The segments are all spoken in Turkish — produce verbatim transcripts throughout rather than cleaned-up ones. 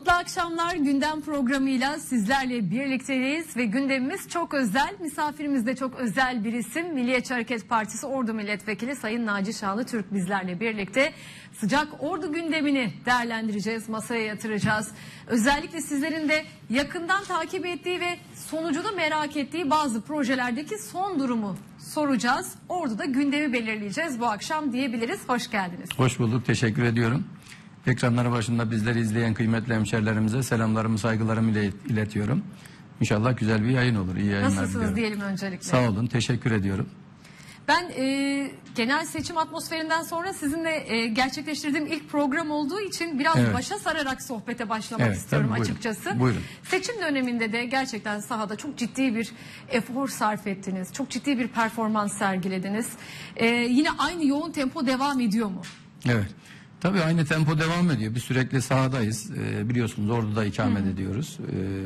Mutlu akşamlar, gündem programıyla sizlerle birlikteyiz ve gündemimiz çok özel. Misafirimiz de çok özel bir isim. Milliyetçi Hareket Partisi Ordu Milletvekili Sayın Naci Şanlıtürk bizlerle birlikte. Sıcak Ordu gündemini değerlendireceğiz, masaya yatıracağız. Özellikle sizlerin de yakından takip ettiği ve sonucunu merak ettiği bazı projelerdeki son durumu soracağız. Ordu'da gündemi belirleyeceğiz bu akşam diyebiliriz. Hoş geldiniz. Hoş bulduk, teşekkür ediyorum. Ekranları başında bizleri izleyen kıymetli hemşerilerimize selamlarımı, saygılarımı iletiyorum. İnşallah güzel bir yayın olur. İyi yayınlar Nasılsınız diliyorum. diyelim öncelikle. Sağ olun, teşekkür ediyorum. Ben e, genel seçim atmosferinden sonra sizinle e, gerçekleştirdiğim ilk program olduğu için biraz evet. başa sararak sohbete başlamak evet, istiyorum tabii, buyurun, açıkçası. Buyurun. Seçim döneminde de gerçekten sahada çok ciddi bir efor sarf ettiniz. Çok ciddi bir performans sergilediniz. E, yine aynı yoğun tempo devam ediyor mu? Evet. Tabii aynı tempo devam ediyor. Biz sürekli sahadayız. Ee, biliyorsunuz Ordu'da ikamet Hı-hı. ediyoruz.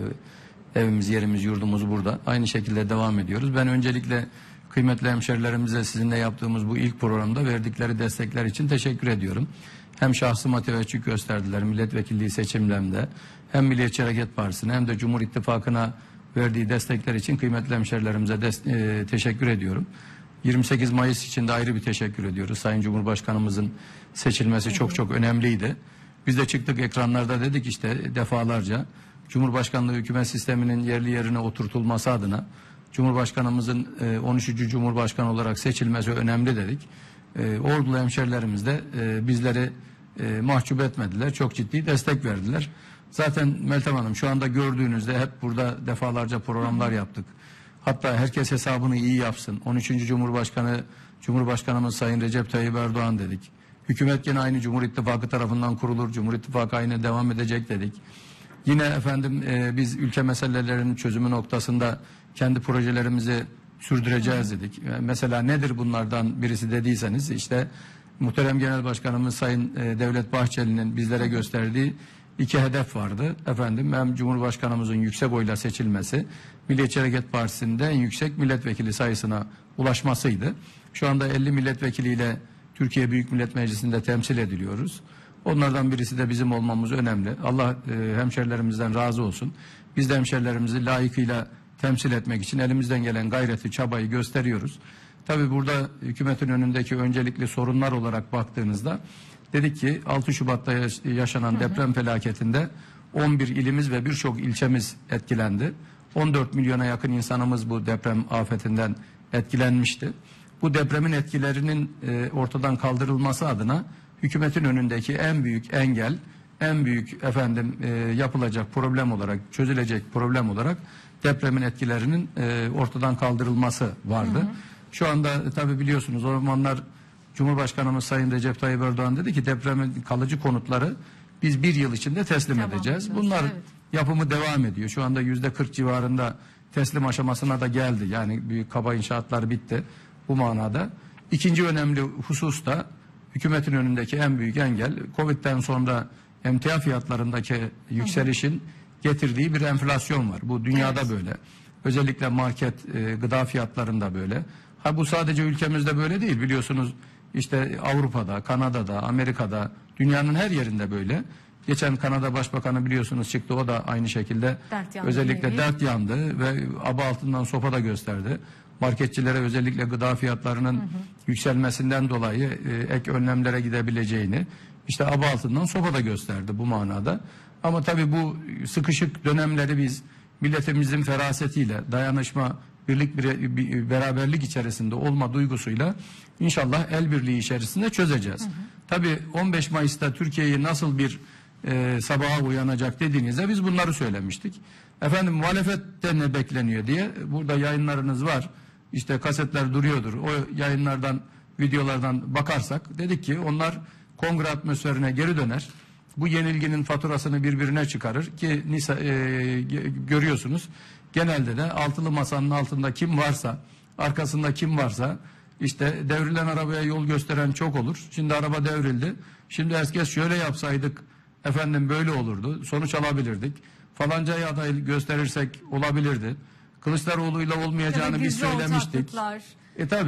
Ee, evimiz, yerimiz, yurdumuz burada. Aynı şekilde devam ediyoruz. Ben öncelikle kıymetli hemşerilerimize sizinle yaptığımız bu ilk programda verdikleri destekler için teşekkür ediyorum. Hem şahsıma teveccüh gösterdiler milletvekilliği seçimlerinde, hem Milliyetçi Hareket Partisi'ne hem de Cumhur İttifakı'na verdiği destekler için kıymetli hemşerilerimize e, teşekkür ediyorum. yirmi sekiz Mayıs için de ayrı bir teşekkür ediyoruz. Sayın Cumhurbaşkanımızın seçilmesi çok çok önemliydi. Biz de çıktık ekranlarda, dedik işte defalarca Cumhurbaşkanlığı hükümet sisteminin yerli yerine oturtulması adına Cumhurbaşkanımızın on üçüncü Cumhurbaşkanı olarak seçilmesi önemli dedik. Ordulu hemşerilerimiz de bizleri mahcup etmediler. Çok ciddi destek verdiler. Zaten Meltem Hanım, şu anda gördüğünüzde hep burada defalarca programlar yaptık. Hatta herkes hesabını iyi yapsın. on üçüncü Cumhurbaşkanı Cumhurbaşkanımız Sayın Recep Tayyip Erdoğan dedik. Hükümet yine aynı Cumhur İttifakı tarafından kurulur. Cumhur İttifakı aynı devam edecek dedik. Yine efendim e, biz ülke meselelerinin çözümü noktasında kendi projelerimizi sürdüreceğiz dedik. E, mesela nedir bunlardan birisi dediyseniz, işte muhterem Genel Başkanımız Sayın e, Devlet Bahçeli'nin bizlere gösterdiği iki hedef vardı. Efendim hem Cumhurbaşkanımızın yüksek oyla seçilmesi, Milliyetçi Hareket Partisi'nde en yüksek milletvekili sayısına ulaşmasıydı. Şu anda elli milletvekiliyle Türkiye Büyük Millet Meclisi'nde temsil ediliyoruz. Onlardan birisi de bizim olmamız önemli. Allah e, hemşerilerimizden razı olsun. Biz de hemşerilerimizi layıkıyla temsil etmek için elimizden gelen gayreti, çabayı gösteriyoruz. Tabii burada hükümetin önündeki öncelikli sorunlar olarak baktığınızda dedik ki altı Şubat'ta yaşanan hı hı. deprem felaketinde on bir ilimiz ve birçok ilçemiz etkilendi. on dört milyona yakın insanımız bu deprem afetinden etkilenmişti. Bu depremin etkilerinin e, ortadan kaldırılması adına hükümetin önündeki en büyük engel, en büyük efendim e, yapılacak problem olarak, çözülecek problem olarak depremin etkilerinin e, ortadan kaldırılması vardı. Hı hı. Şu anda e, tabii biliyorsunuz o zamanlar Cumhurbaşkanımız Sayın Recep Tayyip Erdoğan dedi ki depremin kalıcı konutları biz bir yıl içinde teslim tamam, edeceğiz. Bunlar evet. yapımı devam ediyor. Şu anda yüzde kırk civarında teslim aşamasına da geldi. Yani büyük kaba inşaatlar bitti bu manada. İkinci önemli husus da hükümetin önündeki en büyük engel, Covid'den sonra emtia fiyatlarındaki yükselişin getirdiği bir enflasyon var. Bu dünyada evet. böyle. Özellikle market, e, gıda fiyatlarında böyle. Ha bu sadece ülkemizde böyle değil, biliyorsunuz. İşte Avrupa'da, Kanada'da, Amerika'da, dünyanın her yerinde böyle. Geçen Kanada Başbakanı biliyorsunuz çıktı, o da aynı şekilde dert özellikle nevi. dert yandı ve aba altından sopa da gösterdi. Marketçilere özellikle gıda fiyatlarının hı hı. yükselmesinden dolayı e, ek önlemlere gidebileceğini, işte aba altından sopa da gösterdi bu manada. Ama tabii bu sıkışık dönemleri biz milletimizin ferasetiyle, dayanışma, birlik, bir, beraberlik içerisinde olma duygusuyla inşallah el birliği içerisinde çözeceğiz. Hı hı. Tabii on beş Mayıs'ta Türkiye'yi nasıl bir e, sabaha uyanacak dediğinizde biz bunları söylemiştik. Efendim muhalefette ne bekleniyor diye burada yayınlarınız var. İşte kasetler duruyordur. O yayınlardan, videolardan bakarsak dedik ki onlar kongre atmosferine geri döner. Bu yenilginin faturasını birbirine çıkarır ki Nisa, e, görüyorsunuz. Genelde de altılı masanın altında kim varsa, arkasında kim varsa, işte devrilen arabaya yol gösteren çok olur. Şimdi araba devrildi. Şimdi herkes şöyle yapsaydık efendim böyle olurdu. Sonuç alabilirdik. Falancayı aday gösterirsek olabilirdi. Kılıçdaroğlu'yla olmayacağını biz söylemiştik. E tabi.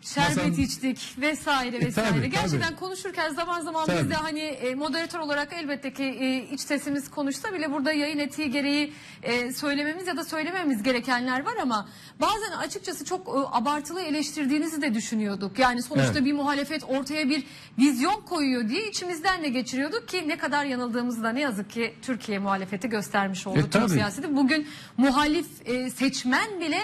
Şerbet Masanın... içtik vesaire vesaire. E, tabii, Gerçekten tabii. konuşurken zaman zaman Tabii. biz de hani e, moderatör olarak elbette ki e, iç sesimiz konuşsa bile burada yayın etiği gereği e, söylememiz ya da söylememiz gerekenler var ama bazen açıkçası çok e, abartılı eleştirdiğinizi de düşünüyorduk. Yani sonuçta Evet. bir muhalefet ortaya bir vizyon koyuyor diye içimizden de geçiriyorduk ki ne kadar yanıldığımızı da ne yazık ki Türkiye muhalefeti göstermiş oldu. E, Türk tabii. siyaseti. Bugün muhalif e, seçmen bile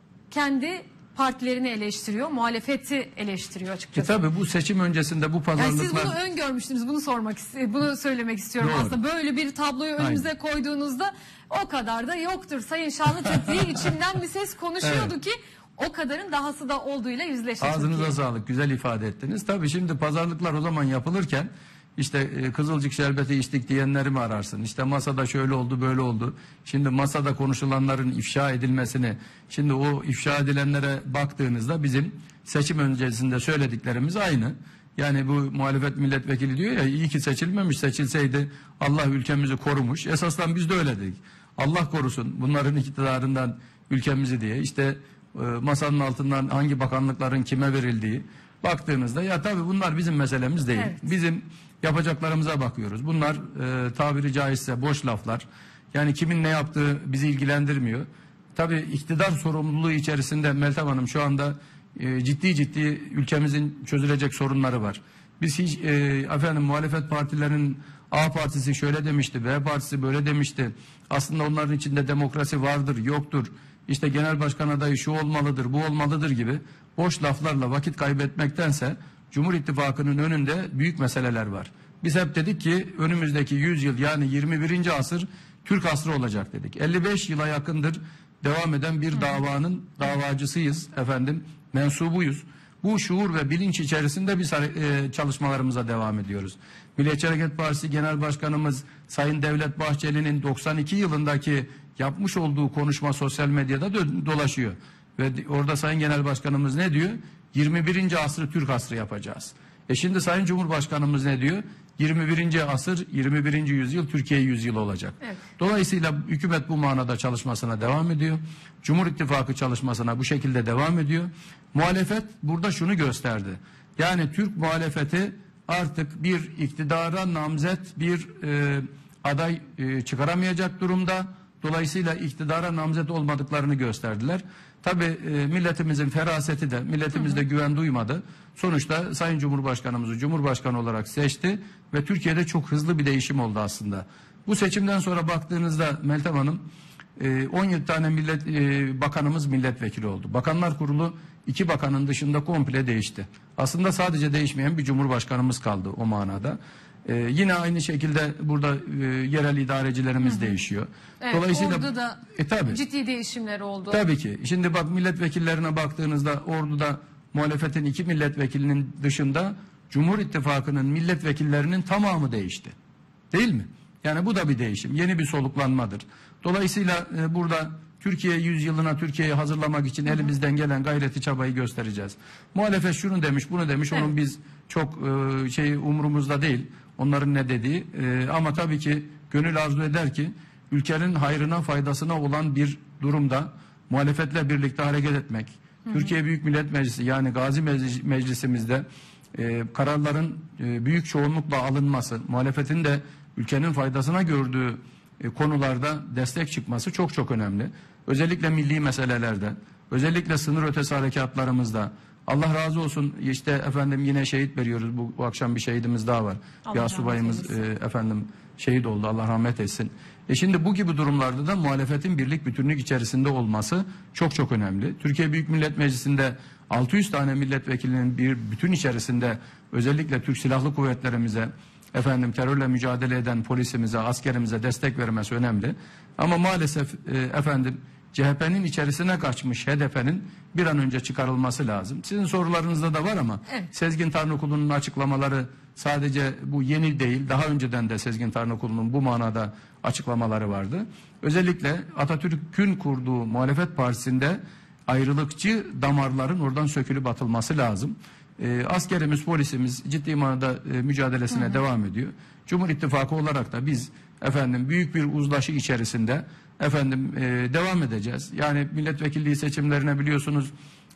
kendi partilerini eleştiriyor, muhalefeti eleştiriyor E açıkçası. tabi bu seçim öncesinde bu Yani pazarlıklar... siz bunu öngörmüştünüz, bunu sormak, bunu söylemek istiyorum Doğru. aslında. Böyle bir tabloyu önümüze Aynen. koyduğunuzda o kadar da yoktur Sayın Şanlıtürk diye içimden bir ses konuşuyordu Evet. ki o kadarın dahası da olduğuyla yüzleşti Ağzınıza Türkiye. sağlık, güzel ifade ettiniz. Tabii şimdi pazarlıklar o zaman yapılırken işte e, Kızılcık şerbeti içtik diyenleri mi ararsın? İşte masada şöyle oldu böyle oldu. Şimdi masada konuşulanların ifşa edilmesini, şimdi o ifşa edilenlere baktığınızda bizim seçim öncesinde söylediklerimiz aynı. Yani bu muhalefet milletvekili diyor ya, iyi ki seçilmemiş, seçilseydi Allah ülkemizi korumuş. Esasdan biz de öyle dedik. Allah korusun bunların iktidarından ülkemizi diye. İşte e, masanın altından hangi bakanlıkların kime verildiği baktığınızda ya tabii bunlar bizim meselemiz değil. Evet. Bizim yapacaklarımıza bakıyoruz. Bunlar e, tabiri caizse boş laflar. Yani kimin ne yaptığı bizi ilgilendirmiyor. Tabii iktidar sorumluluğu içerisinde Meltem Hanım şu anda e, ciddi ciddi ülkemizin çözülecek sorunları var. Biz hiç e, efendim muhalefet partilerinin A partisi şöyle demişti, B partisi böyle demişti. Aslında onların içinde demokrasi vardır, yoktur. İşte genel başkan adayı şu olmalıdır, bu olmalıdır gibi boş laflarla vakit kaybetmektense Cumhur İttifakı'nın önünde büyük meseleler var. Biz hep dedik ki önümüzdeki yüz yıl yani yirmi birinci asır Türk asrı olacak dedik. elli beş yıla yakındır devam eden bir davanın davacısıyız efendim, mensubuyuz. Bu şuur ve bilinç içerisinde biz e, çalışmalarımıza devam ediyoruz. Milliyetçi Hareket Partisi Genel Başkanımız Sayın Devlet Bahçeli'nin doksan iki yılındaki yapmış olduğu konuşma sosyal medyada dö- dolaşıyor. Ve orada Sayın Genel Başkanımız ne diyor? yirmi birinci asrı Türk asrı yapacağız. E şimdi Sayın Cumhurbaşkanımız ne diyor? yirmi birinci asır, yirmi birinci yüzyıl Türkiye yüzyılı olacak. Evet. Dolayısıyla hükümet bu manada çalışmasına devam ediyor. Cumhur İttifakı çalışmasına bu şekilde devam ediyor. Muhalefet burada şunu gösterdi. Yani Türk muhalefeti artık bir iktidara namzet bir e, aday e, çıkaramayacak durumda. Dolayısıyla iktidara namzet olmadıklarını gösterdiler. Tabii e, milletimizin feraseti de, milletimiz de güven duymadı. Sonuçta Sayın Cumhurbaşkanımızı Cumhurbaşkanı olarak seçti ve Türkiye'de çok hızlı bir değişim oldu aslında. Bu seçimden sonra baktığınızda Meltem Hanım e, on yedi tane millet e, bakanımız milletvekili oldu. Bakanlar Kurulu iki bakanın dışında komple değişti. Aslında sadece değişmeyen bir Cumhurbaşkanımız kaldı o manada. Ee, yine aynı şekilde burada e, yerel idarecilerimiz hı hı. değişiyor. Evet, Dolayısıyla orduda e, tabii, ciddi değişimler oldu. Tabii ki. Şimdi bak milletvekillerine baktığınızda orduda muhalefetin iki milletvekilinin dışında Cumhur İttifakı'nın milletvekillerinin tamamı değişti. Değil mi? Yani bu da bir değişim. Yeni bir soluklanmadır. Dolayısıyla e, burada Türkiye yüzyılına Türkiye'yi hazırlamak için hı hı. elimizden gelen gayreti çabayı göstereceğiz. Muhalefet şunu demiş, bunu demiş. Evet. Onun biz çok e, şey umurumuzda değil. Onların ne dediği. E, ama tabii ki gönül arzu eder ki ülkenin hayrına faydasına olan bir durumda muhalefetle birlikte hareket etmek. Hı hı. Türkiye Büyük Millet Meclisi yani Gazi Meclis, Meclisimizde e, kararların e, büyük çoğunlukla alınması, muhalefetin de ülkenin faydasına gördüğü e, konularda destek çıkması çok çok önemli. Özellikle milli meselelerde, özellikle sınır ötesi harekatlarımızda. Allah razı olsun, işte efendim yine şehit veriyoruz. Bu, bu akşam bir şehidimiz daha var. Allah bir asubayımız e, efendim şehit oldu. Allah rahmet etsin. E şimdi bu gibi durumlarda da muhalefetin birlik bütünlük içerisinde olması çok çok önemli. Türkiye Büyük Millet Meclisi'nde altı yüz tane milletvekilinin bir bütün içerisinde özellikle Türk Silahlı Kuvvetlerimize, efendim terörle mücadele eden polisimize, askerimize destek vermesi önemli. Ama maalesef e, efendim C H P'nin içerisine kaçmış H D P'nin bir an önce çıkarılması lazım. Sizin sorularınızda da var ama evet. Sezgin Tanrıkulu'nun açıklamaları sadece bu yeni değil. Daha önceden de Sezgin Tanrıkulu'nun bu manada açıklamaları vardı. Özellikle Atatürk'ün kurduğu muhalefet partisinde ayrılıkçı damarların oradan sökülüp atılması lazım. E, askerimiz, polisimiz ciddi manada e, mücadelesine hı hı. devam ediyor. Cumhur İttifakı olarak da biz efendim büyük bir uzlaşı içerisinde efendim e, devam edeceğiz. Yani milletvekilliği seçimlerine biliyorsunuz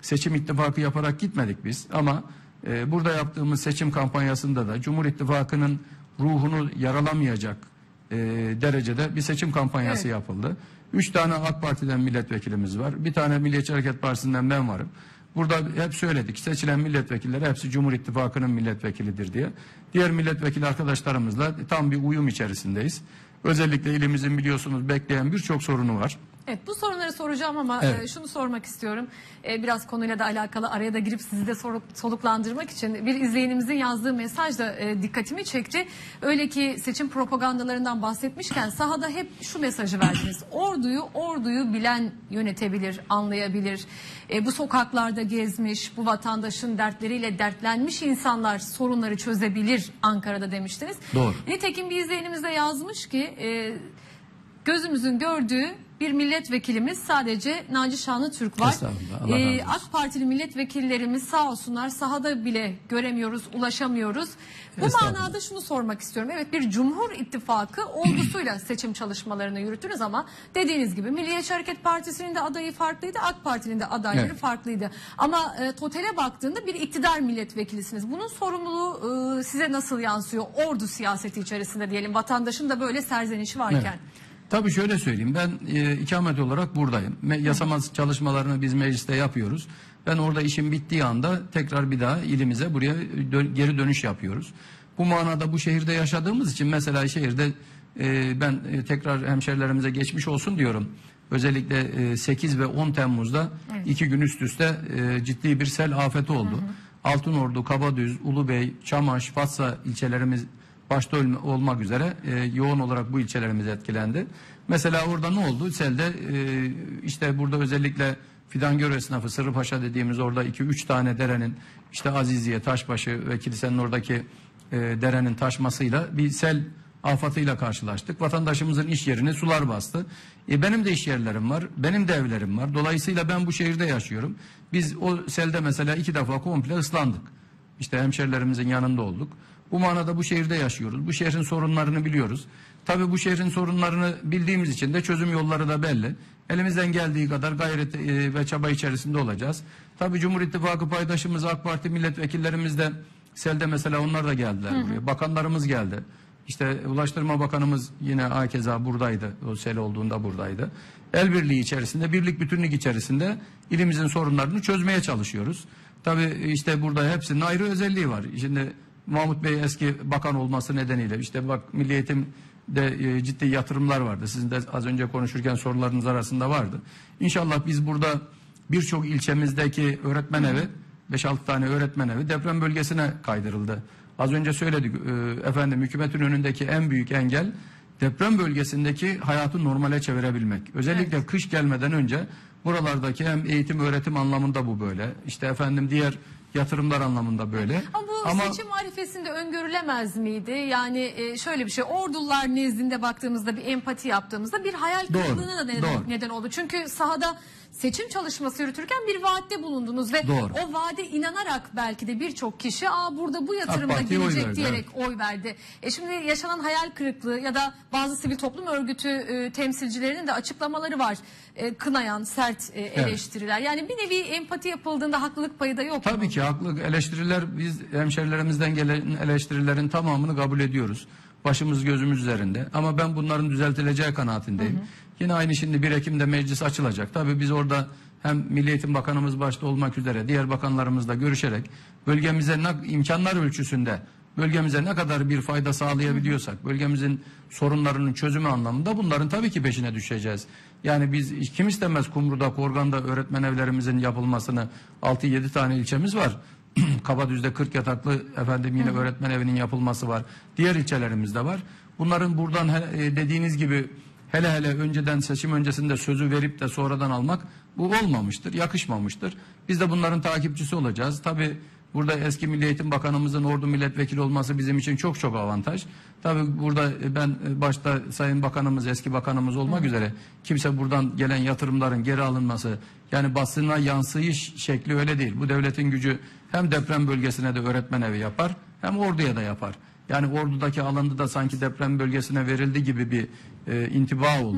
seçim ittifakı yaparak gitmedik biz. Ama e, burada yaptığımız seçim kampanyasında da Cumhur İttifakı'nın ruhunu yaralamayacak e, derecede bir seçim kampanyası Evet. yapıldı. Üç tane AK Parti'den milletvekilimiz var. Bir tane Milliyetçi Hareket Partisi'nden ben varım. Burada hep söyledik, seçilen milletvekilleri hepsi Cumhur İttifakı'nın milletvekilidir diye. Diğer milletvekili arkadaşlarımızla tam bir uyum içerisindeyiz. Özellikle ilimizin biliyorsunuz bekleyen birçok sorunu var. Evet, bu sorunları soracağım ama Evet. e, şunu sormak istiyorum. E, biraz konuyla da alakalı araya da girip sizi de soru- soluklandırmak için bir izleyenimizin yazdığı mesaj da e, dikkatimi çekti. Öyle ki seçim propagandalarından bahsetmişken sahada hep şu mesajı verdiniz. Orduyu orduyu bilen yönetebilir, anlayabilir. E, bu sokaklarda gezmiş, bu vatandaşın dertleriyle dertlenmiş insanlar sorunları çözebilir Ankara'da demiştiniz. Doğru. Nitekim bir izleyenimiz de yazmış ki e, gözümüzün gördüğü bir milletvekilimiz sadece Naci Şanlıtürk var. Estağfurullah, Allah Ee, razı olsun. AK Partili milletvekillerimiz sağ olsunlar sahada bile göremiyoruz, ulaşamıyoruz. Bu Estağfurullah. manada şunu sormak istiyorum. Evet, bir Cumhur İttifakı olgusuyla seçim çalışmalarını yürüttünüz ama dediğiniz gibi Milliyetçi Hareket Partisi'nin de adayı farklıydı, AK Parti'nin de adayları Evet. farklıydı. Ama e, totale baktığında bir iktidar milletvekilisiniz. Bunun sorumluluğu e, size nasıl yansıyor? Ordu siyaseti içerisinde diyelim, vatandaşın da böyle serzenişi varken. Evet. Tabii şöyle söyleyeyim, ben e, ikamet olarak buradayım. Me, yasama çalışmalarını biz mecliste yapıyoruz. Ben orada işim bittiği anda tekrar bir daha ilimize buraya dön, geri dönüş yapıyoruz. Bu manada bu şehirde yaşadığımız için mesela şehirde e, ben e, tekrar hemşerilerimize geçmiş olsun diyorum. Özellikle e, sekiz ve on Temmuz'da Evet. iki gün üst üste e, ciddi bir sel afeti oldu. Hı hı. Altınordu, Kabadüz, Ulubey, Çamaş, Fatsa ilçelerimiz başta olmak üzere e, yoğun olarak bu ilçelerimiz etkilendi. Mesela orada ne oldu? Selde e, işte burada özellikle Fidangör esnafı, Sırrıpaşa dediğimiz orada iki üç tane derenin işte Aziziye, Taşbaşı ve kilisenin oradaki e, derenin taşmasıyla bir sel afatıyla karşılaştık. Vatandaşımızın iş yerini sular bastı. E, benim de iş yerlerim var, benim de evlerim var. Dolayısıyla ben bu şehirde yaşıyorum. Biz o selde mesela iki defa komple ıslandık. İşte hemşerilerimizin yanında olduk. Bu manada bu şehirde yaşıyoruz. Bu şehrin sorunlarını biliyoruz. Tabii bu şehrin sorunlarını bildiğimiz için de çözüm yolları da belli. Elimizden geldiği kadar gayret e, ve çaba içerisinde olacağız. Tabii Cumhur İttifakı paydaşımız AK Parti milletvekillerimiz de selde mesela onlar da geldiler hı hı. buraya. Bakanlarımız geldi. İşte Ulaştırma Bakanımız yine hakeza buradaydı. O sel olduğunda buradaydı. El birliği içerisinde, birlik bütünlük içerisinde ilimizin sorunlarını çözmeye çalışıyoruz. Tabii işte burada hepsinin ayrı özelliği var. Şimdi Mahmut Bey eski bakan olması nedeniyle işte bak Milli Eğitim'de e, ciddi yatırımlar vardı. Sizin de az önce konuşurken sorularınız arasında vardı. İnşallah biz burada birçok ilçemizdeki öğretmen evi, beş altı tane öğretmen evi deprem bölgesine kaydırıldı. Az önce söyledik e, efendim hükümetin önündeki en büyük engel deprem bölgesindeki hayatı normale çevirebilmek. Özellikle evet. kış gelmeden önce buralardaki hem eğitim öğretim anlamında bu böyle. İşte efendim diğer yatırımlar anlamında böyle. Ama bu Ama seçim arifesinde öngörülemez miydi? Yani e, şöyle bir şey, ordular nezdinde baktığımızda, bir empati yaptığımızda bir hayal kırıklığına da neden, doğru. neden oldu. Çünkü sahada seçim çalışması yürütürken bir vaatte bulundunuz ve Doğru. o vaade inanarak belki de birçok kişi aa burada bu yatırımda Parti'ye oy gelecek verdi, diyerek evet. oy verdi. E şimdi yaşanan hayal kırıklığı ya da bazı sivil toplum örgütü e, temsilcilerinin de açıklamaları var. E, kınayan, sert e, eleştiriler. Evet. Yani bir nevi empati yapıldığında haklılık payı da yok. Tabii mu? ki haklı eleştiriler, biz hemşerilerimizden gelen eleştirilerin tamamını kabul ediyoruz. Başımız gözümüz üzerinde. Ama ben bunların düzeltileceği kanaatindeyim. Hı hı. Yine aynı şimdi bir Ekim'de meclis açılacak. Tabii biz orada hem Milli Eğitim Bakanımız başta olmak üzere diğer bakanlarımızla görüşerek bölgemize ne, imkanlar ölçüsünde bölgemize ne kadar bir fayda sağlayabiliyorsak, bölgemizin sorunlarının çözümü anlamında bunların tabii ki peşine düşeceğiz. Yani biz kim istemez Kumru'da, Korgan'da öğretmen evlerimizin yapılmasını, altı yedi tane ilçemiz var. Kabadüz'de kırk yataklı efendim yine hı hı. öğretmen evinin yapılması var. Diğer ilçelerimizde var. Bunların buradan he, dediğiniz gibi hele hele önceden seçim öncesinde sözü verip de sonradan almak bu olmamıştır, yakışmamıştır. Biz de bunların takipçisi olacağız. Tabii burada eski Milli Eğitim Bakanımızın Ordu milletvekili olması bizim için çok çok avantaj. Tabii burada ben başta Sayın Bakanımız, eski bakanımız olmak Hı. üzere kimse buradan gelen yatırımların geri alınması, yani basına yansıyış şekli öyle değil. Bu devletin gücü hem deprem bölgesine de öğretmen evi yapar, hem Ordu'ya da yapar. Yani Ordu'daki alanda da sanki deprem bölgesine verildi gibi bir e, intiba oldu. Hı hı.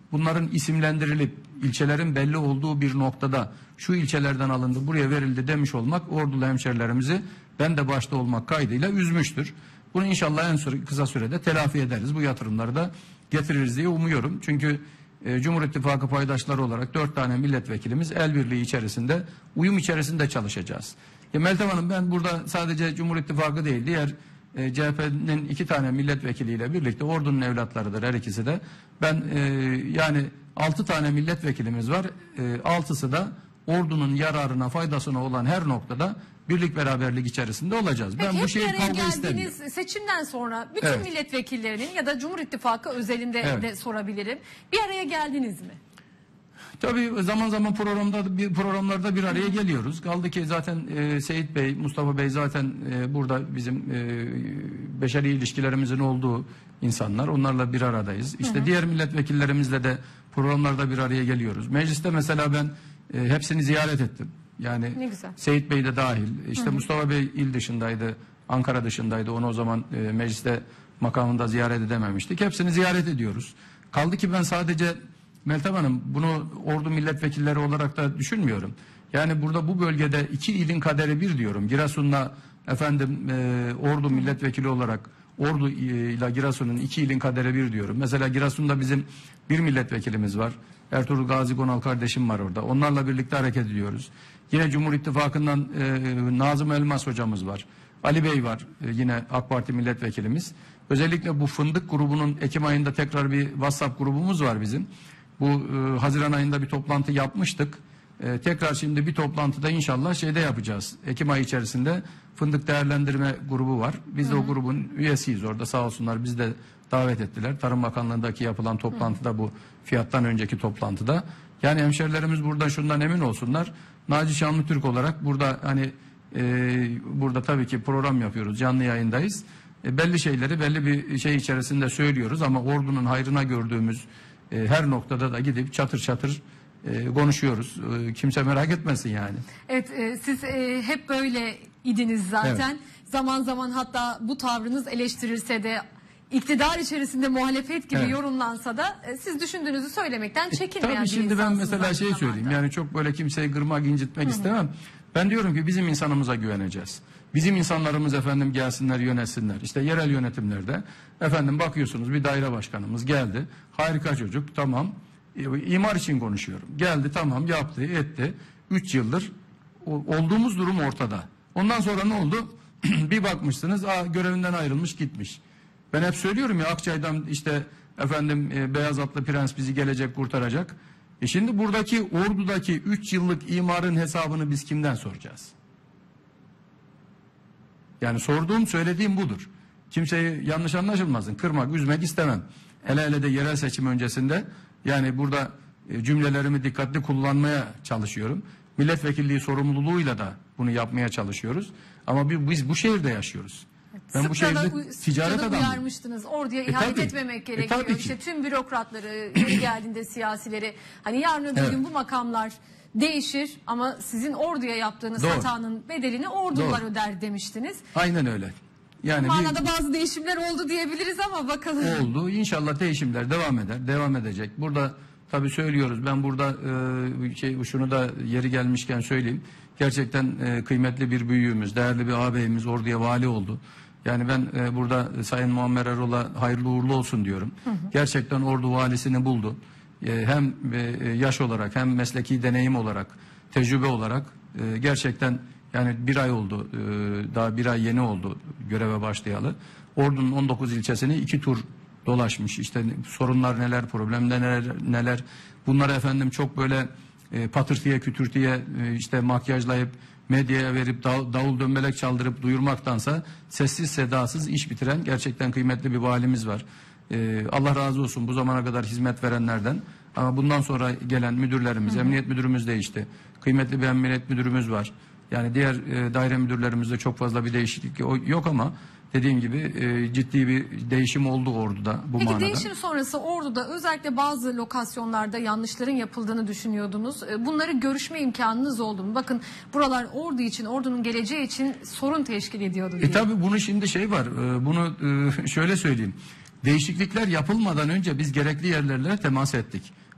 bunların isimlendirilip ilçelerin belli olduğu bir noktada şu ilçelerden alındı buraya verildi demiş olmak ordulu hemşerilerimizi ben de başta olmak kaydıyla üzmüştür. Bunu inşallah en süre, kısa sürede telafi ederiz. Bu yatırımları da getiririz diye umuyorum. Çünkü e, Cumhur İttifakı paydaşları olarak dört tane milletvekilimiz el birliği içerisinde, uyum içerisinde çalışacağız. E, Meltem Hanım, ben burada sadece Cumhur İttifakı değil, diğer e, C H P'nin iki tane milletvekiliyle birlikte ordunun evlatlarıdır her ikisi de. Ben e, yani altı tane milletvekilimiz var. E, altısı da ordunun yararına, faydasına olan her noktada birlik beraberlik içerisinde olacağız. Peki, ben bu şeyi kavga geldiğiniz istemiyorum. seçimden sonra bütün Evet. milletvekillerinin ya da Cumhur İttifakı özelinde Evet. de sorabilirim. Bir araya geldiniz mi? Tabii zaman zaman programda bir programlarda bir araya geliyoruz. Kaldı ki zaten e, Seyit Bey, Mustafa Bey zaten e, burada bizim e, beşeri ilişkilerimizin olduğu insanlar. Onlarla bir aradayız. İşte hı hı. diğer milletvekillerimizle de programlarda bir araya geliyoruz. Mecliste mesela ben e, hepsini ziyaret ettim. Yani Seyit Bey de dahil. İşte hı hı. Mustafa Bey il dışındaydı, Ankara dışındaydı. Onu o zaman e, mecliste makamında ziyaret edememiştik. Hepsini ziyaret ediyoruz. Kaldı ki ben sadece Meltem Hanım bunu ordu milletvekilleri olarak da düşünmüyorum. Yani burada bu bölgede iki ilin kaderi bir diyorum. Giresun'la efendim e, ordu milletvekili olarak Ordu ile Giresun'un iki ilin kaderi bir diyorum. Mesela Giresun'da bizim bir milletvekilimiz var. Ertuğrul Gazi Gonal kardeşim var orada. Onlarla birlikte hareket ediyoruz. Yine Cumhur İttifakı'ndan e, Nazım Elmas hocamız var. Ali Bey var e, yine AK Parti milletvekilimiz. Özellikle bu fındık grubunun Ekim ayında tekrar bir WhatsApp grubumuz var bizim. Bu e, Haziran ayında bir toplantı yapmıştık. E, tekrar şimdi bir toplantıda inşallah şeyde yapacağız. Ekim ayı içerisinde fındık değerlendirme grubu var. Biz de o grubun üyesiyiz orada, sağ olsunlar bizi de davet ettiler. Tarım Bakanlığı'ndaki yapılan toplantıda, hı. bu fiyattan önceki toplantıda. Yani hemşerilerimiz buradan şundan emin olsunlar. Naci Şanlı Türk olarak burada hani e, burada tabii ki program yapıyoruz, canlı yayındayız. E, belli şeyleri belli bir şey içerisinde söylüyoruz ama ordunun hayrına gördüğümüz e, her noktada da gidip çatır çatır e, konuşuyoruz. E, kimse merak etmesin yani. Evet, e, siz e, hep böyle idiniz zaten. Evet. Zaman zaman hatta bu tavrınız eleştirilse de, iktidar içerisinde muhalefet gibi evet. yorumlansa da e, siz düşündüğünüzü söylemekten çekinmeyen e, tabii bir şimdi ben mesela şey zamanda. söyleyeyim. Yani çok böyle kimseyi kırmak, incitmek Hı-hı. istemem. Ben diyorum ki bizim insanımıza güveneceğiz. Bizim insanlarımız efendim gelsinler, yönetsinler. İşte yerel yönetimlerde efendim bakıyorsunuz bir daire başkanımız geldi. Harika çocuk, tamam. İmar için konuşuyorum. Geldi, tamam, yaptı, etti. Üç yıldır olduğumuz durum ortada. Ondan sonra ne oldu? Bir bakmışsınız, aa, görevinden ayrılmış, gitmiş. Ben hep söylüyorum ya, Akçay'dan işte efendim e, beyaz atlı prens bizi gelecek kurtaracak. E şimdi buradaki ordudaki üç yıllık imarın hesabını biz kimden soracağız? Yani sorduğum, söylediğim budur. Kimseyi yanlış anlaşılmasın, kırmak, üzmek istemem. Hele hele de yerel seçim öncesinde yani burada e, cümlelerimi dikkatli kullanmaya çalışıyorum. Milletvekilliği sorumluluğuyla da bunu yapmaya çalışıyoruz. Ama biz, biz bu şehirde yaşıyoruz. Ben Sıkça bu şehirde da, ticaret adamıyım. Uyarmıştınız. Orduya e, ihanet tabii. etmemek E, gerekiyor. tabii işte tüm bürokratları, yeri geldiğinde siyasileri. Hani yarın öbür evet. gün bu makamlar değişir ama sizin orduya yaptığınız Doğru. hatanın bedelini ordular Doğru. öder demiştiniz. Aynen öyle. Yani bu manada bir, bazı değişimler oldu diyebiliriz ama bakalım. Oldu. İnşallah değişimler devam eder. Devam edecek. Burada tabii söylüyoruz. Ben burada e, şey şunu da yeri gelmişken söyleyeyim. Gerçekten e, kıymetli bir büyüğümüz, değerli bir ağabeyimiz orduya vali oldu. Yani ben e, burada Sayın Muammer Erol'a hayırlı uğurlu olsun diyorum. Hı hı. Gerçekten ordu valisini buldu. E, hem e, yaş olarak hem mesleki deneyim olarak, tecrübe olarak e, gerçekten yani bir ay oldu, e, daha bir ay yeni oldu göreve başlayalı. Ordu'nun on dokuz ilçesini iki tur dolaşmış. İşte sorunlar neler, problemler neler, neler. Bunları efendim çok böyle e, patırtıya, kütürtüye e, işte makyajlayıp medyaya verip dav, davul dönmelek çaldırıp duyurmaktansa sessiz sedasız iş bitiren gerçekten kıymetli bir valimiz var. E, Allah razı olsun bu zamana kadar hizmet verenlerden. Ama bundan sonra gelen müdürlerimiz, hı hı. emniyet müdürümüz değişti. Kıymetli bir emniyet müdürümüz var. Yani diğer e, daire müdürlerimizde çok fazla bir değişiklik yok ama dediğim gibi e, ciddi bir değişim oldu orduda bu Peki, manada. Peki değişim sonrası orduda özellikle bazı lokasyonlarda yanlışların yapıldığını düşünüyordunuz. E, bunları görüşme imkanınız oldu mu? Bakın buralar ordu için, ordunun geleceği için sorun teşkil ediyordu diye. E tabi bunu şimdi şey var, e, bunu e, şöyle söyleyeyim. Değişiklikler yapılmadan önce biz gerekli yerlerle temas ettik.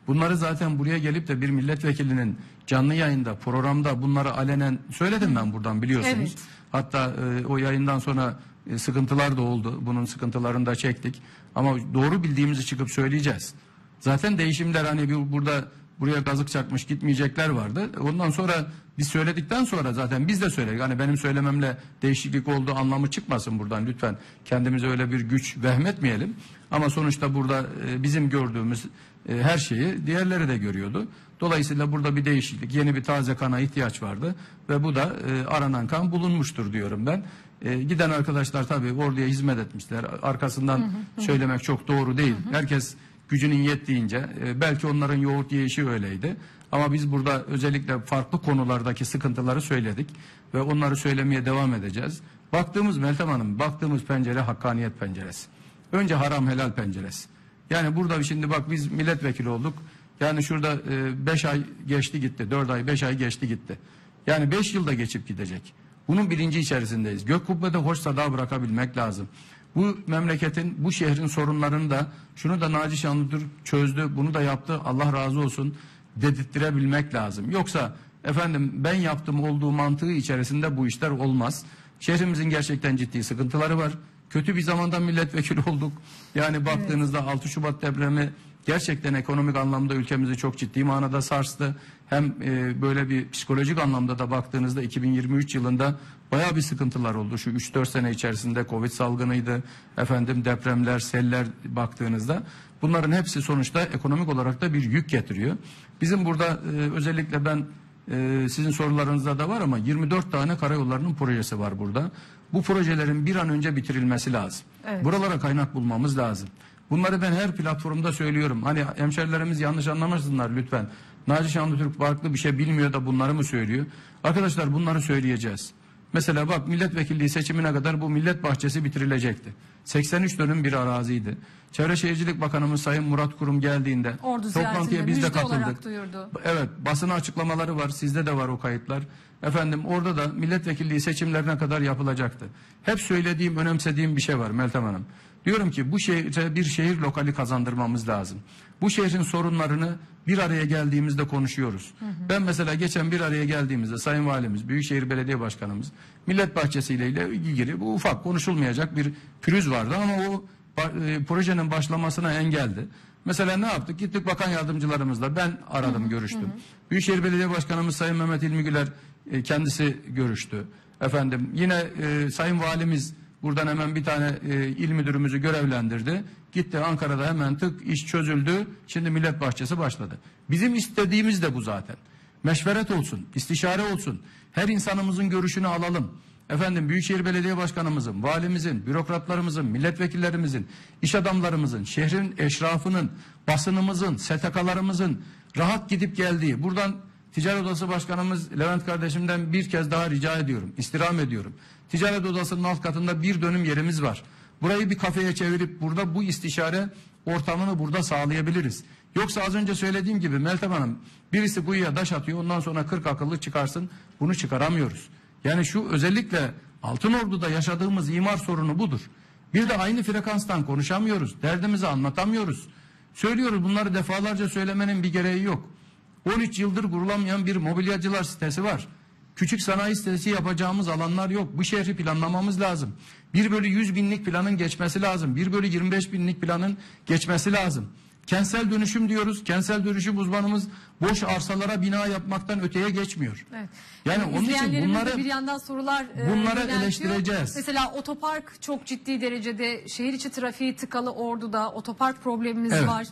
Bunları zaten buraya gelip de bir milletvekilinin canlı yayında, programda bunları alenen söyledim ben buradan, biliyorsunuz. Evet. Hatta e, o yayından sonra e, sıkıntılar da oldu. Bunun sıkıntılarını da çektik. Ama doğru bildiğimizi çıkıp söyleyeceğiz. Zaten değişimler, hani bir, burada buraya kazık çakmış gitmeyecekler vardı. Ondan sonra biz söyledikten sonra zaten biz de söyledik. Hani benim söylememle değişiklik olduğu anlamı çıkmasın buradan lütfen. Kendimize öyle bir güç vehmetmeyelim. Ama sonuçta burada e, bizim gördüğümüz e, her şeyi diğerleri de görüyordu. Dolayısıyla burada bir değişiklik, yeni bir taze kana ihtiyaç vardı ve bu da e, aranan kan bulunmuştur diyorum ben. E, giden arkadaşlar tabii orduya hizmet etmişler. Arkasından hı hı, hı. söylemek çok doğru değil. Hı hı. Herkes gücünün yettiğince, e, belki onların yoğurt yiyişi öyleydi. Ama biz burada özellikle farklı konulardaki sıkıntıları söyledik ve onları söylemeye devam edeceğiz. Baktığımız Meltem Hanım, baktığımız pencere hakkaniyet penceresi. Önce haram helal penceresi. Yani burada şimdi bak, biz milletvekili olduk. Yani şurada beş ay geçti gitti, dört ay, beş ay geçti gitti. Yani beş yılda geçip gidecek. Bunun bilinci içerisindeyiz. Gök kubbede hoş sada bırakabilmek lazım. Bu memleketin, bu şehrin sorunlarını da, şunu da Naci Şanlıtürk çözdü, bunu da yaptı, Allah razı olsun dedirttirebilmek lazım. Yoksa efendim ben yaptım olduğu mantığı içerisinde bu işler olmaz. Şehrimizin gerçekten ciddi sıkıntıları var. Kötü bir zamanda milletvekili olduk. Yani baktığınızda evet. altı Şubat depremi gerçekten ekonomik anlamda ülkemizi çok ciddi manada sarstı. Hem e, böyle bir psikolojik anlamda da baktığınızda iki bin yirmi üç yılında bayağı bir sıkıntılar oldu. Şu üç dört sene içerisinde Covid salgınıydı, efendim depremler, seller baktığınızda. Bunların hepsi sonuçta ekonomik olarak da bir yük getiriyor. Bizim burada e, özellikle ben e, sizin sorularınızda da var ama yirmi dört tane karayollarının projesi var burada. Bu projelerin bir an önce bitirilmesi lazım. Evet. Buralara kaynak bulmamız lazım. Bunları ben her platformda söylüyorum. Hani hemşerilerimiz yanlış anlamasınlar lütfen. Naci Şanlıtürk farklı bir şey bilmiyor da bunları mı söylüyor? Arkadaşlar bunları söyleyeceğiz. Mesela bak, milletvekilliği seçimine kadar bu millet bahçesi bitirilecekti. seksen üç dönüm bir araziydi. Çevre Şehircilik Bakanımız Sayın Murat Kurum geldiğinde Ordu toplantıya biz de katıldık. Duyurdu. Evet, basın açıklamaları var, sizde de var o kayıtlar. Efendim orada da milletvekilliği seçimlerine kadar yapılacaktı. Hep söylediğim, önemsediğim bir şey var Meltem Hanım. Diyorum ki bu şehre bir şehir lokali kazandırmamız lazım. Bu şehrin sorunlarını bir araya geldiğimizde konuşuyoruz. Hı hı. Ben mesela geçen bir araya geldiğimizde Sayın Valimiz, Büyükşehir Belediye Başkanımız, Millet Bahçesi'yle ile ilgili bu ufak konuşulmayacak bir pürüz vardı ama o e, projenin başlamasına engeldi. Mesela ne yaptık? Gittik bakan yardımcılarımızla, ben aradım, hı hı, görüştüm. Hı hı. Büyükşehir Belediye Başkanımız Sayın Mehmet İlmi Güler e, kendisi görüştü. Efendim yine e, Sayın Valimiz buradan hemen bir tane e, il müdürümüzü görevlendirdi. Gitti Ankara'da hemen tık iş çözüldü. Şimdi Millet Bahçesi başladı. Bizim istediğimiz de bu zaten. Meşveret olsun, istişare olsun. Her insanımızın görüşünü alalım. Efendim Büyükşehir Belediye Başkanımızın, valimizin, bürokratlarımızın, milletvekillerimizin, iş adamlarımızın, şehrin eşrafının, basınımızın, S T K'larımızın rahat gidip geldiği. Buradan Ticaret Odası Başkanımız Levent kardeşimden bir kez daha rica ediyorum, istirham ediyorum. Ticaret Odası'nın alt katında bir dönüm yerimiz var. Burayı bir kafeye çevirip burada bu istişare ortamını burada sağlayabiliriz. Yoksa az önce söylediğim gibi Meltem Hanım, birisi kuyuya taş atıyor, ondan sonra kırk akıllı çıkarsın, bunu çıkaramıyoruz. Yani şu özellikle Altınordu'da yaşadığımız imar sorunu budur. Bir de aynı frekanstan konuşamıyoruz, derdimizi anlatamıyoruz. Söylüyoruz, bunları defalarca söylemenin bir gereği yok. on üç yıldır kurulamayan bir mobilyacılar sitesi var. Küçük sanayi sitesi yapacağımız alanlar yok. Bu şehri planlamamız lazım. bir bölü yüz binlik planın geçmesi lazım. bir bölü yirmi beş binlik planın geçmesi lazım. Kentsel dönüşüm diyoruz. Kentsel dönüşüm uzmanımız boş arsalara bina yapmaktan öteye geçmiyor. Evet. Yani yani onun için bunları bir yandan sorular bunları e, eleştireceğiz. Mesela otopark çok ciddi derecede, şehir içi trafiği tıkalı Ordu'da, otopark problemimiz evet. var.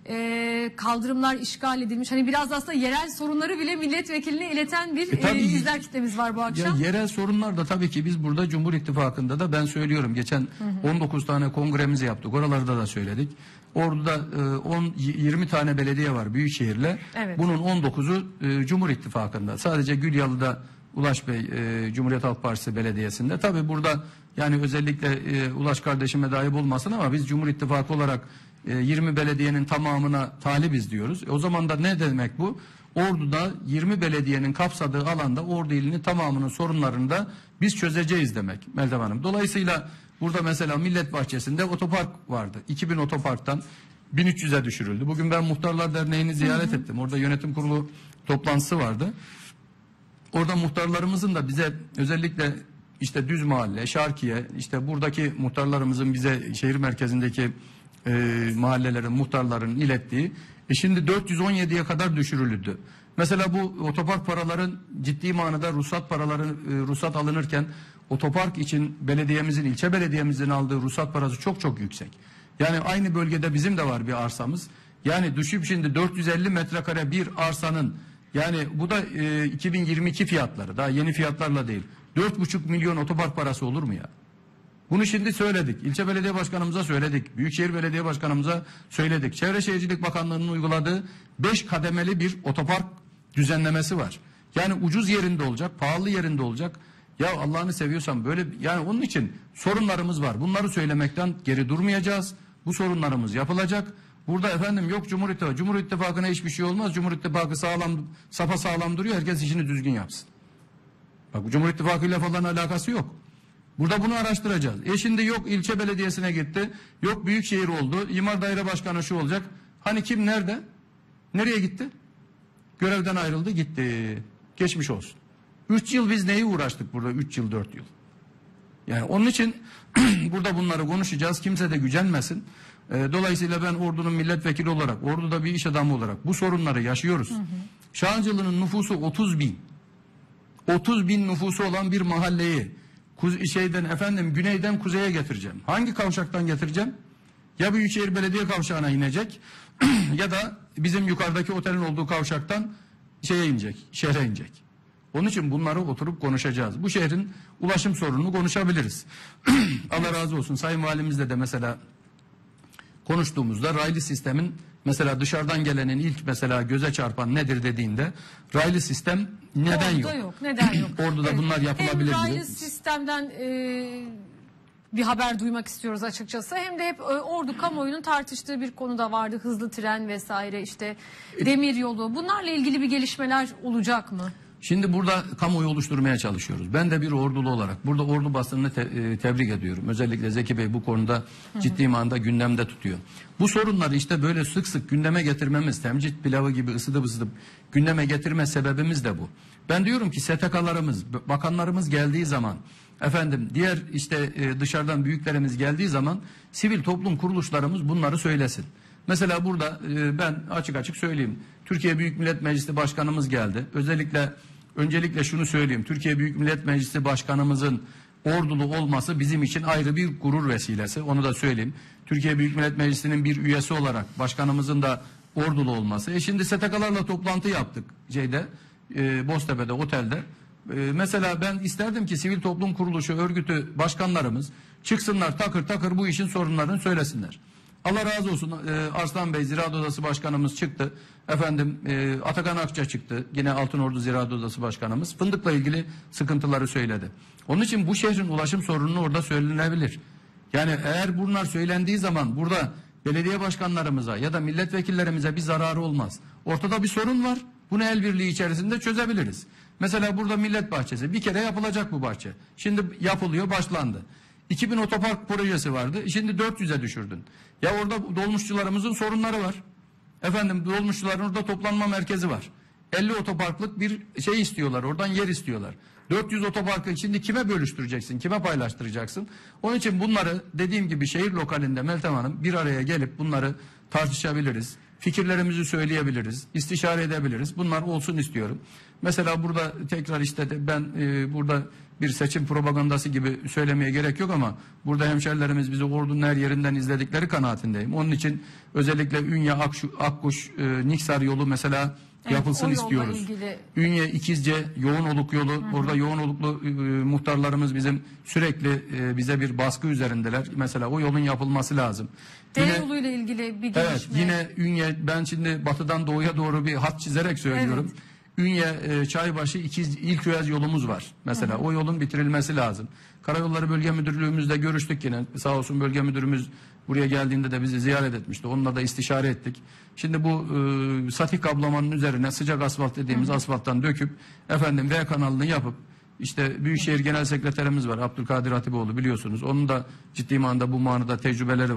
Ee, kaldırımlar işgal edilmiş. Hani biraz aslında yerel sorunları bile milletvekiline ileten bir e, tabii, e, izler kitlemiz var bu akşam. Ya, yerel sorunlar da tabii ki biz burada Cumhur İttifakı'nda da ben söylüyorum. Geçen hı hı. on dokuz tane kongremizi yaptık. Oralarda da söyledik. Orada on yirmi tane belediye var büyükşehirle. Evet. Bunun on dokuzu e, Cumhur İttifakı'nda. Sadece Gülyalı'da Ulaş Bey e, Cumhuriyet Halk Partisi Belediyesi'nde. Tabii burada yani özellikle e, Ulaş kardeşime de ayıp olmasın ama biz Cumhur İttifakı olarak yirmi belediyenin tamamına talibiz diyoruz. E o zaman da ne demek bu? Ordu'da yirmi belediyenin kapsadığı alanda Ordu ilinin tamamının sorunlarını da biz çözeceğiz demek Meltem Hanım. Dolayısıyla burada mesela Millet Bahçesi'nde otopark vardı. iki bin otoparktan bin üç yüze düşürüldü. Bugün ben Muhtarlar Derneği'ni ziyaret hı hı. ettim. Orada yönetim kurulu toplantısı vardı. Orada muhtarlarımızın da bize özellikle işte Düz Mahalle, Şarkiye, işte buradaki muhtarlarımızın bize şehir merkezindeki e, mahallelerin, muhtarların ilettiği, e şimdi dört yüz on yediye kadar düşürüldü. Mesela bu otopark paraların ciddi manada ruhsat paraları e, ruhsat alınırken otopark için belediyemizin, ilçe belediyemizin aldığı ruhsat parası çok çok yüksek. Yani aynı bölgede bizim de var bir arsamız. Yani düşüp şimdi dört yüz elli metrekare bir arsanın, yani bu da e, iki bin yirmi iki fiyatları, daha yeni fiyatlarla değil. dört buçuk milyon otopark parası olur mu ya? Bunu şimdi söyledik. İlçe belediye başkanımıza söyledik. Büyükşehir Belediye Başkanımıza söyledik. Çevre Şehircilik Bakanlığı'nın uyguladığı beş kademeli bir otopark düzenlemesi var. Yani ucuz yerinde olacak, pahalı yerinde olacak. Ya Allah'ını seviyorsan böyle, yani onun için sorunlarımız var. Bunları söylemekten geri durmayacağız. Bu sorunlarımız yapılacak. Burada efendim yok Cumhur İttifakı. Cumhur İttifakı'na hiçbir şey olmaz. Cumhur İttifakı sağlam, sapa sağlam duruyor. Herkes işini düzgün yapsın. Bak, Cumhur İttifakı ile falan alakası yok. Burada bunu araştıracağız. E şimdi yok ilçe belediyesine gitti. Yok büyükşehir oldu. İmar daire başkanı şu olacak. Hani kim nerede? Nereye gitti? Görevden ayrıldı gitti. Geçmiş olsun. Üç yıl biz neyi uğraştık burada? Üç yıl, dört yıl. Yani onun için burada bunları konuşacağız. Kimse de gücenmesin. E, dolayısıyla ben Ordu'nun milletvekili olarak, Ordu'da bir iş adamı olarak bu sorunları yaşıyoruz. Hı hı. Şahancılı'nın nüfusu otuz bin. otuz bin nüfusu olan bir mahalleyi kuz şeyden efendim güneyden kuzeye getireceğim. Hangi kavşaktan getireceğim? Ya Büyükşehir Belediye Kavşağı'na inecek ya da bizim yukarıdaki otelin olduğu kavşaktan şeye inecek, şehre inecek. Onun için bunları oturup konuşacağız. Bu şehrin ulaşım sorununu konuşabiliriz. Allah razı olsun. Sayın Valimizle de mesela konuştuğumuzda raylı sistemin, mesela dışarıdan gelenin ilk mesela göze çarpan nedir dediğinde raylı sistem neden Ordu'da yok? yok. Neden yok? Ordu'da Evet. bunlar yapılabilir. Hem raylı diyor. sistemden e, bir haber duymak istiyoruz açıkçası. Hem de hep e, Ordu kamuoyunun tartıştığı bir konu da vardı. Hızlı tren vesaire, işte demir yolu. Bunlarla ilgili bir gelişmeler olacak mı? Şimdi burada kamuoyu oluşturmaya çalışıyoruz. Ben de bir Ordulu olarak burada Ordu basınını te, e, tebrik ediyorum. Özellikle Zeki Bey bu konuda ciddi manada gündemde tutuyor. Bu sorunları işte böyle sık sık gündeme getirmemiz, temcit pilavı gibi ısıtıp ısıtıp gündeme getirme sebebimiz de bu. Ben diyorum ki S T K'larımız, bakanlarımız geldiği zaman, efendim diğer işte e, dışarıdan büyüklerimiz geldiği zaman sivil toplum kuruluşlarımız bunları söylesin. Mesela burada e, ben açık açık söyleyeyim. Türkiye Büyük Millet Meclisi Başkanımız geldi. Özellikle öncelikle şunu söyleyeyim. Türkiye Büyük Millet Meclisi Başkanımızın Ordulu olması bizim için ayrı bir gurur vesilesi. Onu da söyleyeyim. Türkiye Büyük Millet Meclisi'nin bir üyesi olarak başkanımızın da Ordulu olması. E şimdi S T K'larla toplantı yaptık şeyde, e, Boztepe'de, otelde. E, mesela ben isterdim ki sivil toplum kuruluşu, örgütü başkanlarımız çıksınlar, takır takır bu işin sorunlarını söylesinler. Allah razı olsun. E, Arslan Bey Ziraat Odası Başkanımız çıktı. Efendim e, Atakan Akça çıktı. Yine Altınordu Ziraat Odası Başkanımız. Fındıkla ilgili sıkıntıları söyledi. Onun için bu şehrin ulaşım sorununu orada söylenebilir. Yani eğer bunlar söylendiği zaman burada belediye başkanlarımıza ya da milletvekillerimize bir zararı olmaz. Ortada bir sorun var. Bunu el birliği içerisinde çözebiliriz. Mesela burada Millet Bahçesi. Bir kere yapılacak bu bahçe. Şimdi yapılıyor, başlandı. iki bin otopark projesi vardı. Şimdi dört yüze düşürdün. Ya orada dolmuşçularımızın sorunları var. Efendim dolmuşçuların orada toplanma merkezi var. elli otoparklık bir şey istiyorlar. Oradan yer istiyorlar. dört yüz otoparkı şimdi kime bölüştüreceksin? Kime paylaştıracaksın? Onun için bunları dediğim gibi şehir lokalinde Meltem Hanım bir araya gelip bunları tartışabiliriz. Fikirlerimizi söyleyebiliriz. İstişare edebiliriz. Bunlar olsun istiyorum. Mesela burada tekrar işte de ben e, burada bir seçim propagandası gibi söylemeye gerek yok ama burada hemşerilerimiz bizi Ordu'nun her yerinden izledikleri kanaatindeyim. Onun için özellikle Ünye, Akşu, Akkuş, e, Niksar yolu mesela Evet, yapılsın istiyoruz. Ilgili... Ünye, İkizce, yoğun oluk yolu. Hı hı. Orada yoğun oluklu e, muhtarlarımız bizim sürekli e, bize bir baskı üzerindeler. Mesela o yolun yapılması lazım. D yoluyla ilgili bir gelişme. Evet, yine Ünye, ben şimdi batıdan doğuya doğru bir hat çizerek söylüyorum. Evet. Ünye, e, Çaybaşı, İkiz, İlköyaz yolumuz var. Mesela hı hı. o yolun bitirilmesi lazım. Karayolları Bölge Müdürlüğümüzle görüştük yine. Sağ olsun bölge müdürümüz buraya geldiğinde de bizi ziyaret etmişti. Onunla da istişare ettik. Şimdi bu e, satik kablamanın üzerine sıcak asfalt dediğimiz hı hı. asfalttan döküp efendim V kanalını yapıp işte Büyükşehir Genel Sekreterimiz var Abdülkadir Hatipoğlu biliyorsunuz. Onun da ciddi manada bu manada tecrübeleri var.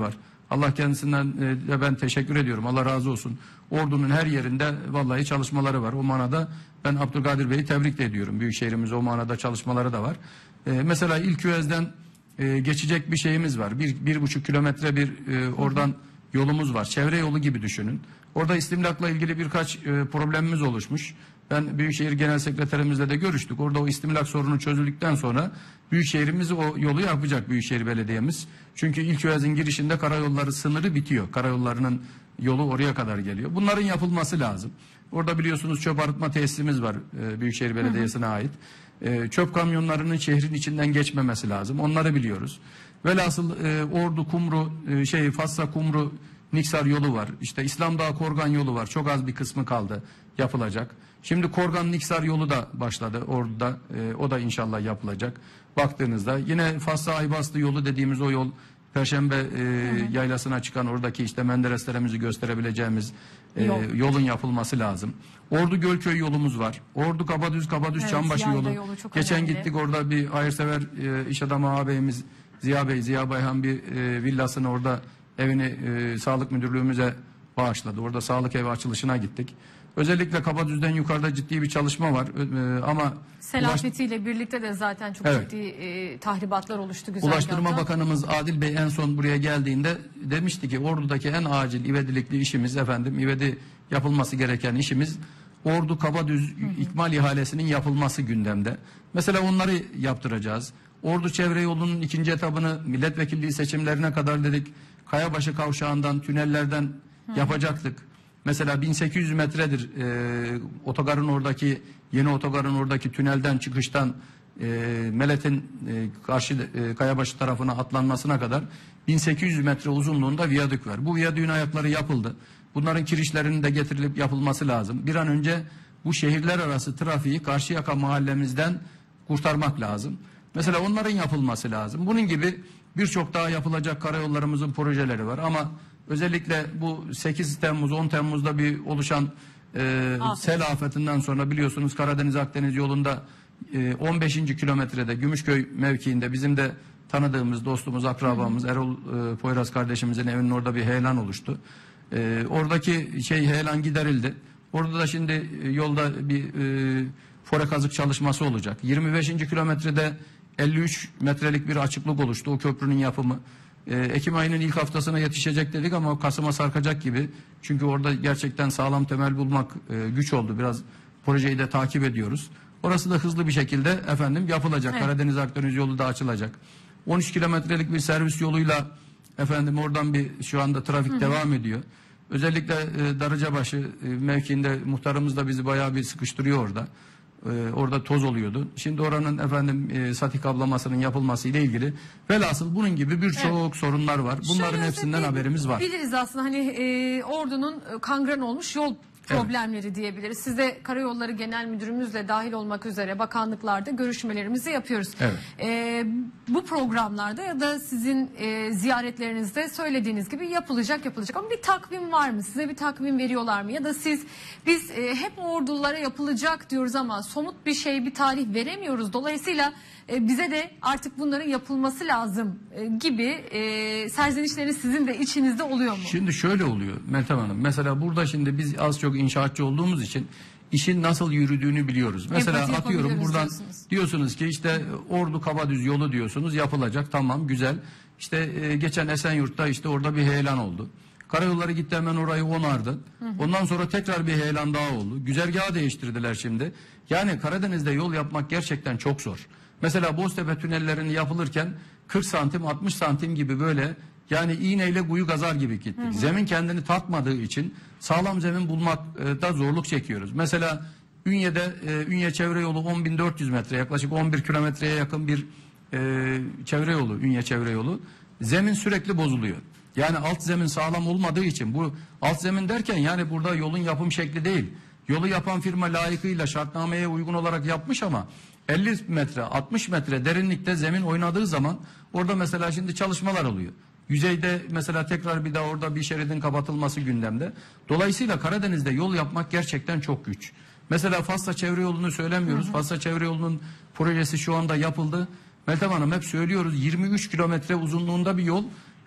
Allah kendisinden e, de ben teşekkür ediyorum. Allah razı olsun. Ordu'nun her yerinde vallahi çalışmaları var. O manada ben Abdülkadir Bey'i tebrik de ediyorum. Büyükşehirimiz o manada çalışmaları da var. E, mesela İlküvez'den e, geçecek bir şeyimiz var. Bir, bir buçuk kilometre bir e, oradan yolumuz var. Çevre yolu gibi düşünün. Orada istimlakla ilgili birkaç e, problemimiz oluşmuş. Ben Büyükşehir Genel Sekreterimizle de görüştük. Orada o istimlak sorunu çözüldükten sonra Büyükşehirimiz o yolu yapacak, Büyükşehir Belediye'miz. Çünkü İlküvez'in girişinde karayolları sınırı bitiyor. Karayollarının yolu oraya kadar geliyor. Bunların yapılması lazım. Orada biliyorsunuz çöp arıtma tesisimiz var e, Büyükşehir Belediyesi'ne ait. E, çöp kamyonlarının şehrin içinden geçmemesi lazım. Onları biliyoruz. Velhasıl e, Ordu, Kumru, e, şey Fassa, Kumru, Niksar yolu var. İşte İslamdağ, Korgan yolu var. Çok az bir kısmı kaldı yapılacak. Şimdi Korgan Niksar yolu da başladı orada. E, o da inşallah yapılacak. Baktığınızda yine Fassa Aybastı yolu dediğimiz o yol Perşembe e, yaylasına çıkan oradaki işte Mendereslerimizi gösterebileceğimiz e, Yol. yolun yapılması lazım. Ordu Gölköy yolumuz var. Ordu Kabadüz Kabadüz Evet, Çambaşı yayla yolu. yolu çok Geçen önemli. gittik orada bir hayırsever e, iş adamı ağabeyimiz Ziya Bey, Ziya Bayhan bir e, villasını orada evini e, sağlık müdürlüğümüze bağışladı. Orada sağlık evi açılışına gittik. Özellikle Kabadüz'den yukarıda ciddi bir çalışma var. E, ama Selafetiyle birlikte de zaten çok Evet. ciddi e, tahribatlar oluştu güzergahta. Ulaştırma Bakanımız Adil Bey en son buraya geldiğinde demişti ki Ordu'daki en acil ivedilikli işimiz efendim ivedi yapılması gereken işimiz Ordu Kabadüz ikmal ihalesinin yapılması gündemde. Mesela onları yaptıracağız. Ordu çevre yolunun ikinci etabını milletvekilliği seçimlerine kadar dedik Kayabaşı kavşağından tünellerden yapacaktık. Mesela bin sekiz yüz metredir e, otogarın oradaki yeni otogarın oradaki tünelden çıkıştan e, Melet'in e, karşı e, Kayabaşı tarafına atlanmasına kadar bin sekiz yüz metre uzunluğunda viyadük var. Bu viyadüğün ayakları yapıldı. Bunların kirişlerinin de getirilip yapılması lazım. Bir an önce bu şehirler arası trafiği Karşıyaka mahallemizden kurtarmak lazım. Mesela onların yapılması lazım. Bunun gibi birçok daha yapılacak karayollarımızın projeleri var ama özellikle bu sekiz Temmuz on Temmuz'da bir oluşan e, Afet. sel afetinden sonra biliyorsunuz Karadeniz Akdeniz yolunda e, on beşinci kilometrede Gümüşköy mevkiinde bizim de tanıdığımız dostumuz akrabamız Erol e, Poyraz kardeşimizin evinin orada bir heyelan oluştu. E, oradaki şey heyelan giderildi. Orada da şimdi e, yolda bir e, fore kazık çalışması olacak. yirmi beşinci kilometrede elli üç metrelik bir açıklık oluştu. O köprünün yapımı. Ee, Ekim ayının ilk haftasına yetişecek dedik ama Kasım'a sarkacak gibi. Çünkü orada gerçekten sağlam temel bulmak e, güç oldu. Biraz projeyi de takip ediyoruz. Orası da hızlı bir şekilde efendim yapılacak. Evet. Karadeniz Akdeniz yolu da açılacak. on üç kilometrelik bir servis yoluyla efendim oradan bir şu anda trafik Hı-hı. devam ediyor. Özellikle e, Darıcabaşı e, mevkiinde muhtarımız da bizi bayağı bir sıkıştırıyor orada. Ee, orada toz oluyordu. Şimdi oranın efendim e, satik ablamasının yapılması ile ilgili velhasıl bunun gibi birçok evet. sorunlar var. Bunların Şöyle hepsinden haberimiz var. Biliriz aslında hani e, Ordu'nun kangren olmuş yol problemleri evet. diyebiliriz. Siz de Karayolları Genel Müdürümüzle dahil olmak üzere bakanlıklarda görüşmelerimizi yapıyoruz. Evet. E, bu programlarda ya da sizin e, ziyaretlerinizde söylediğiniz gibi yapılacak yapılacak ama bir takvim var mı? Size bir takvim veriyorlar mı? Ya da siz biz e, hep Ordulara yapılacak diyoruz ama somut bir şey bir tarih veremiyoruz. Dolayısıyla e, bize de artık bunların yapılması lazım e, gibi e, serzenişleri sizin de içinizde oluyor mu? Şimdi şöyle oluyor Meltem Hanım. Mesela burada şimdi biz az çok inşaatçı olduğumuz için işin nasıl yürüdüğünü biliyoruz. Mesela Empati atıyorum buradan diyorsunuz. diyorsunuz ki işte Ordu Kabadüz yolu diyorsunuz yapılacak tamam güzel. İşte e, geçen Esenyurt'ta işte orada bir heyelan oldu. Karayolları gitti hemen orayı onardı. Hı hı. Ondan sonra tekrar bir heyelan daha oldu. Güzergahı değiştirdiler şimdi. Yani Karadeniz'de yol yapmak gerçekten çok zor. Mesela Boztepe tünellerini yapılırken kırk santim altmış santim gibi böyle yani iğneyle kuyu kazar gibi gittik. Hı hı. Zemin kendini tatmadığı için sağlam zemin bulmakta zorluk çekiyoruz. Mesela Ünye'de e, Ünye çevre yolu on bin dört yüz metre yaklaşık on bir kilometreye yakın bir e, çevre yolu Ünye çevre yolu. Zemin sürekli bozuluyor. Yani alt zemin sağlam olmadığı için bu alt zemin derken yani burada yolun yapım şekli değil. Yolu yapan firma layıkıyla şartnameye uygun olarak yapmış ama elli metre altmış metre derinlikte zemin oynadığı zaman orada mesela şimdi çalışmalar oluyor. Yüzeyde mesela tekrar bir daha orada bir şeridin kapatılması gündemde. Dolayısıyla Karadeniz'de yol yapmak gerçekten çok güç. Mesela Fassa çevre yolunu söylemiyoruz. Hı hı. Fassa çevre yolunun projesi şu anda yapıldı. Meltem Hanım hep söylüyoruz yirmi üç kilometre uzunluğunda bir yol.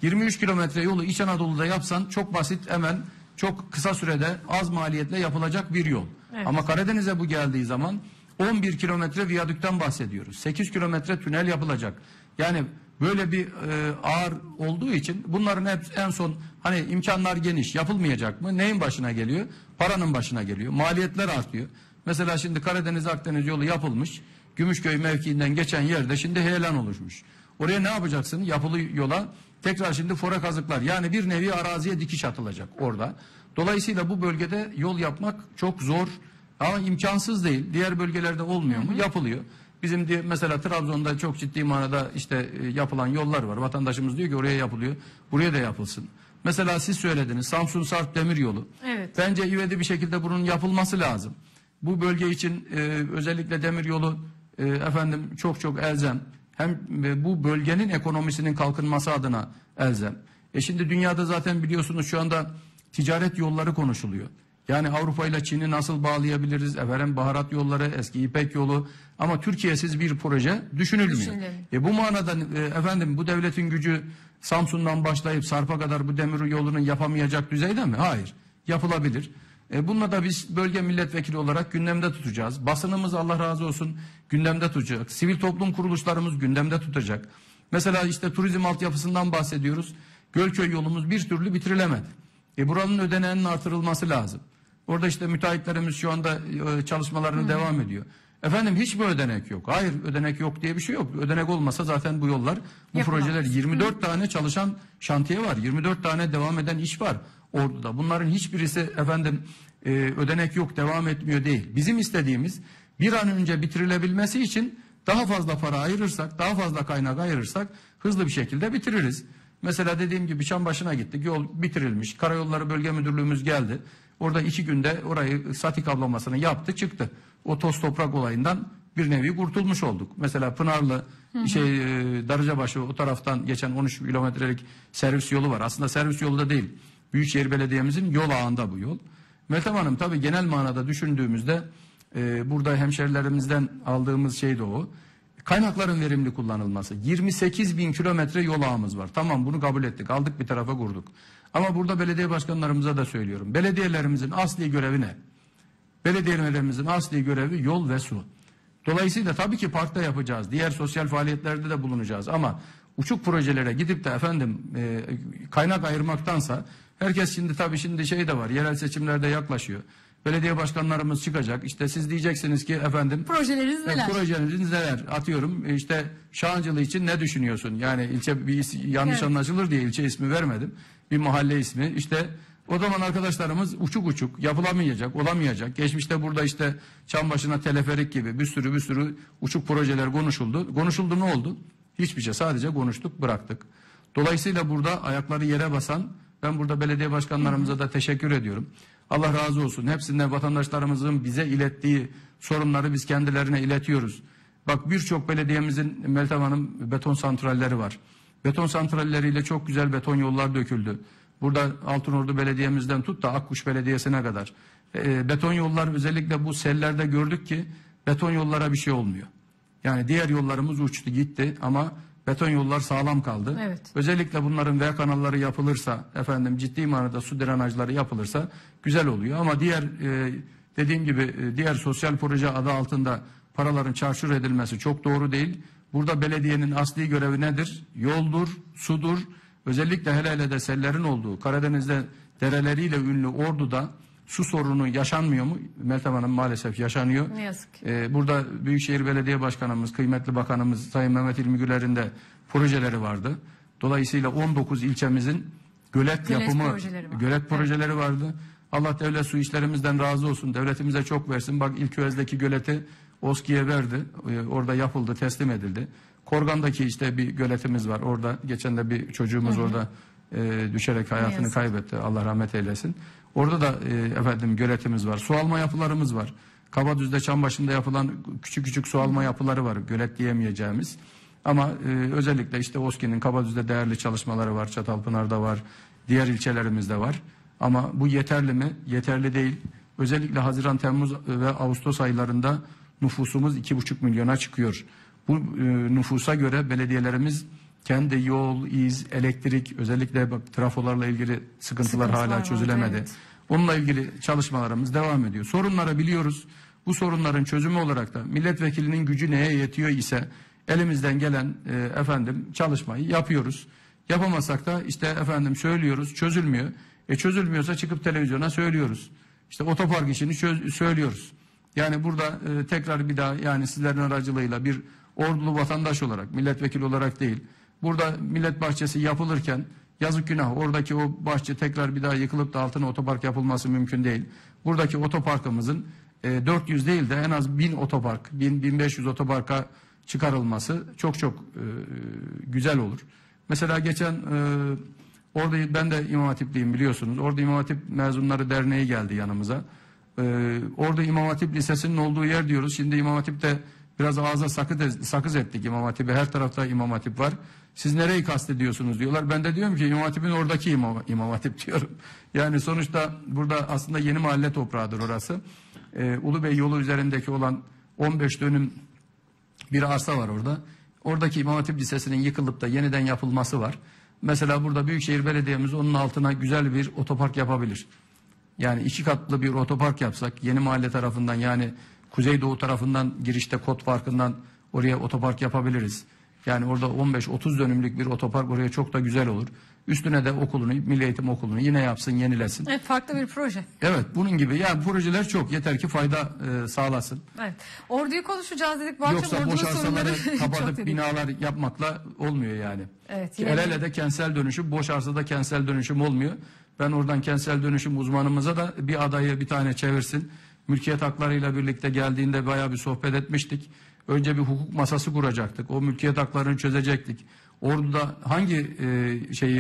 yirmi üç kilometre yolu İç Anadolu'da yapsan çok basit, hemen çok kısa sürede az maliyetle yapılacak bir yol. Evet. Ama Karadeniz'e bu geldiği zaman on bir kilometre viyadükten bahsediyoruz. sekiz kilometre tünel yapılacak. Yani böyle bir e, ağır olduğu için bunların hep en son hani imkanlar geniş, yapılmayacak mı? Neyin başına geliyor? Paranın başına geliyor. Maliyetler artıyor. Mesela şimdi Karadeniz Akdeniz yolu yapılmış. Gümüşköy mevkiinden geçen yerde şimdi heyelan oluşmuş. Oraya ne yapacaksın? Yapılı yola tekrar şimdi fora kazıklar. Yani bir nevi araziye dikiş atılacak orada. Dolayısıyla bu bölgede yol yapmak çok zor ama imkansız değil. Diğer bölgelerde olmuyor mu? Yapılıyor. Bizim diye mesela Trabzon'da çok ciddi manada işte e, yapılan yollar var. Vatandaşımız diyor ki oraya yapılıyor. Buraya da yapılsın. Mesela siz söylediniz Samsun Sarp Demiryolu. Evet. Bence ivedi bir şekilde bunun yapılması lazım. Bu bölge için e, özellikle demiryolu e, efendim çok çok elzem. Hem e, bu bölgenin ekonomisinin kalkınması adına elzem. E şimdi dünyada zaten biliyorsunuz şu anda ticaret yolları konuşuluyor. Yani Avrupa ile Çin'i nasıl bağlayabiliriz? Efendim baharat yolları, eski İpek yolu. Ama Türkiye'siz bir proje düşünülmüyor. Düşünülelim. E bu manada e, efendim bu devletin gücü Samsun'dan başlayıp Sarp'a kadar bu demir yolunun yapamayacak düzeyde mi? Hayır. Yapılabilir. E bununla da biz bölge milletvekili olarak gündemde tutacağız. Basınımız Allah razı olsun gündemde tutacak. Sivil toplum kuruluşlarımız gündemde tutacak. Mesela işte turizm altyapısından bahsediyoruz. Gölköy yolumuz bir türlü bitirilemedi. E buranın ödeneğinin artırılması lazım. Orada işte müteahhitlerimiz şu anda e, çalışmalarını Hı. devam ediyor. Efendim hiç mi ödenek yok? Hayır, ödenek yok diye bir şey yok. Ödenek olmasa zaten bu yollar, bu Yapılamaz. projeler yirmi dört Hı. tane çalışan şantiye var. yirmi dört tane devam eden iş var Ordu'da. Bunların hiçbirisi efendim e, ödenek yok, devam etmiyor değil. Bizim istediğimiz bir an önce bitirilebilmesi için daha fazla para ayırırsak, daha fazla kaynak ayırırsak hızlı bir şekilde bitiririz. Mesela dediğim gibi Çambaşı'na gittik. Yol bitirilmiş. Karayolları Bölge Müdürlüğümüz geldi. Orada iki günde orayı statik kablamasını yaptı çıktı. O toz toprak olayından bir nevi kurtulmuş olduk. Mesela Pınarlı, hı hı. şey Darıcabaşı o taraftan geçen on üç kilometrelik servis yolu var. Aslında servis yolu da değil. Büyükşehir Belediye'mizin yol ağında bu yol. Meltem Hanım tabii genel manada düşündüğümüzde e, burada hemşerilerimizden aldığımız şey de o. Kaynakların verimli kullanılması. yirmi sekiz bin kilometre yol ağımız var. Tamam, bunu kabul ettik. Aldık bir tarafa kurduk. Ama burada belediye başkanlarımıza da söylüyorum. Belediyelerimizin asli görevi ne? Belediyelerimizin asli görevi yol ve su. Dolayısıyla tabii ki parkta yapacağız. Diğer sosyal faaliyetlerde de bulunacağız. Ama uçuk projelere gidip de efendim e, kaynak ayırmaktansa herkes şimdi tabii şimdi şey de var. Yerel seçimlerde yaklaşıyor. Belediye başkanlarımız çıkacak. İşte siz diyeceksiniz ki efendim projeleriniz neler? Projeleriniz neler? Atıyorum işte Şahancılı için ne düşünüyorsun? Yani ilçe bir is, yanlış evet. anlaşılır diye ilçe ismi vermedim. Bir mahalle ismi. İşte o zaman arkadaşlarımız uçuk uçuk yapılamayacak, olamayacak. Geçmişte burada işte Çambaşı'na teleferik gibi bir sürü bir sürü uçuk projeler konuşuldu. Konuşuldu, ne oldu? Hiçbir şey, sadece konuştuk, bıraktık. Dolayısıyla burada ayakları yere basan, ben burada belediye başkanlarımıza da teşekkür ediyorum. Allah razı olsun. Hepsinden vatandaşlarımızın bize ilettiği sorunları biz kendilerine iletiyoruz. Bak birçok belediyemizin Meltem Hanım beton santralleri var. Beton santralleriyle çok güzel beton yollar döküldü. Burada Altınordu Belediye'mizden tut da Akkuş Belediyesi'ne kadar. E, beton yollar özellikle bu sellerde gördük ki beton yollara bir şey olmuyor. Yani diğer yollarımız uçtu gitti ama beton yollar sağlam kaldı. Evet. Özellikle bunların V kanalları yapılırsa, efendim ciddi manada su drenajları yapılırsa güzel oluyor. Ama diğer e, dediğim gibi e, diğer sosyal proje adı altında paraların çarçur edilmesi çok doğru değil. Burada belediyenin asli görevi nedir? Yoldur, sudur. Özellikle hele hele de sellerin olduğu Karadeniz'de dereleriyle ünlü Ordu'da su sorunu yaşanmıyor mu? Meltem Hanım maalesef yaşanıyor. Ne yazık ki. Ee, burada Büyükşehir Belediye Başkanımız, kıymetli bakanımız Sayın Mehmet İlmi Güler'in de projeleri vardı. Dolayısıyla on dokuz ilçemizin gölet, gölet yapımı, projeleri var. gölet projeleri evet. vardı. Allah devlet su işlerimizden razı olsun. Devletimize çok versin. Bak İlköğez'deki göleti OSKİ'ye verdi. Ee, orada yapıldı, teslim edildi. Korgan'daki işte bir göletimiz var. Orada geçen de bir çocuğumuz hı hı. orada e, düşerek hayatını kaybetti. Allah rahmet eylesin. Orada da e, efendim göletimiz var. Su alma yapılarımız var. Kabadüz'de Çambaşı'nda yapılan küçük küçük su alma yapıları var. Gölet diyemeyeceğimiz. Ama e, özellikle işte OSKİ'nin Kabadüz'de değerli çalışmaları var. Çatalpınar'da var. Diğer ilçelerimizde var. Ama bu yeterli mi? Yeterli değil. Özellikle Haziran, Temmuz ve Ağustos aylarında nüfusumuz iki buçuk milyona çıkıyor. Bu e, nüfusa göre belediyelerimiz kendi yol, iz, elektrik, özellikle bak trafolarla ilgili sıkıntılar Sıkıntılar hala vardı, çözülemedi. evet. Onunla ilgili çalışmalarımız devam ediyor. Sorunları biliyoruz. Bu sorunların çözümü olarak da milletvekilinin gücü neye yetiyor ise elimizden gelen e, efendim çalışmayı yapıyoruz. Yapamasak da işte efendim söylüyoruz, çözülmüyor. E çözülmüyorsa çıkıp televizyona söylüyoruz. İşte otopark işini çöz, söylüyoruz. Yani burada e, tekrar bir daha yani sizlerin aracılığıyla bir ordulu vatandaş olarak, milletvekili olarak değil. Burada millet bahçesi yapılırken yazık günah oradaki o bahçe tekrar bir daha yıkılıp da altına otopark yapılması mümkün değil. Buradaki otoparkımızın e, dört yüz değil de en az bin otopark, bin bin beş yüz otoparka çıkarılması çok çok e, güzel olur. Mesela geçen e, orada ben de İmam Hatipliyim biliyorsunuz. Orada İmam Hatip Mezunları Derneği geldi yanımıza. E, orada İmam Hatip Lisesi'nin olduğu yer diyoruz. Şimdi İmam Hatip'te biraz ağza sakız, sakız ettik İmam Hatip'e. Her tarafta İmam Hatip var. Siz nereyi kastediyorsunuz diyorlar. Ben de diyorum ki İmam Hatip'in oradaki İmam, İmam Hatip diyorum. Yani sonuçta burada aslında yeni mahalle toprağıdır orası. Ee, Ulubey yolu üzerindeki olan on beş dönüm bir arsa var orada. Oradaki İmam Hatip Lisesi'nin yıkılıp da yeniden yapılması var. Mesela burada Büyükşehir Belediye'miz onun altına güzel bir otopark yapabilir. Yani iki katlı bir otopark yapsak yeni mahalle tarafından yani Kuzeydoğu tarafından girişte kod farkından oraya otopark yapabiliriz. Yani orada on beş otuz dönümlük bir otopark oraya çok da güzel olur. Üstüne de okulunu, Milli Eğitim Okulu'nu yine yapsın, yenilesin. Evet, farklı bir proje. Evet, bunun gibi yani projeler çok. Yeter ki fayda e, sağlasın. Evet. Orduyu konuşacağız dedik. Bu akşam Yoksa ordunun boş arsaları sorunları çok kapatıp dedik. binalar yapmakla olmuyor yani. Evet, Ki el ele de kentsel dönüşüm, boş arsada kentsel dönüşüm olmuyor. Ben oradan kentsel dönüşüm uzmanımıza da bir adayı bir tane çevirsin. Mülkiyet haklarıyla birlikte geldiğinde bayağı bir sohbet etmiştik. Önce bir hukuk masası kuracaktık. O mülkiyet haklarını çözecektik. Ordu'da hangi e, şeyi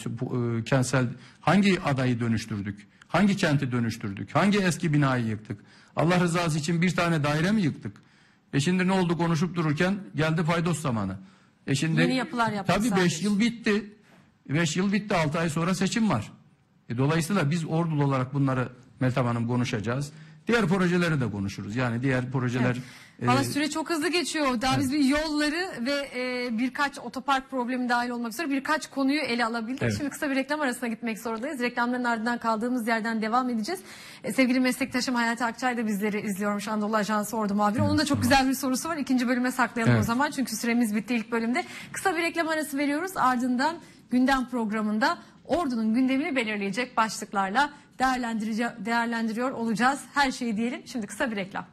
e, kentsel hangi adayı dönüştürdük? Hangi kenti dönüştürdük? Hangi eski binayı yıktık? Allah rızası için bir tane daire mi yıktık? E şimdi ne oldu konuşup dururken geldi paydos zamanı. E şimdi Yeni yapılar yaptık tabii beş sadece. yıl bitti. beş yıl bitti. altı ay sonra seçim var. E dolayısıyla biz Ordulu olarak bunları Meltem Hanım konuşacağız. Diğer projeleri de konuşuruz. Yani diğer projeler... Evet. Valla e, süre çok hızlı geçiyor. Daha biz bir yolları ve e, birkaç otopark problemi dahil olmak üzere birkaç konuyu ele alabildik. Evet. Şimdi kısa bir reklam arasına gitmek zorundayız. Reklamların ardından kaldığımız yerden devam edeceğiz. E, sevgili meslektaşım Hayati Akçay da bizleri izliyormuş. Anadolu Ajansı Ordu muhabiri. Onun da çok güzel bir sorusu var. İkinci bölüme saklayalım Evet. o zaman. Çünkü süremiz bitti ilk bölümde. Kısa bir reklam arası veriyoruz. Ardından gündem programında Ordu'nun gündemini belirleyecek başlıklarla değerlendirici- değerlendiriyor olacağız. Her şeyi diyelim. Şimdi kısa bir reklam.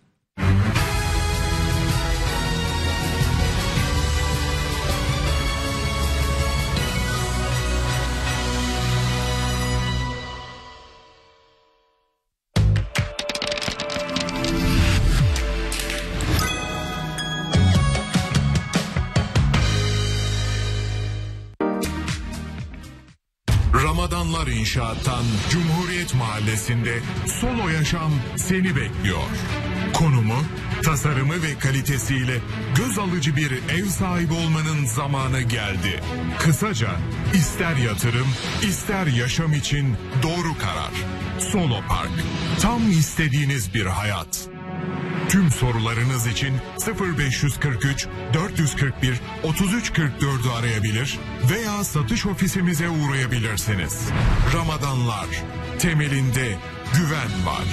Ramadanlar İnşaat'tan Cumhuriyet Mahallesi'nde Solo Yaşam seni bekliyor. Konumu, tasarımı ve kalitesiyle göz alıcı bir ev sahibi olmanın zamanı geldi. Kısaca ister yatırım, ister yaşam için doğru karar. Solo Park, tam istediğiniz bir hayat. Tüm sorularınız için sıfır beş kırk üç dört kırk bir otuz üç kırk dördü arayabilir veya satış ofisimize uğrayabilirsiniz. Ramadanlar, temelinde güven var.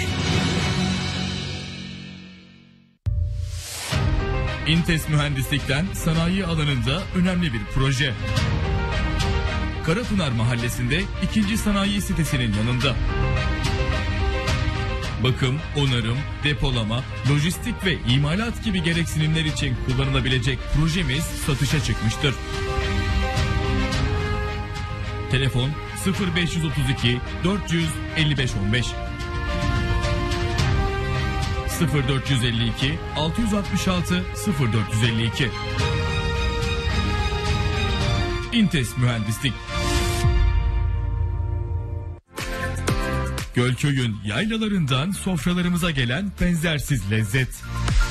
İntes Mühendislik'ten sanayi alanında önemli bir proje. Karapınar Mahallesi'nde ikinci sanayi sitesinin yanında. Bakım, onarım, depolama, lojistik ve imalat gibi gereksinimler için kullanılabilecek projemiz satışa çıkmıştır. Telefon sıfır beş otuz iki dört yüz elli beş on beş sıfır dört yüz elli iki altı yüz altmış altı sıfır dört yüz elli iki. İntes Mühendislik. Gölköy'ün yaylalarından sofralarımıza gelen benzersiz lezzet.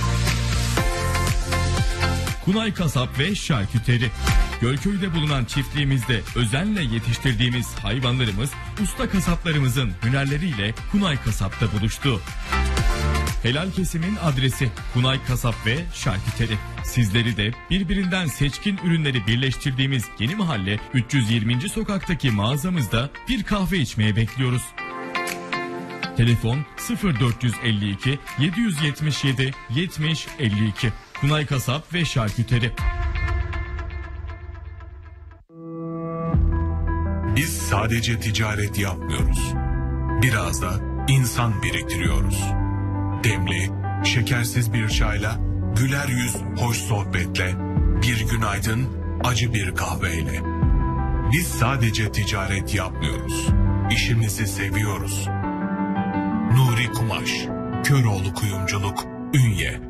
Kunay Kasap ve Şarküteri. Gölköy'de bulunan çiftliğimizde özenle yetiştirdiğimiz hayvanlarımız usta kasaplarımızın hünerleriyle Kunay Kasap'ta buluştu. Helal kesimin adresi Kunay Kasap ve Şarküteri. Sizleri de birbirinden seçkin ürünleri birleştirdiğimiz Yeni Mahalle üç yüz yirminci sokaktaki mağazamızda bir kahve içmeye bekliyoruz. Telefon sıfır dört elli iki yedi yetmiş yedi yetmiş elli iki. Kunay Kasap ve Şarküteri. Biz sadece ticaret yapmıyoruz. Biraz da insan biriktiriyoruz. Demli, şekersiz bir çayla, güler yüz, hoş sohbetle, bir günaydın, acı bir kahveyle. Biz sadece ticaret yapmıyoruz. İşimizi seviyoruz. Nuri Kumaş, Köroğlu Kuyumculuk, Ünye.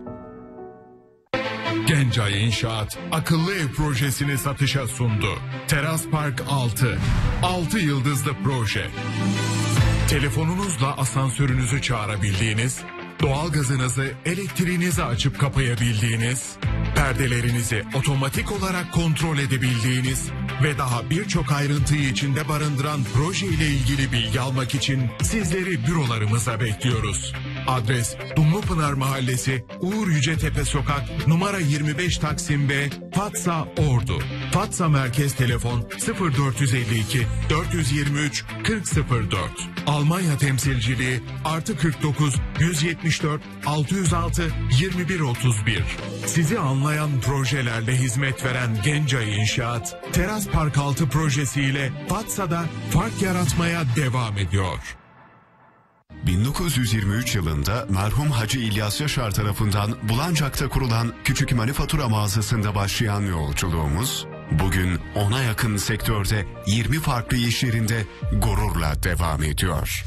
Gencay İnşaat akıllı ev projesini satışa sundu. Teras Park altı. altı yıldızlı proje. Telefonunuzla asansörünüzü çağırabildiğiniz, doğalgazınızı, elektriğinizi açıp kapayabildiğiniz, perdelerinizi otomatik olarak kontrol edebildiğiniz ve daha birçok ayrıntıyı içinde barındıran proje ile ilgili bilgi almak için sizleri bürolarımıza bekliyoruz. Adres Dumlupınar Mahallesi, Uğur Yücetepe Sokak, numara yirmi beş Taksim B, Fatsa Ordu. Fatsa Merkez Telefon sıfır dört elli iki dört yirmi üç kırk sıfır dört. Almanya temsilciliği artı kırk dokuz yüz yetmiş dört altı yüz altı yirmi bir otuz bir. Sizi anlayan projelerle hizmet veren Gencay İnşaat, Teras Park altı projesiyle Fatsa'da fark yaratmaya devam ediyor. bin dokuz yüz yirmi üç yılında merhum Hacı İlyas Yaşar tarafından Bulancak'ta kurulan küçük manifatura mağazasında başlayan yolculuğumuz, bugün ona yakın sektörde yirmi farklı iş yerinde gururla devam ediyor.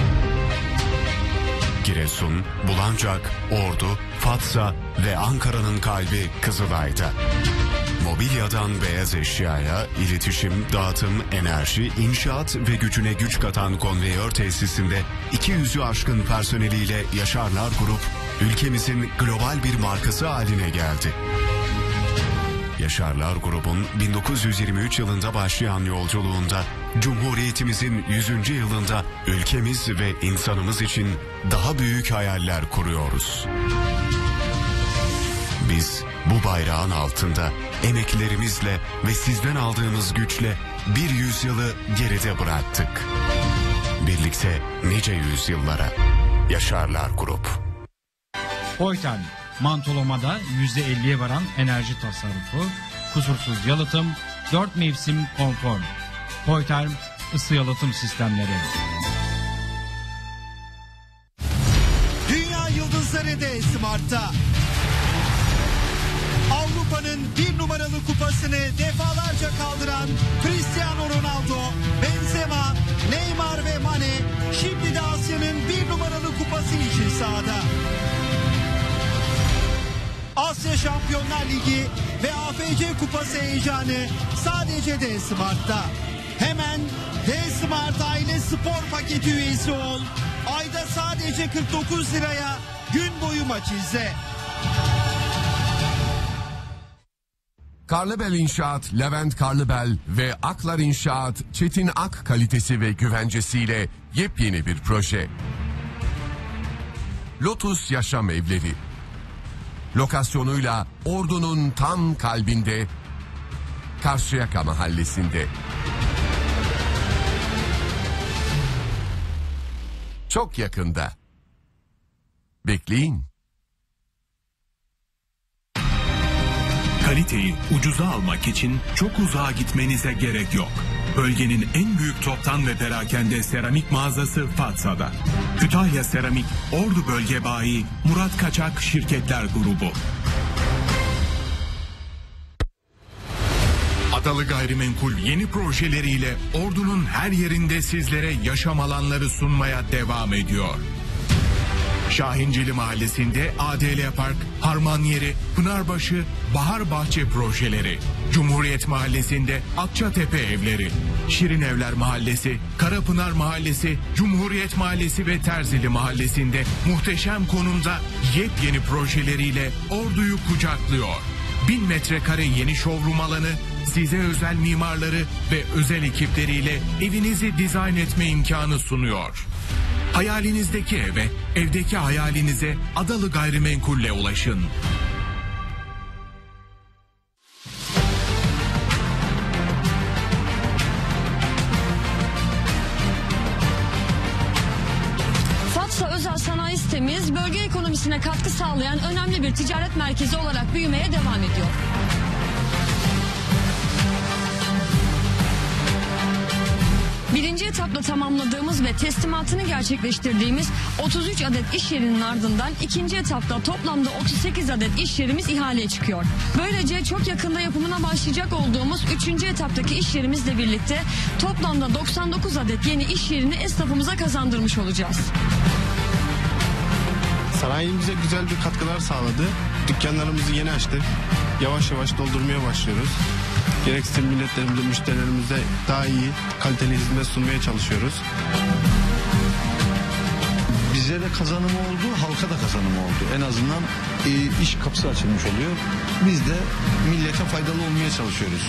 Giresun, Bulancak, Ordu, Fatsa ve Ankara'nın kalbi Kızılay'da. Mobilyadan beyaz eşyaya, iletişim, dağıtım, enerji, inşaat ve gücüne güç katan konveyör tesisinde iki yüzü aşkın personeliyle Yaşarlar Grup, ülkemizin global bir markası haline geldi. Yaşarlar Grubun bin dokuz yüz yirmi üç yılında başlayan yolculuğunda, Cumhuriyetimizin yüzüncü yılında ülkemiz ve insanımız için daha büyük hayaller kuruyoruz. Biz bu bayrağın altında emeklerimizle ve sizden aldığımız güçle bir yüzyılı geride bıraktık. Birlikte nice yüzyıllara. Yaşarlar Grup. Poytal, mantolamada yüzde elliye varan enerji tasarrufu, kusursuz yalıtım, dört mevsim konfor. Poytal, ısı yalıtım sistemleri. Dünya yıldızları da Smart'ta. Avrupa'nın bir numaralı kupasını defalarca kaldıran Cristiano Ronaldo, Benzema, Neymar ve Mane şimdi de Asya'nın bir numaralı kupası için sahada. Asya Şampiyonlar Ligi ve A F C Kupası heyecanı sadece D Smart'ta. Hemen D Smart Aile Spor Paketi üyesi ol. Ayda sadece kırk dokuz liraya gün boyu maç izle. Karlıbel İnşaat, Levent Karlıbel ve Aklar İnşaat, Çetin Ak kalitesi ve güvencesiyle yepyeni bir proje. Lotus Yaşam Evleri. Lokasyonuyla Ordu'nun tam kalbinde, Karşıyaka Mahallesi'nde. Çok yakında. Bekleyin. Kaliteyi ucuza almak için çok uzağa gitmenize gerek yok. Bölgenin en büyük toptan ve perakende seramik mağazası Fatsa'da. Kütahya Seramik, Ordu Bölge Bayi, Murat Kaçak Şirketler Grubu. Adalı Gayrimenkul yeni projeleriyle Ordu'nun her yerinde sizlere yaşam alanları sunmaya devam ediyor. Şahincili Mahallesi'nde A D L Park, Harman Yeri, Pınarbaşı, Bahar Bahçe projeleri. Cumhuriyet Mahallesi'nde Akçatepe Evleri. Şirin Evler Mahallesi, Karapınar Mahallesi, Cumhuriyet Mahallesi ve Terzili Mahallesi'nde muhteşem konumda yepyeni projeleriyle Ordu'yu kucaklıyor. Bin metrekare yeni showroom alanı, size özel mimarları ve özel ekipleriyle evinizi dizayn etme imkanı sunuyor. Hayalinizdeki eve, evdeki hayalinize Adalı Gayrimenkul'le ulaşın. Fatsa Özel Sanayi Sitemiz bölge ekonomisine katkı sağlayan önemli bir ticaret merkezi olarak büyümeye devam ediyor. Birinci etapla tamamladığımız ve teslimatını gerçekleştirdiğimiz otuz üç adet iş yerinin ardından ikinci etapta toplamda otuz sekiz adet iş yerimiz ihaleye çıkıyor. Böylece çok yakında yapımına başlayacak olduğumuz üçüncü etaptaki iş yerimizle birlikte toplamda doksan dokuz adet yeni iş yerini esnafımıza kazandırmış olacağız. Sanayimize güzel bir katkılar sağladı. Dükkanlarımızı yeni açtık. Yavaş yavaş doldurmaya başlıyoruz. Gerekse milletlerimize, müşterilerimize daha iyi, kaliteli hizmet sunmaya çalışıyoruz. Bize de kazanımı oldu, halka da kazanımı oldu. En azından e, iş kapısı açılmış oluyor. Biz de millete faydalı olmaya çalışıyoruz.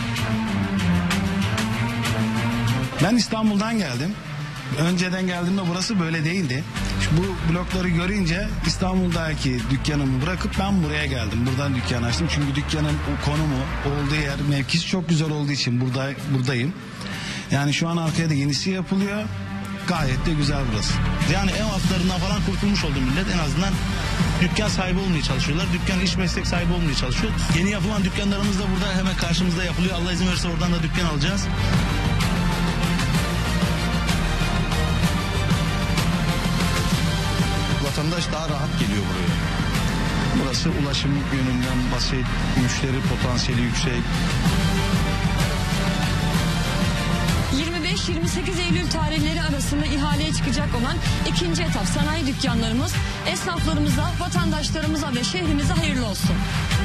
Ben İstanbul'dan geldim. Önceden geldiğimde burası böyle değildi. Bu blokları görünce İstanbul'daki dükkanımı bırakıp ben buraya geldim. Buradan dükkan açtım. Çünkü dükkanın o konumu, olduğu yer, mevkisi çok güzel olduğu için burada buradayım. Yani şu an arkaya da yenisi yapılıyor. Gayet de güzel burası. Yani ev altlarından falan kurtulmuş oldu millet. En azından dükkan sahibi olmaya çalışıyorlar. Dükkan iş meslek sahibi olmaya çalışıyor. Yeni yapılan dükkanlarımız da burada hemen karşımızda yapılıyor. Allah izin verirse oradan da dükkan alacağız. Vatandaş daha rahat geliyor buraya. Burası ulaşım yönünden basit, müşteri potansiyeli yüksek. yirmi beş yirmi sekiz Eylül tarihleri arasında ihaleye çıkacak olan ikinci etap sanayi dükkanlarımız esnaflarımıza, vatandaşlarımıza ve şehrimize hayırlı olsun.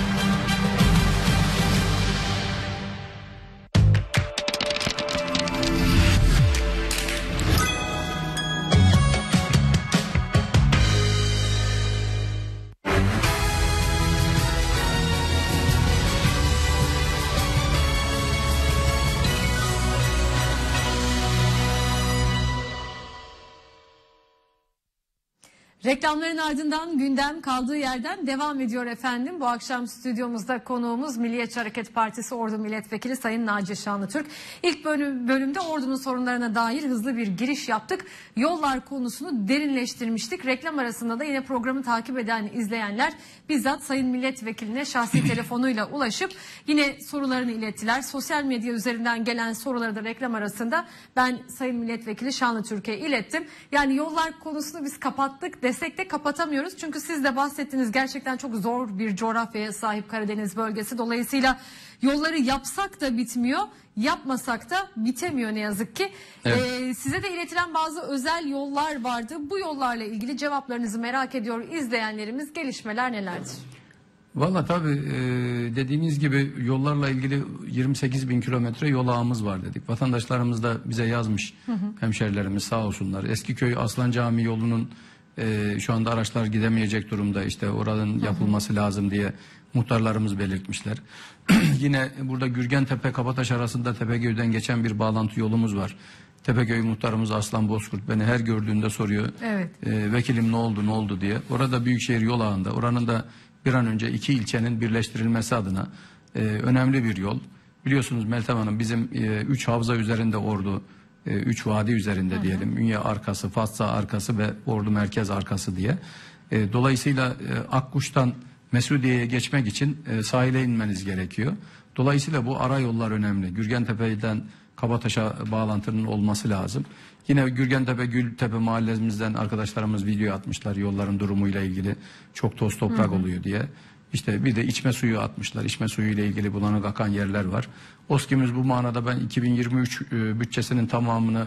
Reklamların ardından gündem kaldığı yerden devam ediyor efendim. Bu akşam stüdyomuzda konuğumuz Milliyetçi Hareket Partisi Ordu Milletvekili Sayın Naci Şanlıtürk. İlk bölüm, bölümde ordunun sorunlarına dair hızlı bir giriş yaptık. Yollar konusunu derinleştirmiştik. Reklam arasında da yine programı takip eden izleyenler bizzat Sayın Milletvekiline şahsi telefonuyla ulaşıp yine sorularını ilettiler. Sosyal medya üzerinden gelen soruları da reklam arasında ben Sayın Milletvekili Şanlıtürk'e ilettim. Yani yollar konusunu biz kapattık desek de kapatamıyoruz. Çünkü siz de bahsettiniz, gerçekten çok zor bir coğrafyaya sahip Karadeniz bölgesi. Dolayısıyla yolları yapsak da bitmiyor, yapmasak da bitemiyor ne yazık ki. Evet. Ee, size de iletilen bazı özel yollar vardı. Bu yollarla ilgili cevaplarınızı merak ediyor izleyenlerimiz. Gelişmeler nelerdir? Valla tabii e, dediğiniz gibi yollarla ilgili yirmi sekiz bin kilometre yol ağımız var dedik. Vatandaşlarımız da bize yazmış, hı hı. hemşerilerimiz sağ olsunlar. Eskiköy Aslan Camii yolunun e, şu anda araçlar gidemeyecek durumda, işte oranın yapılması hı hı. lazım diye muhtarlarımız belirtmişler. Yine burada Gürgentepe Kabataş arasında Tepeköy'den geçen bir bağlantı yolumuz var. Tepeköy muhtarımız Aslan Bozkurt beni her gördüğünde soruyor. Evet. E, vekilim ne oldu ne oldu diye. Orada Büyükşehir yol ağında, oranın da bir an önce iki ilçenin birleştirilmesi adına e, önemli bir yol. Biliyorsunuz Meltem Hanım, bizim e, üç havza üzerinde Ordu, e, üç vadi üzerinde hı hı. diyelim. Ünye arkası, Fatsa arkası ve Ordu merkez arkası diye. E, dolayısıyla e, Akkuş'tan Mesudiye'ye geçmek için e, sahile inmeniz gerekiyor. Dolayısıyla bu ara yollar önemli. Gürgentepe'den Kabataş'a bağlantının olması lazım. Yine Gürgentepe, Gültepe mahallemizden arkadaşlarımız video atmışlar yolların durumuyla ilgili. Çok toz toprak hı hı. oluyor diye. İşte bir de içme suyu atmışlar. İçme suyu ile ilgili bulanık akan yerler var. OSKİ'miz bu manada ben iki bin yirmi üç e, bütçesinin tamamını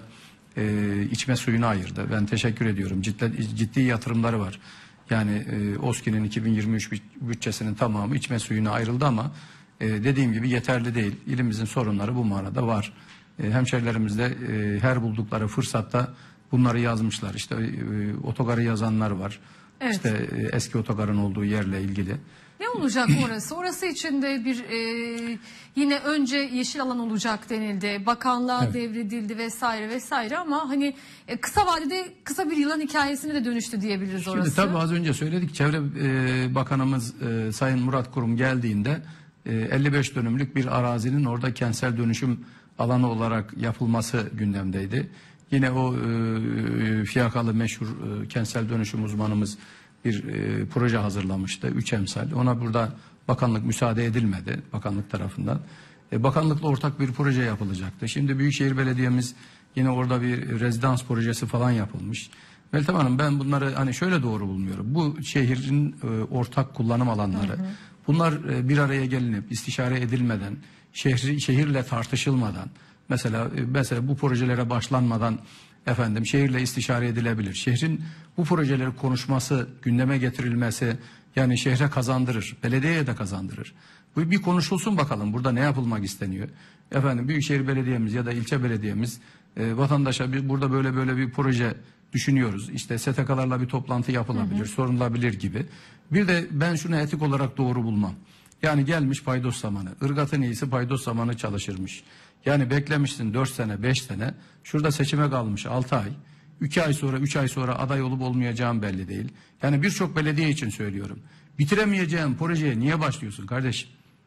e, içme suyuna ayırdı. Ben teşekkür ediyorum. Ciddi, ciddi yatırımları var. Yani e, OSKİ'nin iki bin yirmi üç bütçesinin tamamı içme suyuna ayrıldı ama e, dediğim gibi yeterli değil. İlimizin sorunları bu manada var. E, hemşerilerimiz de e, her buldukları fırsatta bunları yazmışlar. İşte e, otogarı yazanlar var. Evet. İşte e, eski otogarın olduğu yerle ilgili. Ne olacak orası? Orası için de bir e, yine önce yeşil alan olacak denildi. Bakanlığa Evet. devredildi vesaire vesaire ama hani e, kısa vadede kısa bir yılan hikayesine de dönüştü diyebiliriz Şimdi orası. tabii az önce söyledik. Çevre e, Bakanımız e, Sayın Murat Kurum geldiğinde e, elli beş dönümlük bir arazinin orada kentsel dönüşüm alanı olarak yapılması gündemdeydi. Yine o e, fiyakalı meşhur e, kentsel dönüşüm uzmanımız bir e, proje hazırlamıştı. Üç emsal. Ona burada bakanlık müsaade edilmedi bakanlık tarafından. E, bakanlıkla ortak bir proje yapılacaktı. Şimdi Büyükşehir Belediye'miz yine orada bir rezidans projesi falan yapılmış. Meltem Hanım, ben bunları hani şöyle doğru bulmuyorum. Bu şehrin e, ortak kullanım alanları. Hı hı. Bunlar e, bir araya gelinip istişare edilmeden, şehri şehirle tartışılmadan, mesela e, mesela bu projelere başlanmadan efendim şehirle istişare edilebilir. Şehrin bu projeleri konuşması, gündeme getirilmesi yani şehre kazandırır, belediyeye de kazandırır. Bu bir konuşulsun bakalım burada ne yapılmak isteniyor. Efendim Büyükşehir Belediye'miz ya da ilçe belediyemiz e, vatandaşa bir, burada böyle böyle bir proje düşünüyoruz. İşte S T K'larla bir toplantı yapılabilir, hı hı. sorulabilir gibi. Bir de ben şunu etik olarak doğru bulmam. Yani gelmiş paydos zamanı, ırgatın iyisi paydos zamanı çalışırmış. Yani beklemişsin dört sene, beş sene, şurada seçime kalmış altı ay, iki ay sonra, üç ay sonra aday olup olmayacağım belli değil. Yani birçok belediye için söylüyorum. Bitiremeyeceğin projeye niye başlıyorsun kardeşim?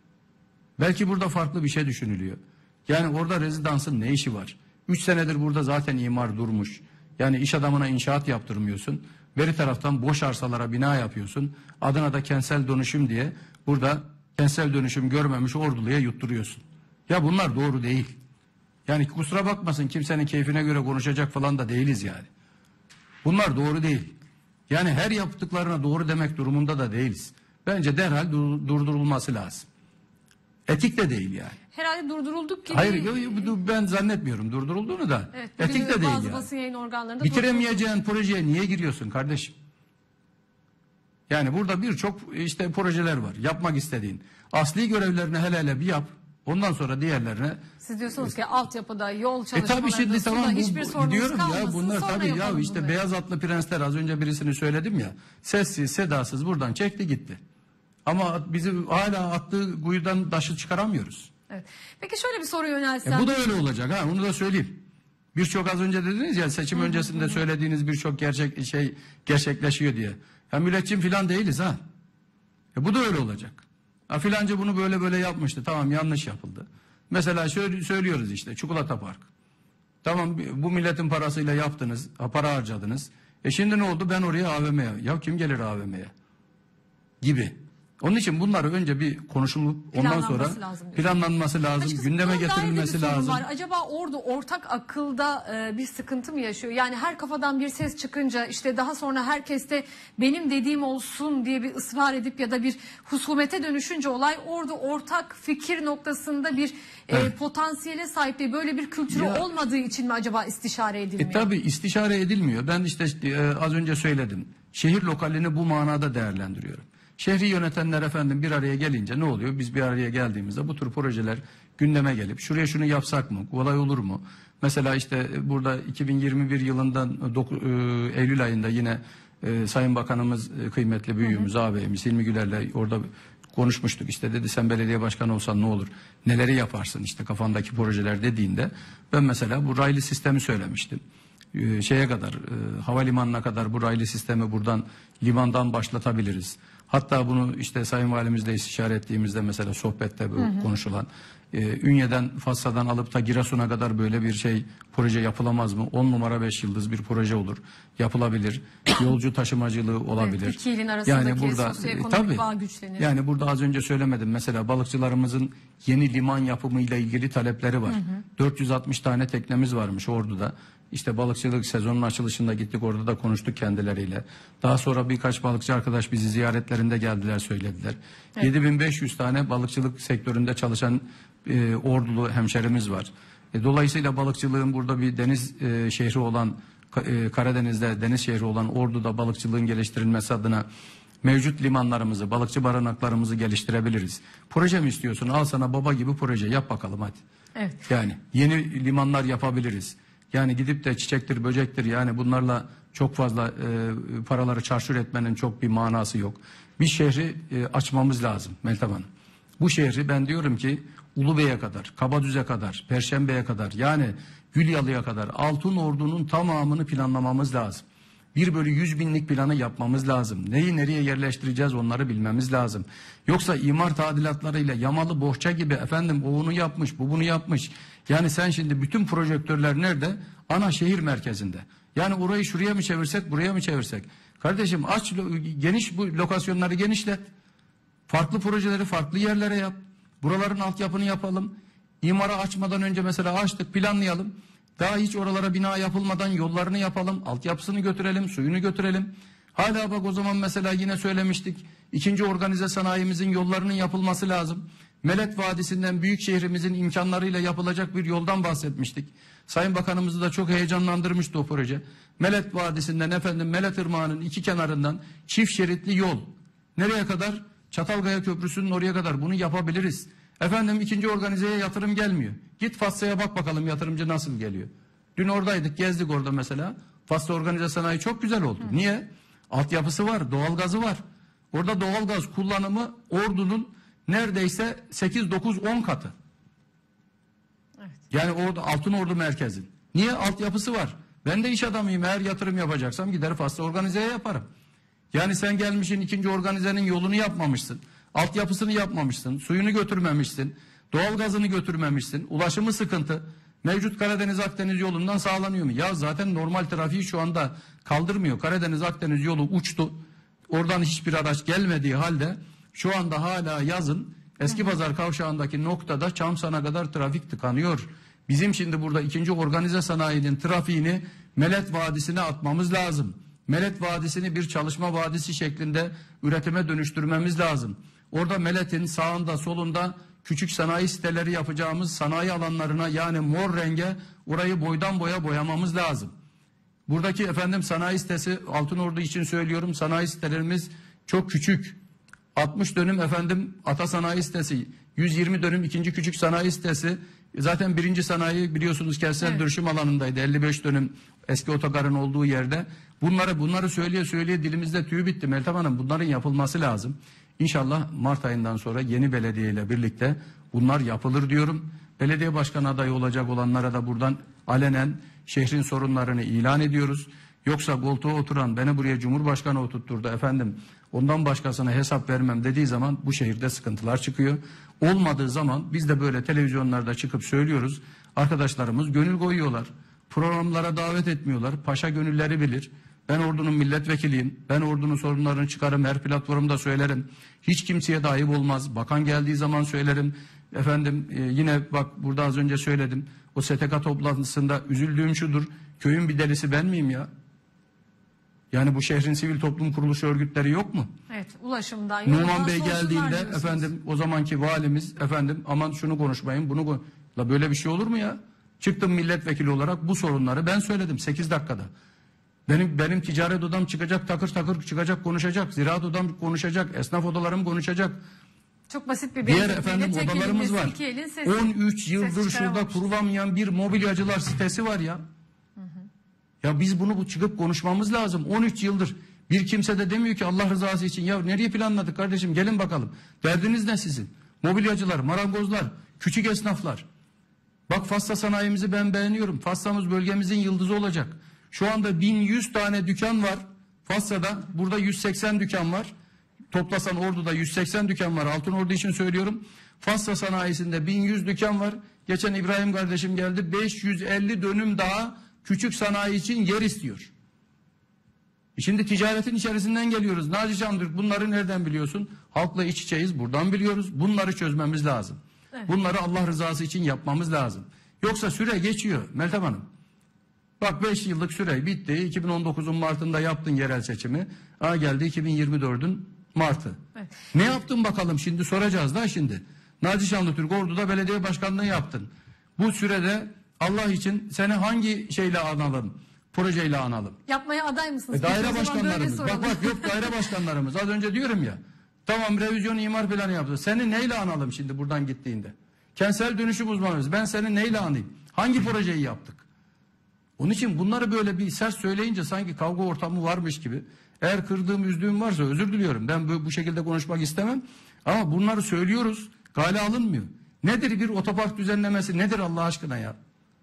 Belki burada farklı bir şey düşünülüyor. Yani orada rezidansın ne işi var? Üç senedir burada zaten imar durmuş. Yani iş adamına inşaat yaptırmıyorsun. Beri taraftan boş arsalara bina yapıyorsun. Adına da kentsel dönüşüm diye burada kentsel dönüşüm görmemiş Ordulu'ya yutturuyorsun. Ya bunlar doğru değil. Yani kusura bakmasın, kimsenin keyfine göre konuşacak falan da değiliz yani. Bunlar doğru değil. Yani her yaptıklarına doğru demek durumunda da değiliz. Bence derhal dur- durdurulması lazım. Etik de değil yani. Herhalde durdurulduk gibi. Hayır yo, yo, ben zannetmiyorum durdurulduğunu da. Evet, etik de değil bazı yani. basın yayın organlarında Bitiremeyeceğin projeye niye giriyorsun kardeşim? Yani burada birçok işte projeler var yapmak istediğin. Asli görevlerini hele hele bir yap. Ondan sonra diğerlerine. Siz diyorsunuz ki altyapıda, yol E çalışmalarında, tabii şimdi suda tamam hiçbir bu, sorunumuz diyorum kalmasın. ya bunlar sonra tabii ya yapalım işte bunu. beyaz atlı prensler, az önce birisini söyledim ya. Sessiz sedasız buradan çekti gitti. Ama bizi hala attığı kuyudan taşı çıkaramıyoruz. Evet. Peki şöyle bir soru yönelsem. E bu da öyle olacak ha, onu da söyleyeyim. Birçok az önce dediniz ya seçim hı, öncesinde hı. söylediğiniz birçok gerçek şey gerçekleşiyor diye. Ya müneccim filan değiliz ha. E bu da öyle olacak. Ha filanca bunu böyle böyle yapmıştı. Tamam, yanlış yapıldı. Mesela şöyle söylüyoruz işte Çikolata Park. Tamam, bu milletin parasıyla yaptınız, para harcadınız. E şimdi ne oldu? Ben oraya A V M'ye. Ya kim gelir A V M'ye? Gibi. Onun için bunları önce bir konuşulup ondan sonra lazım planlanması lazım, Açıkçası gündeme bunun getirilmesi dair bir sorun lazım. var. Acaba orada ortak akılda e, bir sıkıntı mı yaşıyor? Yani her kafadan bir ses çıkınca işte daha sonra herkes de benim dediğim olsun diye bir ısrar edip ya da bir husumete dönüşünce olay orada ortak fikir noktasında bir e, evet. potansiyele sahip değil. Böyle bir kültürü ya, olmadığı için mi acaba istişare edilmiyor? E, tabii istişare edilmiyor. Ben işte e, az önce söyledim. Şehir lokalini bu manada değerlendiriyorum. Şehri yönetenler efendim bir araya gelince ne oluyor? Biz bir araya geldiğimizde bu tür projeler gündeme gelip şuraya şunu yapsak mı? Kolay olur mu? Mesela işte burada iki bin yirmi bir yılından Eylül ayında yine e, Sayın Bakanımız, e, kıymetli büyüğümüz, ağabeyimiz Hilmi Güler'le orada konuşmuştuk. İşte dedi sen belediye başkanı olsan ne olur? Neleri yaparsın işte kafandaki projeler dediğinde ben mesela bu raylı sistemi söylemiştim. E, şeye kadar e, havalimanına kadar bu raylı sistemi buradan limandan başlatabiliriz. Hatta bunu işte Sayın Valimizle istişare ettiğimizde mesela sohbette hı hı. konuşulan e, Ünye'den Fassa'dan alıp da Giresun'a kadar böyle bir şey proje yapılamaz mı? on numara beş yıldız bir proje olur. Yapılabilir. Yolcu taşımacılığı olabilir. Evet, iki ilin arasındaki yani burada, sosyoekonomik tabii, bağ güçlenir. Yani burada az önce söylemedim. Mesela balıkçılarımızın yeni liman yapımıyla ilgili talepleri var. Hı hı. dört yüz altmış tane teknemiz varmış Ordu'da. İşte balıkçılık sezonun açılışında gittik, orada da konuştuk kendileriyle. Daha sonra birkaç balıkçı arkadaş bizi ziyaretlerinde geldiler, söylediler. Evet. yedi bin beş yüz tane balıkçılık sektöründe çalışan e, Ordulu hemşerimiz var. E, dolayısıyla balıkçılığın burada bir deniz e, şehri olan e, Karadeniz'de deniz şehri olan Ordu'da balıkçılığın geliştirilmesi adına mevcut limanlarımızı, balıkçı barınaklarımızı geliştirebiliriz. Proje mi istiyorsun? Al sana baba gibi proje yap bakalım hadi. Evet. Yani yeni limanlar yapabiliriz. Yani gidip de çiçektir, böcektir, yani bunlarla çok fazla e, paraları çarçur etmenin çok bir manası yok. Bir şehri e, açmamız lazım Meltem Hanım. Bu şehri ben diyorum ki Ulubey'e kadar, Kabadüz'e kadar, Perşembe'ye kadar, yani Gülyalı'ya kadar Altınordu'nun tamamını planlamamız lazım. Bir bölü yüz binlik planı yapmamız lazım. Neyi nereye yerleştireceğiz onları bilmemiz lazım. Yoksa imar tadilatlarıyla Yamalı Bohça gibi efendim o onu yapmış, bu bunu yapmış. Yani sen şimdi bütün projektörler nerede? Ana şehir merkezinde. Yani orayı şuraya mı çevirsek, buraya mı çevirsek? Kardeşim aç, geniş bu lokasyonları genişlet. Farklı projeleri farklı yerlere yap. Buraların altyapını yapalım. İmara açmadan önce mesela açtık, planlayalım. Daha hiç oralara bina yapılmadan yollarını yapalım, altyapısını götürelim, suyunu götürelim. Hala bak o zaman mesela yine söylemiştik. İkinci organize sanayimizin yollarının yapılması lazım. Melet Vadisi'nden büyük şehrimizin imkanlarıyla yapılacak bir yoldan bahsetmiştik. Sayın Bakanımızı da çok heyecanlandırmıştı o proje. Melet Vadisi'nden efendim Melet Irmağı'nın iki kenarından çift şeritli yol. Nereye kadar? Çatalgaya Köprüsü'nün oraya kadar bunu yapabiliriz. Efendim ikinci organizeye yatırım gelmiyor. Git Fassa'ya bak bakalım yatırımcı nasıl geliyor. Dün oradaydık, gezdik orada mesela. Fassa organize sanayi çok güzel oldu. Hı. Niye? Altyapısı var, doğalgazı var. Orada doğalgaz kullanımı Ordu'nun neredeyse sekiz dokuz on katı. Evet. Yani orada Altınordu merkezin. Niye? Altyapısı var. Ben de iş adamıyım, eğer yatırım yapacaksam gider Fassa organizeye yaparım. Yani sen gelmişsin ikinci organizenin yolunu yapmamışsın. Altyapısını yapmamışsın, suyunu götürmemişsin, doğalgazını götürmemişsin, ulaşımı sıkıntı. Mevcut Karadeniz-Akdeniz yolundan sağlanıyor mu? Ya zaten normal trafiği şu anda kaldırmıyor. Karadeniz-Akdeniz yolu uçtu. Oradan hiçbir araç gelmediği halde şu anda hala yazın Eskipazar kavşağındaki noktada Çamsan'a kadar trafik tıkanıyor. Bizim şimdi burada ikinci organize sanayinin trafiğini Melet Vadisi'ne atmamız lazım. Melet Vadisi'ni bir çalışma vadisi şeklinde üretime dönüştürmemiz lazım. Orada Melet'in sağında solunda küçük sanayi siteleri yapacağımız sanayi alanlarına, yani mor renge orayı boydan boya boyamamız lazım. Buradaki efendim sanayi sitesi, Altınordu için söylüyorum, sanayi sitelerimiz çok küçük. altmış dönüm efendim Ata Sanayi Sitesi, yüz yirmi dönüm ikinci küçük sanayi sitesi. Zaten birinci sanayi biliyorsunuz kentsel evet. dönüşüm alanındaydı. elli beş dönüm eski otogarın olduğu yerde. Bunları bunları söyleye söyleye dilimizde tüy bitti Meltem Hanım. Bunların yapılması lazım. İnşallah Mart ayından sonra yeni belediye ile birlikte bunlar yapılır diyorum. Belediye başkanı adayı olacak olanlara da buradan alenen şehrin sorunlarını ilan ediyoruz. Yoksa koltuğa oturan beni buraya Cumhurbaşkanı oturtturdu efendim, ondan başkasına hesap vermem dediği zaman bu şehirde sıkıntılar çıkıyor. Olmadığı zaman biz de böyle televizyonlarda çıkıp söylüyoruz. Arkadaşlarımız gönül koyuyorlar. Programlara davet etmiyorlar. Paşa gönülleri bilir. Ben Ordu'nun milletvekiliyim. Ben Ordu'nun sorunlarını çıkarım. Her platformda söylerim. Hiç kimseye de ayıp olmaz. Bakan geldiği zaman söylerim. Efendim e, yine bak burada az önce söyledim. O S T K toplantısında üzüldüğüm şudur. Köyün bir delisi ben miyim ya? Yani bu şehrin sivil toplum kuruluşu örgütleri yok mu? Evet, ulaşımdan. Numan Bey geldiğinde efendim o zamanki valimiz efendim aman şunu konuşmayın bunu ko la böyle bir şey olur mu ya? Çıktım milletvekili olarak bu sorunları ben söyledim sekiz dakikada. Benim benim ticaret odam çıkacak, takır takır çıkacak, konuşacak. Ziraat odam konuşacak, esnaf odalarım konuşacak. Çok basit bir diğer efendim odalarımız var. on üç yıldır şurada kurulamayan bir mobilyacılar sitesi var ya. Hı hı. Ya biz bunu bu çıkıp konuşmamız lazım. on üç yıldır bir kimse de demiyor ki Allah rızası için ya nereye planladık kardeşim, gelin bakalım. Derdiniz ne sizin? Mobilyacılar, marangozlar, küçük esnaflar. Bak Fassa sanayimizi ben beğeniyorum. Fassa'mız bölgemizin yıldızı olacak. Şu anda bin yüz tane dükkan var Fassa'da. Burada yüz seksen dükkan var. Toplasan Ordu'da yüz seksen dükkan var. Altınordu için söylüyorum. Fassa sanayisinde bin yüz dükkan var. Geçen İbrahim kardeşim geldi. beş yüz elli dönüm daha küçük sanayi için yer istiyor. Şimdi ticaretin içerisinden geliyoruz. Naci Şandırk, bunları nereden biliyorsun? Halkla iç içeyiz, buradan biliyoruz. Bunları çözmemiz lazım. Evet. Bunları Allah rızası için yapmamız lazım. Yoksa süre geçiyor Meltem Hanım. Bak beş yıllık süre bitti. iki bin on dokuzun Mart'ında yaptın yerel seçimi. Aa geldi iki bin yirmi dördün Mart'ı. Evet. Ne yaptın bakalım şimdi soracağız da şimdi. Naci Şanlıtürk Ordu'da belediye başkanlığı yaptın. Bu sürede Allah için seni hangi şeyle analım? Projeyle analım. Yapmaya aday mısınız? E, daire başkanlarımız. Bak bak yok daire başkanlarımız. Az önce diyorum ya. Tamam revizyon imar planı yaptı. Seni neyle analım şimdi buradan gittiğinde? Kentsel dönüşüm uzmanıyız. Ben seni neyle anayım? Hangi projeyi yaptık? Onun için bunları böyle bir sert söyleyince sanki kavga ortamı varmış gibi. Eğer kırdığım, üzdüğüm varsa özür diliyorum. Ben bu, bu şekilde konuşmak istemem. Ama bunları söylüyoruz, gale alınmıyor. Nedir bir otopark düzenlemesi, nedir Allah aşkına ya?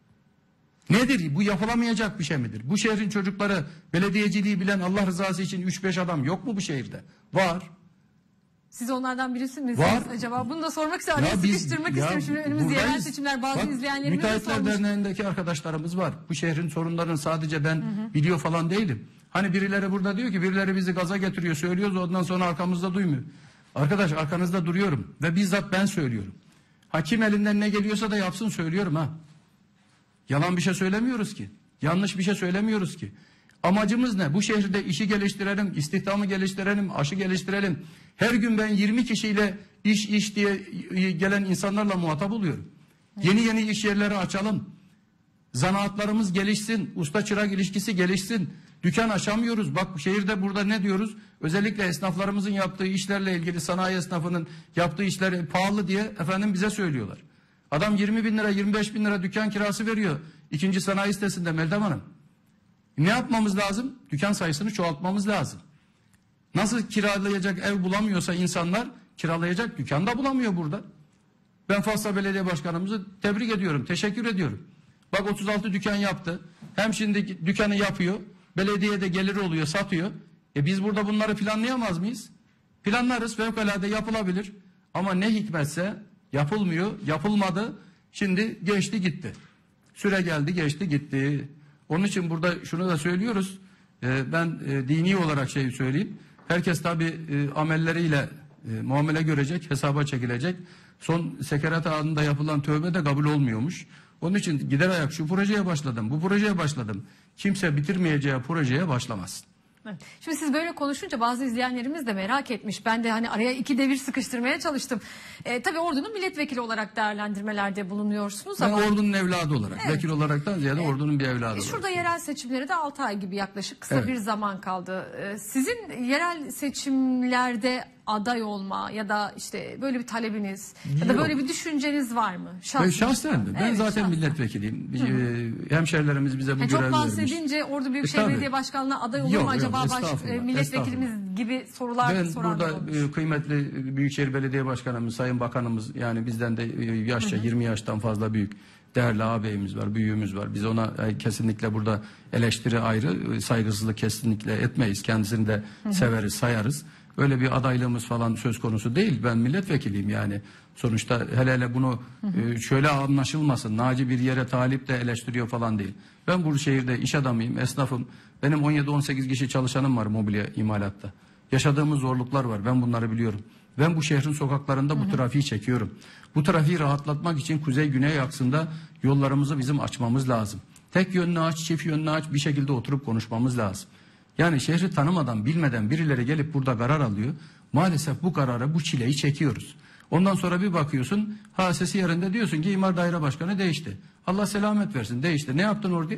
Nedir? Bu yapılamayacak bir şey midir? Bu şehrin çocukları belediyeciliği bilen Allah rızası için üç beş adam yok mu bu şehirde? Var. Siz onlardan birisi misiniz Var. acaba? Bunu da sormak istiyorum. Ya biz- Sıkıştırmak ya istiyorum. Şimdi önümüzde yerel buradayız. seçimler, bazı Bak, izleyenlerimiz de Müteahhitler sormuş. Derneği'ndeki arkadaşlarımız var. Bu şehrin sorunlarını sadece ben biliyor falan değilim. Hani birileri burada diyor ki birileri bizi gaza getiriyor, söylüyoruz, ondan sonra arkamızda duymuyor. Arkadaş, arkanızda duruyorum ve bizzat ben söylüyorum. Hakim elinden ne geliyorsa da yapsın, söylüyorum ha. Yalan bir şey söylemiyoruz ki. Yanlış bir şey söylemiyoruz ki. Amacımız ne? Bu şehirde işi geliştirelim, istihdamı geliştirelim, aşı geliştirelim. Her gün ben yirmi kişiyle iş iş diye gelen insanlarla muhatap oluyorum. Yeni yeni iş yerleri açalım. Zanaatlarımız gelişsin, usta çırak ilişkisi gelişsin. Dükkan açamıyoruz. Bak şehirde burada ne diyoruz? Özellikle esnaflarımızın yaptığı işlerle ilgili, sanayi esnafının yaptığı işler pahalı diye efendim bize söylüyorlar. Adam yirmi bin lira, yirmi beş bin lira dükkan kirası veriyor. İkinci sanayi sitesinde Meltem Hanım. Ne yapmamız lazım? Dükkan sayısını çoğaltmamız lazım. Nasıl kiralayacak ev bulamıyorsa insanlar, kiralayacak dükkan da bulamıyor burada. Ben Fatsa Belediye Başkanımızı tebrik ediyorum, teşekkür ediyorum. Bak otuz altı dükkan yaptı. Hem şimdi dükkanı yapıyor, belediyede geliri oluyor, satıyor. E biz burada bunları planlayamaz mıyız? Planlarız, fevkalade yapılabilir. Ama ne hikmetse yapılmıyor, yapılmadı. Şimdi geçti gitti. Süre geldi, geçti gitti. Onun için burada şunu da söylüyoruz. E, ben e, dini olarak şey söyleyeyim. Herkes tabi e, amelleriyle e, muamele görecek, hesaba çekilecek. Son sekerat anında yapılan tövbe de kabul olmuyormuş. Onun için gider ayak şu projeye başladım, bu projeye başladım. Kimse bitirmeyeceği projeye başlamaz. Evet. Şimdi siz böyle konuşunca bazı izleyenlerimiz de merak etmiş. Ben de hani araya iki devir sıkıştırmaya çalıştım. E, tabii Ordu'nun milletvekili olarak değerlendirmelerde bulunuyorsunuz Ben ama... Ordu'nun evladı olarak, Evet. vekil olaraktan ziyade Ordu'nun bir evladı E, olarak. şurada yerel seçimlere de altı ay gibi yaklaşık kısa Evet. bir zaman kaldı. E, sizin yerel seçimlerde aday olma ya da işte böyle bir talebiniz ya da Yok. böyle bir düşünceniz var mı? Ben Şahsınızda. şahsen mi? Ben Evet, zaten şahsen. milletvekiliyim. Ee, hemşerilerimiz bize bu Yani görev çok vermiş. bahsedince Ordu Büyükşehir E, tabii. Belediye Başkanlığı'na aday olur Yok, mu yok, acaba baş, estağfurullah, e, milletvekilimiz gibi sorular Ben soranlar burada olmuş. e, kıymetli Büyükşehir Belediye Başkanımız, Sayın Bakanımız, yani bizden de e, yaşça yirmi yaştan fazla büyük değerli ağabeyimiz var, büyüğümüz var. Biz ona e, kesinlikle burada eleştiri ayrı, e, saygısızlık kesinlikle etmeyiz. Kendisini de severiz, sayarız. Öyle bir adaylığımız falan söz konusu değil. Ben milletvekiliyim yani. Sonuçta hele hele bunu e, şöyle anlaşılmasın. Naci bir yere talip de eleştiriyor falan değil. Ben bu şehirde iş adamıyım, esnafım. Benim on yedi on sekiz kişi çalışanım var mobilya imalatta. Yaşadığımız zorluklar var. Ben bunları biliyorum. Ben bu şehrin sokaklarında bu trafiği çekiyorum. Bu trafiği rahatlatmak için kuzey-güney aksında yollarımızı bizim açmamız lazım. Tek yönlü aç, çift yönlü aç, bir şekilde oturup konuşmamız lazım. Yani şehri tanımadan, bilmeden birileri gelip burada karar alıyor. Maalesef bu kararı, bu çileyi çekiyoruz. Ondan sonra bir bakıyorsun, ha sesi yerinde, diyorsun ki İmar Daire Başkanı değişti. Allah selamet versin, değişti. Ne yaptın orada?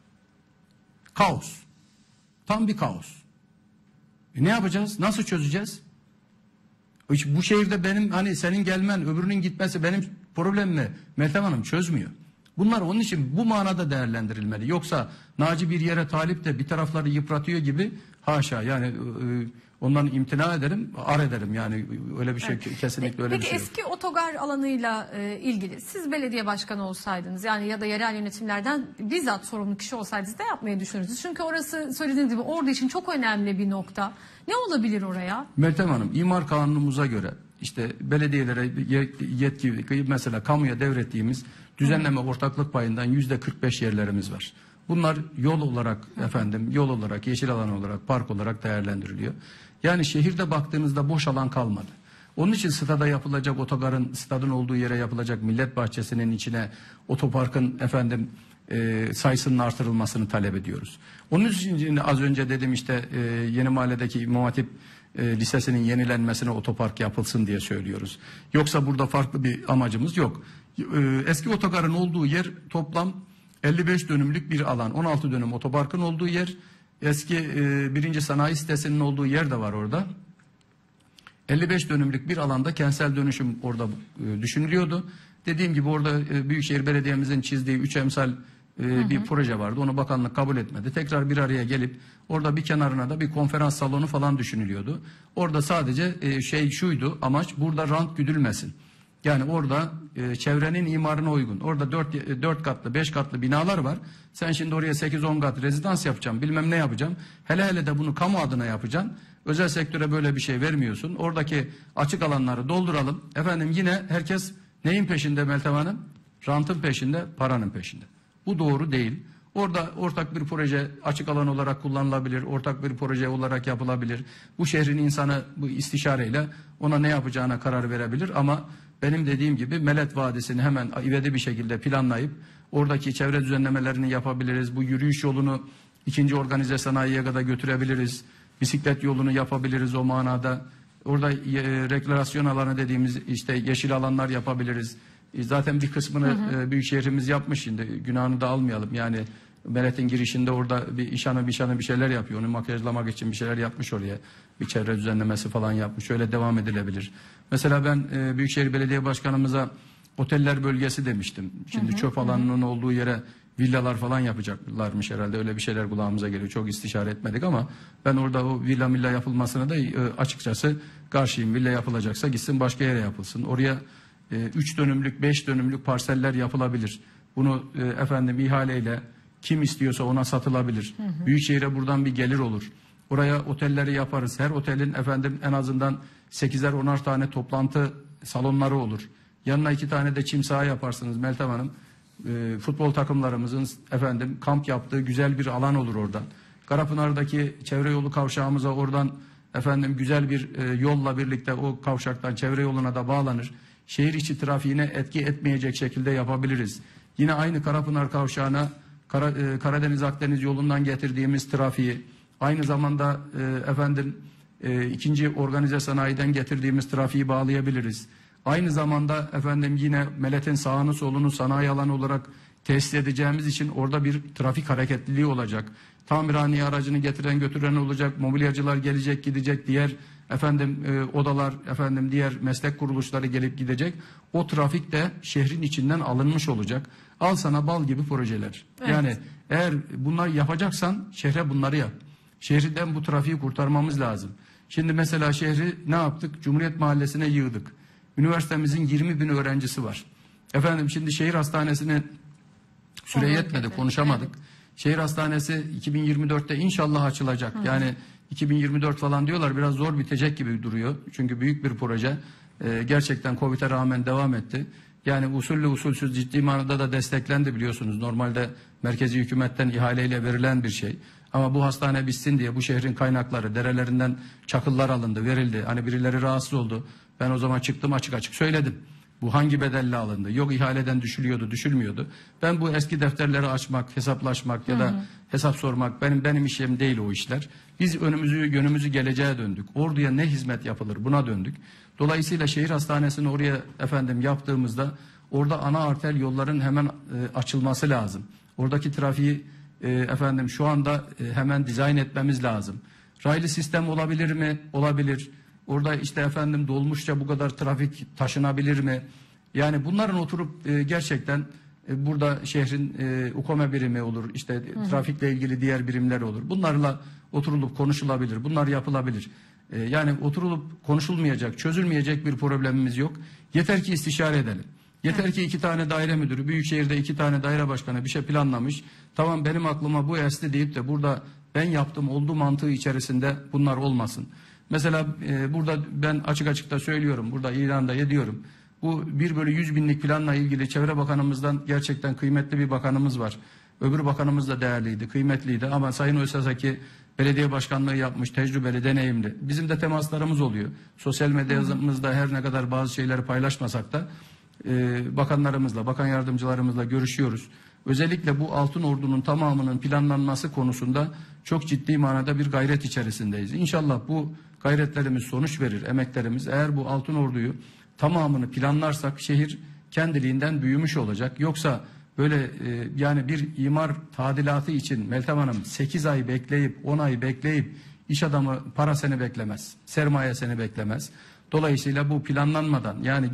Kaos. Tam bir kaos. E ne yapacağız? Nasıl çözeceğiz? Hiç bu şehirde benim hani senin gelmen, öbürünün gitmesi benim problemimi Meltem Hanım çözmüyor. Bunlar onun için bu manada değerlendirilmeli. Yoksa Naci bir yere talip de bir tarafları yıpratıyor gibi, haşa, yani e, ondan imtina ederim, ar ederim yani, öyle bir şey Evet. kesinlikle öyle Peki bir şey yok. eski otogar alanıyla e, ilgili siz belediye başkanı olsaydınız yani ya da yerel yönetimlerden bizzat sorumlu kişi olsaydınız ne yapmayı düşünürdünüz? Çünkü orası söylediğiniz gibi Ordu için çok önemli bir nokta. Ne olabilir oraya? Meltem Hanım, imar kanunumuza göre işte belediyelere yetki, mesela kamuya devrettiğimiz düzenleme ortaklık payından yüzde kırk beş yerlerimiz var. Bunlar yol olarak efendim, yol olarak, yeşil alan olarak, park olarak değerlendiriliyor. Yani şehirde baktığınızda boş alan kalmadı. Onun için stada yapılacak otogarın, stadın olduğu yere yapılacak millet bahçesinin içine otoparkın efendim e, sayısının artırılmasını talep ediyoruz. Onun için az önce dedim işte e, Yeni Mahalle'deki İmam Hatip e, Lisesi'nin yenilenmesine otopark yapılsın diye söylüyoruz. Yoksa burada farklı bir amacımız yok. E, eski otogarın olduğu yer toplam elli beş dönümlük bir alan. on altı dönüm otoparkın olduğu yer. Eski e, birinci sanayi sitesinin olduğu yer de var orada. elli beş dönümlük bir alanda kentsel dönüşüm orada e, düşünülüyordu. Dediğim gibi orada e, Büyükşehir Belediye'mizin çizdiği üç emsal e, Hı hı. bir proje vardı. Onu bakanlık kabul etmedi. Tekrar bir araya gelip orada bir kenarına da bir konferans salonu falan düşünülüyordu. Orada sadece e, şey şuydu, amaç burada rant güdülmesin. Yani orada e, çevrenin imarına uygun. Orada dört, e, dört katlı, beş katlı binalar var. Sen şimdi oraya sekiz on kat rezidans yapacaksın, bilmem ne yapacaksın. Hele hele de bunu kamu adına yapacaksın. Özel sektöre böyle bir şey vermiyorsun. Oradaki açık alanları dolduralım. Efendim yine herkes neyin peşinde Meltem Hanım? Rantın peşinde, paranın peşinde. Bu doğru değil. Orada ortak bir proje açık alan olarak kullanılabilir. Ortak bir proje olarak yapılabilir. Bu şehrin insanı bu istişareyle ona ne yapacağına karar verebilir. Ama benim dediğim gibi Melet Vadisi'ni hemen ivedi bir şekilde planlayıp oradaki çevre düzenlemelerini yapabiliriz. Bu yürüyüş yolunu ikinci organize sanayiye kadar götürebiliriz. Bisiklet yolunu yapabiliriz o manada. Orada e, rekreasyon alanı dediğimiz işte yeşil alanlar yapabiliriz. E, zaten bir kısmını hı hı. E, büyükşehirimiz yapmış şimdi. Günahını da almayalım. Yani Melet'in girişinde orada bir işanı bir şanı bir şeyler yapıyor. Onu makyajlamak için bir şeyler yapmış oraya. Bir çevre düzenlemesi falan yapmış. Öyle devam edilebilir. Mesela ben e, Büyükşehir Belediye Başkanımıza oteller bölgesi demiştim. Şimdi hı hı. çöp alanının hı hı. olduğu yere villalar falan yapacaklarmış herhalde. Öyle bir şeyler kulağımıza geliyor. Çok istişare etmedik ama ben orada o villa milla yapılmasına da e, açıkçası karşıyım. Villa yapılacaksa gitsin başka yere yapılsın. Oraya e, üç dönümlük, beş dönümlük parseller yapılabilir. Bunu e, efendim ihaleyle kim istiyorsa ona satılabilir. Hı hı. Büyükşehir'e buradan bir gelir olur. Oraya otelleri yaparız. Her otelin efendim en azından sekizer onar tane toplantı salonları olur. Yanına iki tane de çim saha yaparsınız Meltem Hanım. E, futbol takımlarımızın efendim kamp yaptığı güzel bir alan olur oradan. Karapınar'daki çevre yolu kavşağımıza oradan efendim güzel bir e, yolla birlikte o kavşaktan çevre yoluna da bağlanır. Şehir içi trafiğine etki etmeyecek şekilde yapabiliriz. Yine aynı Karapınar kavşağına Kara, e, Karadeniz Akdeniz yolundan getirdiğimiz trafiği, aynı zamanda e, efendim e, ikinci organize sanayiden getirdiğimiz trafiği bağlayabiliriz. Aynı zamanda efendim yine Melet'in sağını solunu sanayi alanı olarak tesis edeceğimiz için orada bir trafik hareketliliği olacak. Tamirhane aracını getiren götüren olacak, mobilyacılar gelecek gidecek, diğer efendim e, odalar, efendim diğer meslek kuruluşları gelip gidecek. O trafik de şehrin içinden alınmış olacak. Al sana bal gibi projeler. Evet. Yani eğer bunları yapacaksan şehre bunları yap. Şehirden bu trafiği kurtarmamız lazım. Şimdi mesela şehri ne yaptık? Cumhuriyet Mahallesi'ne yığdık. Üniversitemizin yirmi bin öğrencisi var. Efendim şimdi şehir hastanesine süre yetmedi, konuşamadık. Evet. Şehir hastanesi iki bin yirmi dörtte inşallah açılacak. Hı. Yani iki bin yirmi dört falan diyorlar, biraz zor bitecek gibi duruyor. Çünkü büyük bir proje. Ee, gerçekten Covid'e rağmen devam etti. Yani usullü usulsüz ciddi manada da desteklendi biliyorsunuz. Normalde merkezi hükümetten ihaleyle verilen bir şey. Ama bu hastane bitsin diye bu şehrin kaynakları, derelerinden çakıllar alındı, verildi. Hani birileri rahatsız oldu. Ben o zaman çıktım açık açık söyledim. Bu hangi bedelle alındı? Yok ihaleden düşülüyordu, düşülmüyordu. Ben bu eski defterleri açmak, hesaplaşmak ya da hı hı. hesap sormak benim benim işim değil o işler. Biz önümüzü, yönümüzü geleceğe döndük. Orduya ne hizmet yapılır buna döndük. Dolayısıyla şehir hastanesini oraya efendim yaptığımızda orada ana arter yolların hemen e, açılması lazım. Oradaki trafiği e, efendim şu anda e, hemen dizayn etmemiz lazım. Raylı sistem olabilir mi? Olabilir. Orada işte efendim dolmuşça bu kadar trafik taşınabilir mi? Yani bunların oturup e, gerçekten e, burada şehrin e, UKOME birimi olur, işte hı hı. trafikle ilgili diğer birimler olur. Bunlarla oturulup konuşulabilir, bunlar yapılabilir. E, yani oturulup konuşulmayacak, çözülmeyecek bir problemimiz yok. Yeter ki istişare edelim. Yeter evet. ki iki tane daire müdürü, Büyükşehir'de iki tane daire başkanı bir şey planlamış. Tamam benim aklıma bu esti deyip de burada ben yaptım oldu mantığı içerisinde bunlar olmasın. Mesela e, burada ben açık açık da söylüyorum, burada ilanda ediyorum. Bu bir bölü yüz binlik planla ilgili Çevre Bakanımızdan gerçekten kıymetli bir bakanımız var. Öbür bakanımız da değerliydi, kıymetliydi ama Sayın Öysasaki belediye başkanlığı yapmış, tecrübeli, deneyimli. Bizim de temaslarımız oluyor. Sosyal medyamızda her ne kadar bazı şeyleri paylaşmasak da e, bakanlarımızla, bakan yardımcılarımızla görüşüyoruz. Özellikle bu Altın Ordu'nun tamamının planlanması konusunda çok ciddi manada bir gayret içerisindeyiz. İnşallah bu gayretlerimiz sonuç verir, emeklerimiz. Eğer bu Altın Ordu'yu tamamını planlarsak şehir kendiliğinden büyümüş olacak. Yoksa böyle e, yani bir imar tadilatı için Meltem Hanım sekiz ay bekleyip on ay bekleyip iş adamı para seni beklemez, sermaye seni beklemez. Dolayısıyla bu planlanmadan yani git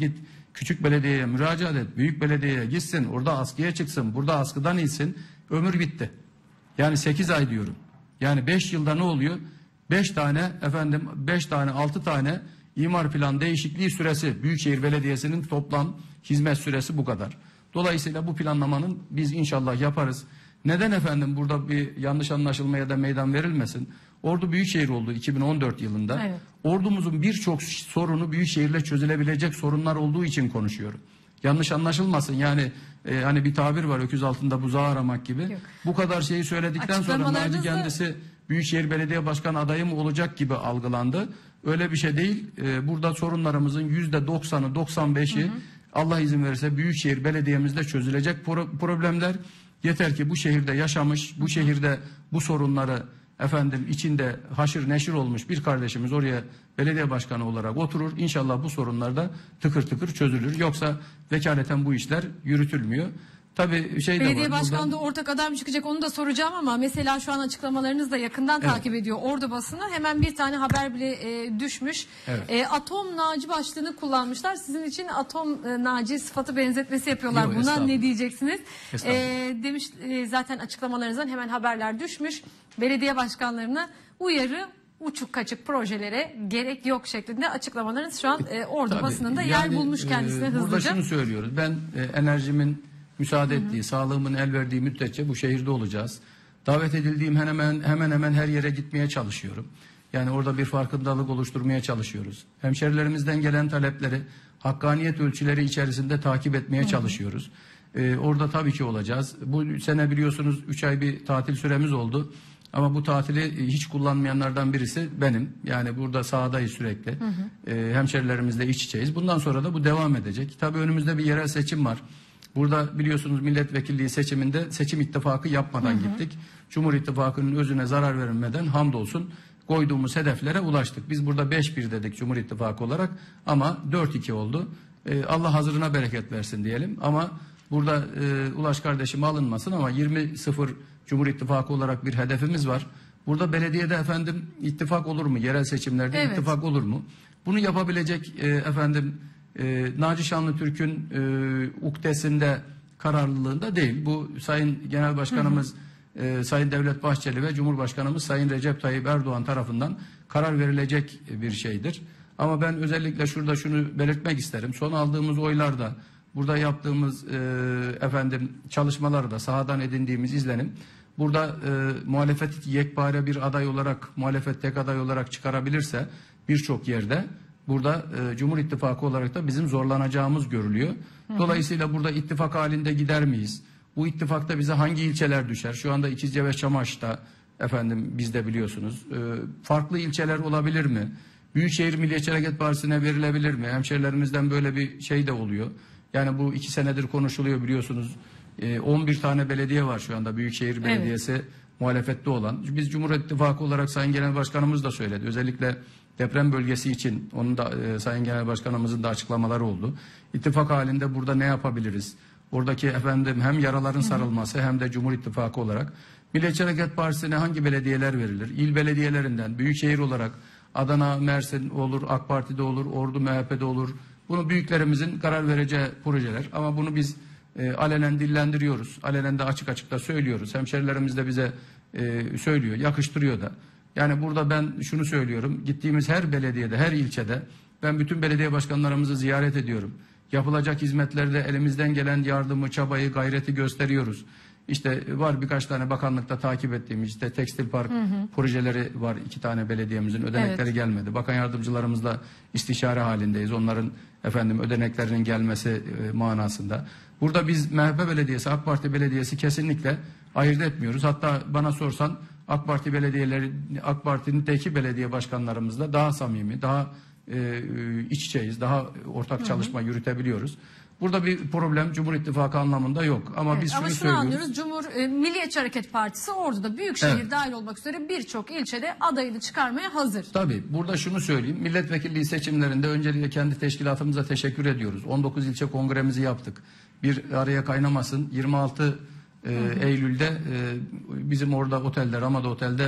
Küçük belediyeye müracaat et, büyük belediyeye gitsin, orada askıya çıksın, burada askıdan insin, ömür bitti. Yani sekiz ay diyorum. Yani beş yılda ne oluyor? beş tane efendim beş tane altı tane imar plan değişikliği süresi, Büyükşehir Belediyesi'nin toplam hizmet süresi bu kadar. Dolayısıyla bu planlamanın biz inşallah yaparız. Neden efendim burada bir yanlış anlaşılmaya da meydan verilmesin? Ordu Büyükşehir oldu iki bin on dört yılında. Evet. Ordumuzun birçok sorunu Büyükşehir'le çözülebilecek sorunlar olduğu için konuşuyorum. Yanlış anlaşılmasın yani e, hani bir tabir var, öküz altında buzağı aramak gibi. Yok. Bu kadar şeyi söyledikten sonra Naci kendisi Büyükşehir Belediye Başkanı adayı mı olacak gibi algılandı. Öyle bir şey değil. E, burada sorunlarımızın yüzde doksanı doksan beşi Allah izin verirse Büyükşehir Belediye'mizde çözülecek pro problemler. Yeter ki bu şehirde yaşamış, bu şehirde bu sorunları efendim içinde haşır neşir olmuş bir kardeşimiz oraya belediye başkanı olarak oturur. İnşallah bu sorunlar da tıkır tıkır çözülür. Yoksa vekaleten bu işler yürütülmüyor. Tabii şey de belediye var. başkanı burada... da ortak aday mı çıkacak onu da soracağım ama mesela şu an açıklamalarınızı da yakından evet. takip ediyor Ordu basını. Hemen bir tane haber bile e, düşmüş. Evet. E, Atom Naci başlığını kullanmışlar. Sizin için Atom e, Naci sıfatı benzetmesi yapıyorlar. Yo, buna ne diyeceksiniz? E, demiş e, zaten açıklamalarınızdan hemen haberler düşmüş. Belediye başkanlarına uyarı, uçuk kaçık projelere gerek yok şeklinde açıklamalarınız şu an e, Ordu Tabii, basınında yani, yer bulmuş kendisine e, hızlıca. Burada şunu söylüyoruz. Ben e, enerjimin müsaade ettiği, hı hı. sağlığımın el verdiği müddetçe bu şehirde olacağız. Davet edildiğim hemen hemen hemen her yere gitmeye çalışıyorum. Yani orada bir farkındalık oluşturmaya çalışıyoruz. Hemşerilerimizden gelen talepleri hakkaniyet ölçüleri içerisinde takip etmeye hı hı. çalışıyoruz. Ee, orada tabii ki olacağız. Bu sene biliyorsunuz üç ay bir tatil süremiz oldu. Ama bu tatili hiç kullanmayanlardan birisi benim. Yani burada sahadayız sürekli. Hı hı. Ee, hemşerilerimizle iç içeyiz. Bundan sonra da bu devam edecek. Tabii önümüzde bir yerel seçim var. Burada biliyorsunuz milletvekilliği seçiminde seçim ittifakı yapmadan hı hı. gittik. Cumhur İttifakı'nın özüne zarar verilmeden hamdolsun koyduğumuz hedeflere ulaştık. Biz burada beş bir dedik Cumhur İttifakı olarak ama dört iki oldu. Ee, Allah hazırına bereket versin diyelim. Ama burada e, Ulaş kardeşim alınmasın ama yirmi sıfır Cumhur İttifakı olarak bir hedefimiz var. Burada belediyede efendim ittifak olur mu? Yerel seçimlerde evet. ittifak olur mu? Bunu yapabilecek e, efendim e, Naci Şanlıtürk'ün e, ukdesinde, kararlılığında değil. Bu Sayın Genel Başkanımız hı hı. E, Sayın Devlet Bahçeli ve Cumhurbaşkanımız Sayın Recep Tayyip Erdoğan tarafından karar verilecek bir şeydir. Ama ben özellikle şurada şunu belirtmek isterim. Son aldığımız oylarda burada yaptığımız e, efendim çalışmalarda sahadan edindiğimiz izlenim burada e, muhalefet yekpare bir aday olarak muhalefet tek aday olarak çıkarabilirse birçok yerde burada e, Cumhur İttifakı olarak da bizim zorlanacağımız görülüyor. Hı hı. Dolayısıyla burada ittifak halinde gider miyiz? Bu ittifakta bize hangi ilçeler düşer? Şu anda İkizce ve Çamaş'ta efendim biz de biliyorsunuz. E, farklı ilçeler olabilir mi? Büyükşehir Milliyetçi Hareket Partisi'ne verilebilir mi? Hemşerilerimizden böyle bir şey de oluyor. Yani bu iki senedir konuşuluyor biliyorsunuz. E, on bir tane belediye var şu anda Büyükşehir Belediyesi evet. muhalefette olan. Biz Cumhur İttifakı olarak Sayın Genel Başkanımız da söyledi. Özellikle deprem bölgesi için onun da e, Sayın Genel Başkanımızın da açıklamaları oldu. İttifak halinde burada ne yapabiliriz? Oradaki efendim hem yaraların sarılması hem de Cumhur İttifakı olarak Milliyetçi Hareket Partisi'ne hangi belediyeler verilir? İl belediyelerinden büyükşehir olarak Adana, Mersin olur, AK Parti'de olur, Ordu M H P'de olur. Bunu büyüklerimizin karar vereceği projeler ama bunu biz e, alenen dillendiriyoruz. Alenen de açık açık da söylüyoruz. Hemşerilerimiz de bize e, söylüyor, yakıştırıyor da. Yani burada ben şunu söylüyorum. Gittiğimiz her belediyede, her ilçede ben bütün belediye başkanlarımızı ziyaret ediyorum. Yapılacak hizmetlerde elimizden gelen yardımı, çabayı, gayreti gösteriyoruz. İşte var birkaç tane bakanlıkta takip ettiğimiz işte tekstil park hı hı. projeleri var. İki tane belediyemizin ödenekleri evet. gelmedi. Bakan yardımcılarımızla istişare halindeyiz. Onların efendim ödeneklerinin gelmesi e, manasında. Burada biz M H P Belediyesi, AK Parti Belediyesi kesinlikle ayırt etmiyoruz. Hatta bana sorsan AK Parti belediyeleri, AK Parti'nin teki belediye başkanlarımızla daha samimi, daha e, iç içeyiz, daha ortak hı hı. çalışma yürütebiliyoruz. Burada bir problem Cumhur İttifakı anlamında yok. Ama evet, biz şunu, ama şunu söylüyoruz. anlıyoruz. Cumhur e, Milliyetçi Hareket Partisi Ordu'da Büyükşehir evet. dahil olmak üzere birçok ilçede adayını çıkarmaya hazır. Tabii burada şunu söyleyeyim. Milletvekilliği seçimlerinde öncelikle kendi teşkilatımıza teşekkür ediyoruz. on dokuz ilçe kongremizi yaptık. Bir araya kaynamasın. yirmi altı e, Eylül'de e, bizim orada otelde, Ramada Otel'de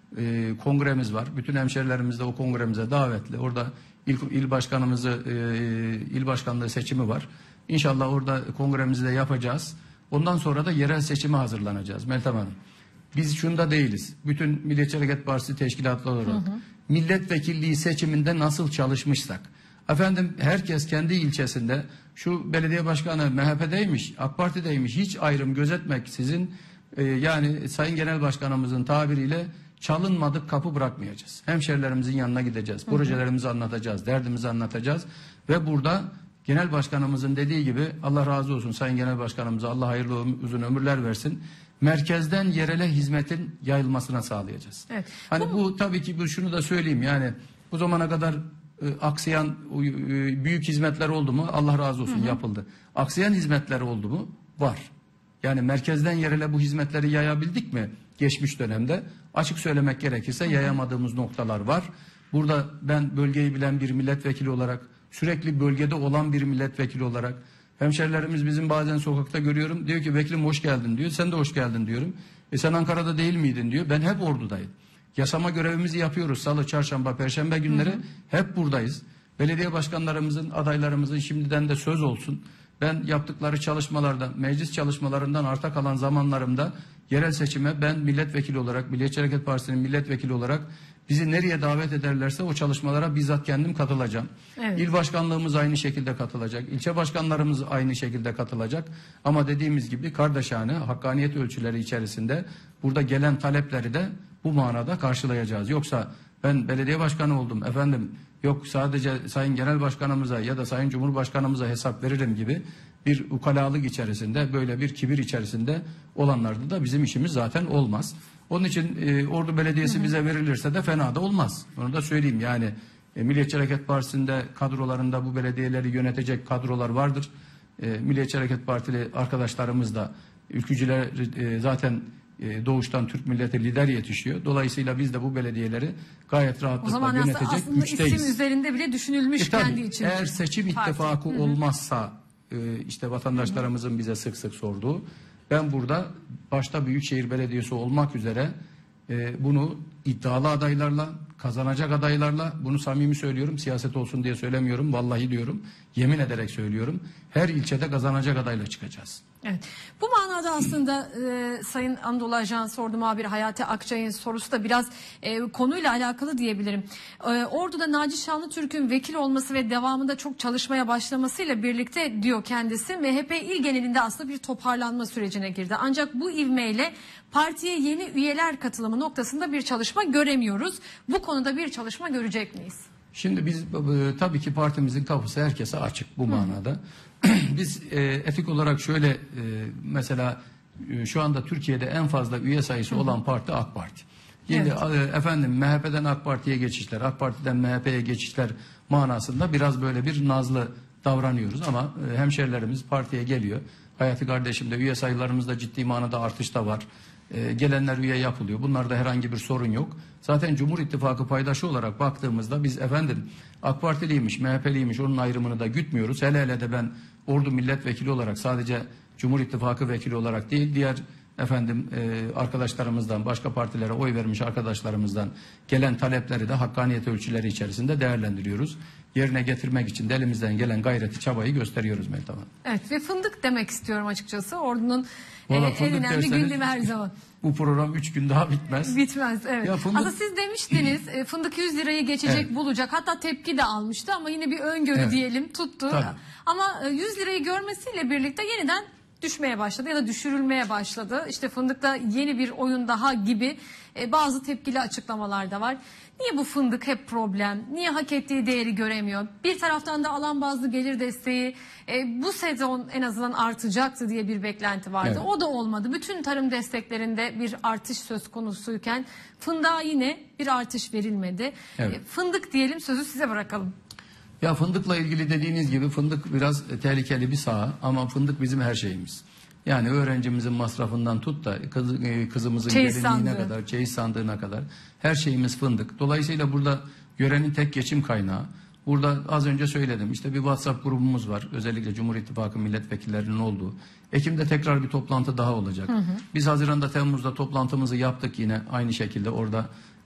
e, kongremiz var. Bütün hemşerilerimiz de o kongremize davetli. Orada il, il başkanımızı e, il başkanlığı seçimi var. İnşallah orada kongremizi de yapacağız. Ondan sonra da yerel seçime hazırlanacağız Meltem Hanım. Biz şunda değiliz. Bütün Milliyetçi Hareket Partisi teşkilatları olarak hı hı. milletvekilliği seçiminde nasıl çalışmışsak. Efendim herkes kendi ilçesinde şu belediye başkanı M H P'deymiş, AK Parti'deymiş hiç ayrım gözetmeksizin e, yani Sayın Genel Başkanımızın tabiriyle çalınmadık kapı bırakmayacağız. Hemşerilerimizin yanına gideceğiz. Hı hı. Projelerimizi anlatacağız, derdimizi anlatacağız ve burada Genel Başkanımızın dediği gibi Allah razı olsun Sayın Genel Başkanımıza Allah hayırlı uzun ömürler versin. Merkezden yerele hizmetin yayılmasına sağlayacağız. Evet. Hani bu, bu tabii ki bu şunu da söyleyeyim yani bu zamana kadar e, aksayan e, büyük hizmetler oldu mu? Allah razı olsun hı hı. yapıldı. Aksayan hizmetler oldu mu? Var. Yani merkezden yerele bu hizmetleri yayabildik mi? Geçmiş dönemde açık söylemek gerekirse hı hı. yayamadığımız noktalar var. Burada ben bölgeyi bilen bir milletvekili olarak sürekli bölgede olan bir milletvekili olarak hemşerilerimiz bizim bazen sokakta görüyorum. Diyor ki vekilim hoş geldin diyor. Sen de hoş geldin diyorum. E sen Ankara'da değil miydin diyor. Ben hep Ordu'dayım. Yasama görevimizi yapıyoruz. Salı, çarşamba, perşembe günleri hı hı. hep buradayız. Belediye başkanlarımızın, adaylarımızın şimdiden de söz olsun. Ben yaptıkları çalışmalarda, meclis çalışmalarından arta kalan zamanlarımda yerel seçime ben milletvekili olarak, Milliyetçi Hareket Partisi'nin milletvekili olarak bizi nereye davet ederlerse o çalışmalara bizzat kendim katılacağım. Evet. İl başkanlığımız aynı şekilde katılacak. İlçe başkanlarımız aynı şekilde katılacak. Ama dediğimiz gibi kardeşane, hakkaniyet ölçüleri içerisinde burada gelen talepleri de bu manada karşılayacağız. Yoksa ben belediye başkanı oldum efendim yok sadece Sayın Genel Başkanımıza ya da Sayın Cumhurbaşkanımıza hesap veririm gibi bir ukalalık içerisinde böyle bir kibir içerisinde olanlarda da bizim işimiz zaten olmaz. Onun için e, Ordu Belediyesi hı hı. bize verilirse de fena da olmaz. Onu da söyleyeyim yani e, Milliyetçi Hareket Partisi'nde kadrolarında bu belediyeleri yönetecek kadrolar vardır. E, Milliyetçi Hareket Partili arkadaşlarımız da ülkücüler e, zaten e, doğuştan Türk milleti lider yetişiyor. Dolayısıyla biz de bu belediyeleri gayet rahatlıkla yönetecek güçteyiz. O zaman aslında isim üzerinde bile düşünülmüş e, tabii, kendi için. Eğer seçim Parti. ittifakı hı hı. olmazsa e, işte vatandaşlarımızın hı hı. bize sık sık sorduğu ben burada başta Büyükşehir Belediyesi olmak üzere e, bunu iddialı adaylarla, kazanacak adaylarla, bunu samimi söylüyorum, siyaset olsun diye söylemiyorum, vallahi diyorum, yemin ederek söylüyorum, her ilçede kazanacak adayla çıkacağız. Evet. Bu manada aslında e, Sayın Anadolu Ajansı Ordu muhabiri Hayati Akçay'ın sorusu da biraz e, konuyla alakalı diyebilirim. E, Ordu'da Naci Şanlıtürk'ün vekil olması ve devamında çok çalışmaya başlamasıyla birlikte diyor kendisi M H P il genelinde aslında bir toparlanma sürecine girdi. Ancak bu ivmeyle partiye yeni üyeler katılımı noktasında bir çalışma göremiyoruz. Bu konuda bir çalışma görecek miyiz? Şimdi biz e, tabii ki partimizin kapısı herkese açık bu Hı. manada. Biz e, etik olarak şöyle e, mesela e, şu anda Türkiye'de en fazla üye sayısı Hı. olan parti AK Parti. Şimdi evet. e, efendim M H P'den AK Parti'ye geçişler, AK Parti'den M H P'ye geçişler manasında biraz böyle bir nazlı davranıyoruz ama e, hemşerilerimiz partiye geliyor. Hayati kardeşim de üye sayılarımızda ciddi manada artış da var. E, gelenler üye yapılıyor. Bunlarda herhangi bir sorun yok. Zaten Cumhur İttifakı paydaşı olarak baktığımızda biz efendim AK Partiliymiş, M H P'liymiş onun ayrımını da gütmüyoruz. Hele hele de ben Ordu milletvekili olarak sadece Cumhur İttifakı vekili olarak değil diğer efendim e, arkadaşlarımızdan başka partilere oy vermiş arkadaşlarımızdan gelen talepleri de hakkaniyet ölçüleri içerisinde değerlendiriyoruz. Yerine getirmek için de elimizden gelen gayreti çabayı gösteriyoruz Meltem Hanım. Evet ve fındık demek istiyorum açıkçası. Ordu'nun e, en önemli gündemi her zaman. Bu program üç gün daha bitmez. Bitmez evet. Ya fındık... Aslında siz demiştiniz e, fındık yüz lirayı geçecek evet. bulacak. Hatta tepki de almıştı ama yine bir öngörü evet. diyelim tuttu. Tabii. Ama e, yüz lirayı görmesiyle birlikte yeniden düşmeye başladı ya da düşürülmeye başladı. İşte fındıkta yeni bir oyun daha gibi e, bazı tepkili açıklamalar da var. Niye bu fındık hep problem? Niye hak ettiği değeri göremiyor? Bir taraftan da alan bazlı gelir desteği e, bu sezon en azından artacaktı diye bir beklenti vardı. Evet. O da olmadı. Bütün tarım desteklerinde bir artış söz konusuyken fındığa yine bir artış verilmedi. Evet. E, fındık diyelim sözü size bırakalım. Ya fındıkla ilgili dediğiniz gibi fındık biraz tehlikeli bir saha ama fındık bizim her şeyimiz. Yani öğrencimizin masrafından tut da kız, kızımızın çeyiz gelinliğine sandığı. kadar, çeyiz sandığına kadar her şeyimiz fındık. Dolayısıyla burada yörenin tek geçim kaynağı. Burada az önce söyledim işte bir WhatsApp grubumuz var. Özellikle Cumhur İttifakı milletvekillerinin olduğu. Ekim'de tekrar bir toplantı daha olacak. Hı hı. Biz Haziran'da Temmuz'da toplantımızı yaptık yine aynı şekilde orada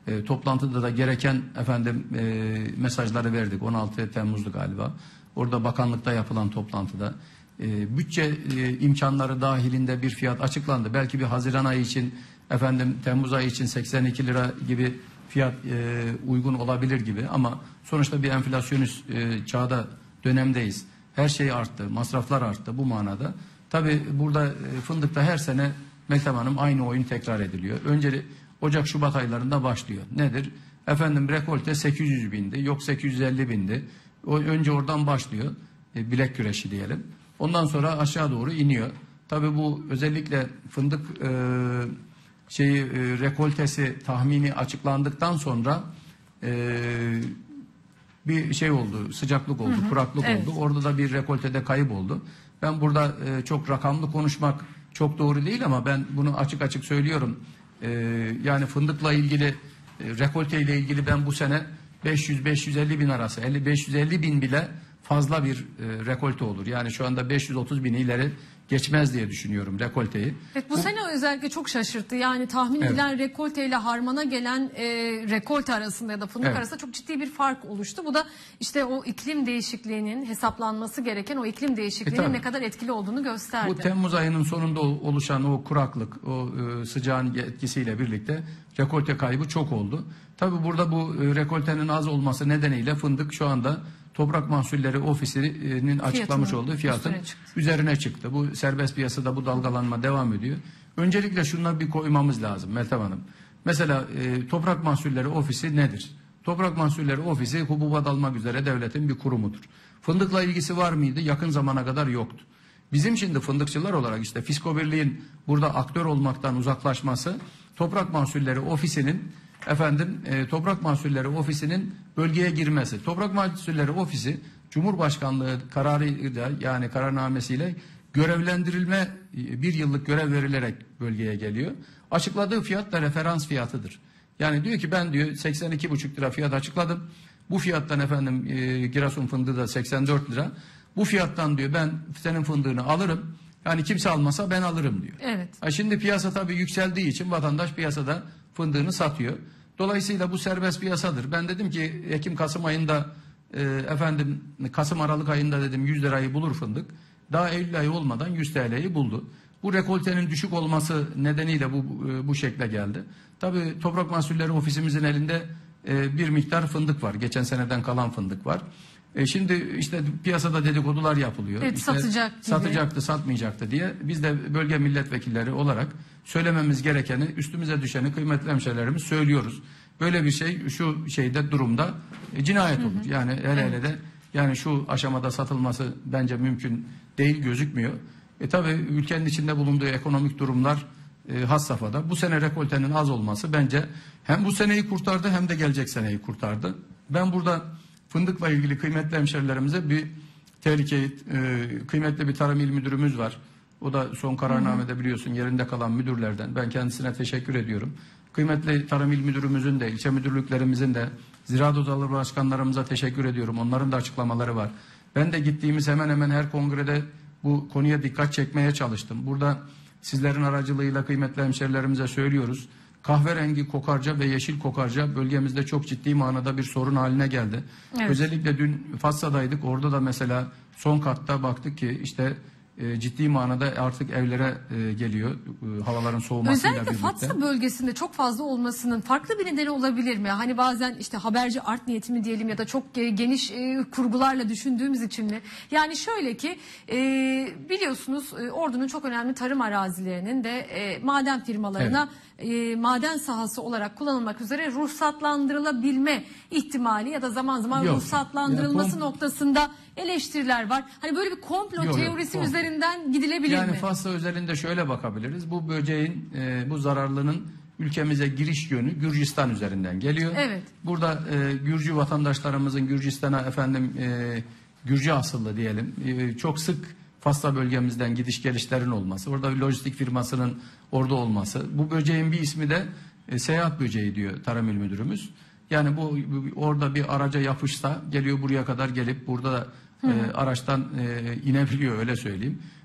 E, toplantıda da gereken efendim e, mesajları verdik. on altı Temmuz'du galiba. Orada bakanlıkta yapılan toplantıda e, bütçe e, imkanları dahilinde bir fiyat açıklandı. Belki bir Haziran ayı için efendim Temmuz ayı için seksen iki lira gibi fiyat e, uygun olabilir gibi ama sonuçta bir enflasyonist e, çağda dönemdeyiz. Her şey arttı, masraflar arttı bu manada. Tabii burada e, fındıkta her sene Meltem Hanım aynı oyun tekrar ediliyor. Önce Ocak Şubat aylarında başlıyor. Nedir? Efendim rekolte sekiz yüz bindi, yok sekiz yüz elli bindi. O, önce oradan başlıyor. E, bilek güreşi diyelim. Ondan sonra aşağı doğru iniyor. Tabii bu özellikle fındık e, şeyi e, rekoltesi tahmini açıklandıktan sonra e, bir şey oldu, sıcaklık oldu, hı hı, kuraklık evet. oldu. Orada da bir rekoltede kayıp oldu. Ben burada e, çok rakamlı konuşmak çok doğru değil ama ben bunu açık açık söylüyorum. E, yani fındıkla ilgili, e, rekolte ile ilgili ben bu sene beş yüz beş yüz elli bin arası, elli beş yüz elli bin bile fazla bir e, rekolte olur. Yani şu anda beş yüz otuz bin ileri geçmez diye düşünüyorum rekolteyi. Evet, bu, bu sene özellikle çok şaşırttı. Yani tahmin edilen evet. rekolte ile harmana gelen e, rekolte arasında ya da fındık evet. arasında çok ciddi bir fark oluştu. Bu da işte o iklim değişikliğinin hesaplanması gereken o iklim değişikliğinin e, ne kadar etkili olduğunu gösterdi. Bu Temmuz ayının sonunda oluşan o kuraklık, o e, sıcağın etkisiyle birlikte rekolte kaybı çok oldu. Tabii burada bu e, rekoltenin az olması nedeniyle fındık şu anda Toprak Mahsulleri Ofisi'nin açıklamış Fiyatını, olduğu fiyatın çıktı. üzerine çıktı. Bu serbest piyasada bu dalgalanma devam ediyor. Öncelikle şunları bir koymamız lazım Meltem Hanım. Mesela e, Toprak Mahsulleri Ofisi nedir? Toprak Mahsulleri Ofisi hububat almak üzere devletin bir kurumudur. Fındıkla ilgisi var mıydı? Yakın zamana kadar yoktu. Bizim şimdi fındıkçılar olarak işte Fisko Birliği'nin burada aktör olmaktan uzaklaşması Toprak Mahsulleri Ofisi'nin Efendim e, Toprak Mahsulleri Ofisi'nin bölgeye girmesi. Toprak Mahsulleri Ofisi Cumhurbaşkanlığı kararıyla yani kararnamesiyle görevlendirilme bir yıllık görev verilerek bölgeye geliyor. Açıkladığı fiyat da referans fiyatıdır. Yani diyor ki ben diyor seksen iki buçuk lira fiyat açıkladım. Bu fiyattan efendim e, Giresun fındığı da seksen dört lira. Bu fiyattan diyor ben senin fındığını alırım. Yani kimse almasa ben alırım diyor. Evet. Ha şimdi piyasa tabii yükseldiği için vatandaş piyasada fındığını satıyor. Dolayısıyla bu serbest piyasadır. Ben dedim ki Ekim-Kasım ayında e, efendim Kasım-Aralık ayında dedim yüz lirayı bulur fındık. Daha Eylül ayı olmadan yüz T L'yi buldu. Bu rekoltenin düşük olması nedeniyle bu e, bu şekle geldi. Tabii Toprak Mahsulleri Ofisimizin elinde e, bir miktar fındık var. Geçen seneden kalan fındık var. E şimdi işte piyasada dedikodular yapılıyor. Evet, işte satacak gibi. Satacaktı, satmayacaktı diye biz de bölge milletvekilleri olarak söylememiz gerekeni, üstümüze düşeni kıymetli hemşehrilerimiz söylüyoruz. Böyle bir şey şu şeyde durumda e, cinayet olur. Hı hı. Yani hele hele de yani şu aşamada satılması bence mümkün değil, gözükmüyor. E tabii ülkenin içinde bulunduğu ekonomik durumlar e, has safhada. Bu sene rekoltenin az olması bence hem bu seneyi kurtardı hem de gelecek seneyi kurtardı. Ben burada fındıkla ilgili kıymetli hemşerilerimize bir tehlikeyi, e, kıymetli bir tarım il müdürümüz var. O da son kararnamede biliyorsun yerinde kalan müdürlerden. Ben kendisine teşekkür ediyorum. Kıymetli tarım il müdürümüzün de, ilçe müdürlüklerimizin de, ziraat odaları başkanlarımıza teşekkür ediyorum. Onların da açıklamaları var. Ben de gittiğimiz hemen hemen her kongrede bu konuya dikkat çekmeye çalıştım. Burada sizlerin aracılığıyla kıymetli hemşerilerimize söylüyoruz. Kahverengi kokarca ve yeşil kokarca bölgemizde çok ciddi manada bir sorun haline geldi. Evet. Özellikle dün Fatsa'daydık. Orada da mesela son katta baktık ki işte e, ciddi manada artık evlere e, geliyor e, havaların soğumasıyla Özellikle birlikte. Özellikle Fatsa bölgesinde çok fazla olmasının farklı bir nedeni olabilir mi? Hani bazen işte haberci art niyeti mi diyelim ya da çok geniş e, kurgularla düşündüğümüz için mi? Yani şöyle ki e, biliyorsunuz e, Ordu'nun çok önemli tarım arazilerinin de e, maden firmalarına evet. e, maden sahası olarak kullanılmak üzere ruhsatlandırılabilme ihtimali ya da zaman zaman Yok. ruhsatlandırılması yani, noktasında eleştiriler var. Hani böyle bir komplo Yok, teorisi komplo. üzerinden gidilebilir yani mi? Yani Fatsa özelinde şöyle bakabiliriz. Bu böceğin, e, bu zararlının ülkemize giriş yönü Gürcistan üzerinden geliyor. Evet. Burada e, Gürcü vatandaşlarımızın Gürcistan'a efendim e, Gürcü asıllı diyelim e, çok sık Fatsa bölgemizden gidiş gelişlerin olması, orada bir lojistik firmasının orada olması. Bu böceğin bir ismi de e, seyahat böceği diyor Tarım İl Müdürümüz. Yani bu, bu orada bir araca yapışsa geliyor buraya kadar gelip burada e, araçtan e, inebiliyor öyle söyleyeyim.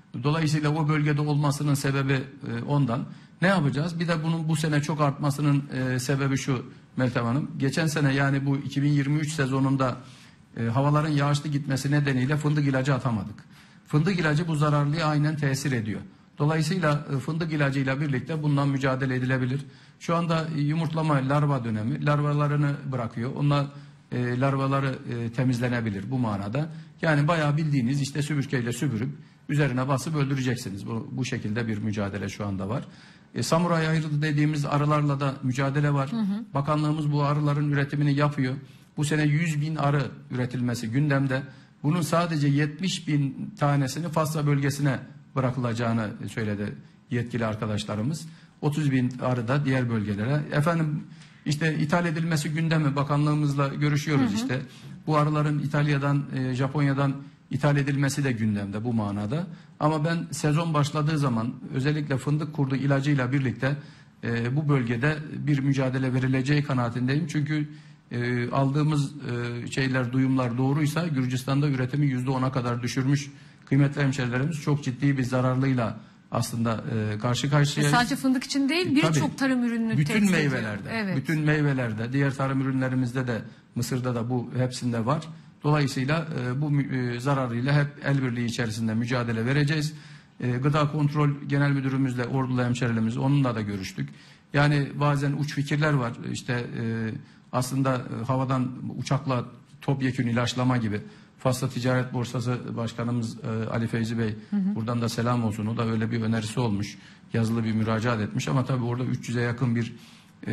Dolayısıyla o bölgede olmasının sebebi e, ondan. Ne yapacağız? Bir de bunun bu sene çok artmasının e, sebebi şu Meltem Hanım. Geçen sene yani bu iki bin yirmi üç sezonunda e, havaların yağışlı gitmesi nedeniyle fındık ilacı atamadık. Fındık ilacı bu zararlıya aynen tesir ediyor. Dolayısıyla e, fındık ilacıyla birlikte bundan mücadele edilebilir. Şu anda e, yumurtlama larva dönemi. Larvalarını bırakıyor. Onlar e, larvaları e, temizlenebilir bu manada. Yani bayağı bildiğiniz işte süpürgeyle süpürüp üzerine basıp öldüreceksiniz. Bu, bu şekilde bir mücadele şu anda var. E, samuray ayırdı dediğimiz arılarla da mücadele var. Hı hı. Bakanlığımız bu arıların üretimini yapıyor. Bu sene yüz bin arı üretilmesi gündemde. Bunun sadece yetmiş bin tanesini Fasla bölgesine bırakılacağını söyledi yetkili arkadaşlarımız. otuz bin arı da diğer bölgelere. Efendim işte ithal edilmesi gündemi, bakanlığımızla görüşüyoruz. Hı hı. işte. Bu arıların İtalya'dan, e, Japonya'dan ithal edilmesi de gündemde bu manada. Ama ben sezon başladığı zaman özellikle fındık kurdu ilacıyla birlikte e, bu bölgede bir mücadele verileceği kanaatindeyim. Çünkü e, aldığımız e, şeyler, duyumlar doğruysa Gürcistan'da üretimi yüzde ona kadar düşürmüş kıymetli hemşerilerimiz çok ciddi bir zararlıyla aslında e, karşı karşıyayız. Sadece fındık için değil, birçok tarım ürününü bütün meyvelerde, evet. bütün meyvelerde, diğer tarım ürünlerimizde de, Mısır'da da bu hepsinde var. Dolayısıyla e, bu e, zararıyla hep el birliği içerisinde mücadele vereceğiz. E, Gıda Kontrol Genel Müdürümüzle, ordulu hemşerilerimiz, onunla da görüştük. Yani bazen uç fikirler var. İşte e, aslında e, havadan uçakla topyekün ilaçlama gibi. Fasla Ticaret Borsası Başkanımız e, Ali Feyzi Bey, hı hı. buradan da selam olsun. O da öyle bir önerisi olmuş. Yazılı bir müracaat etmiş ama tabii orada üç yüze yakın bir e,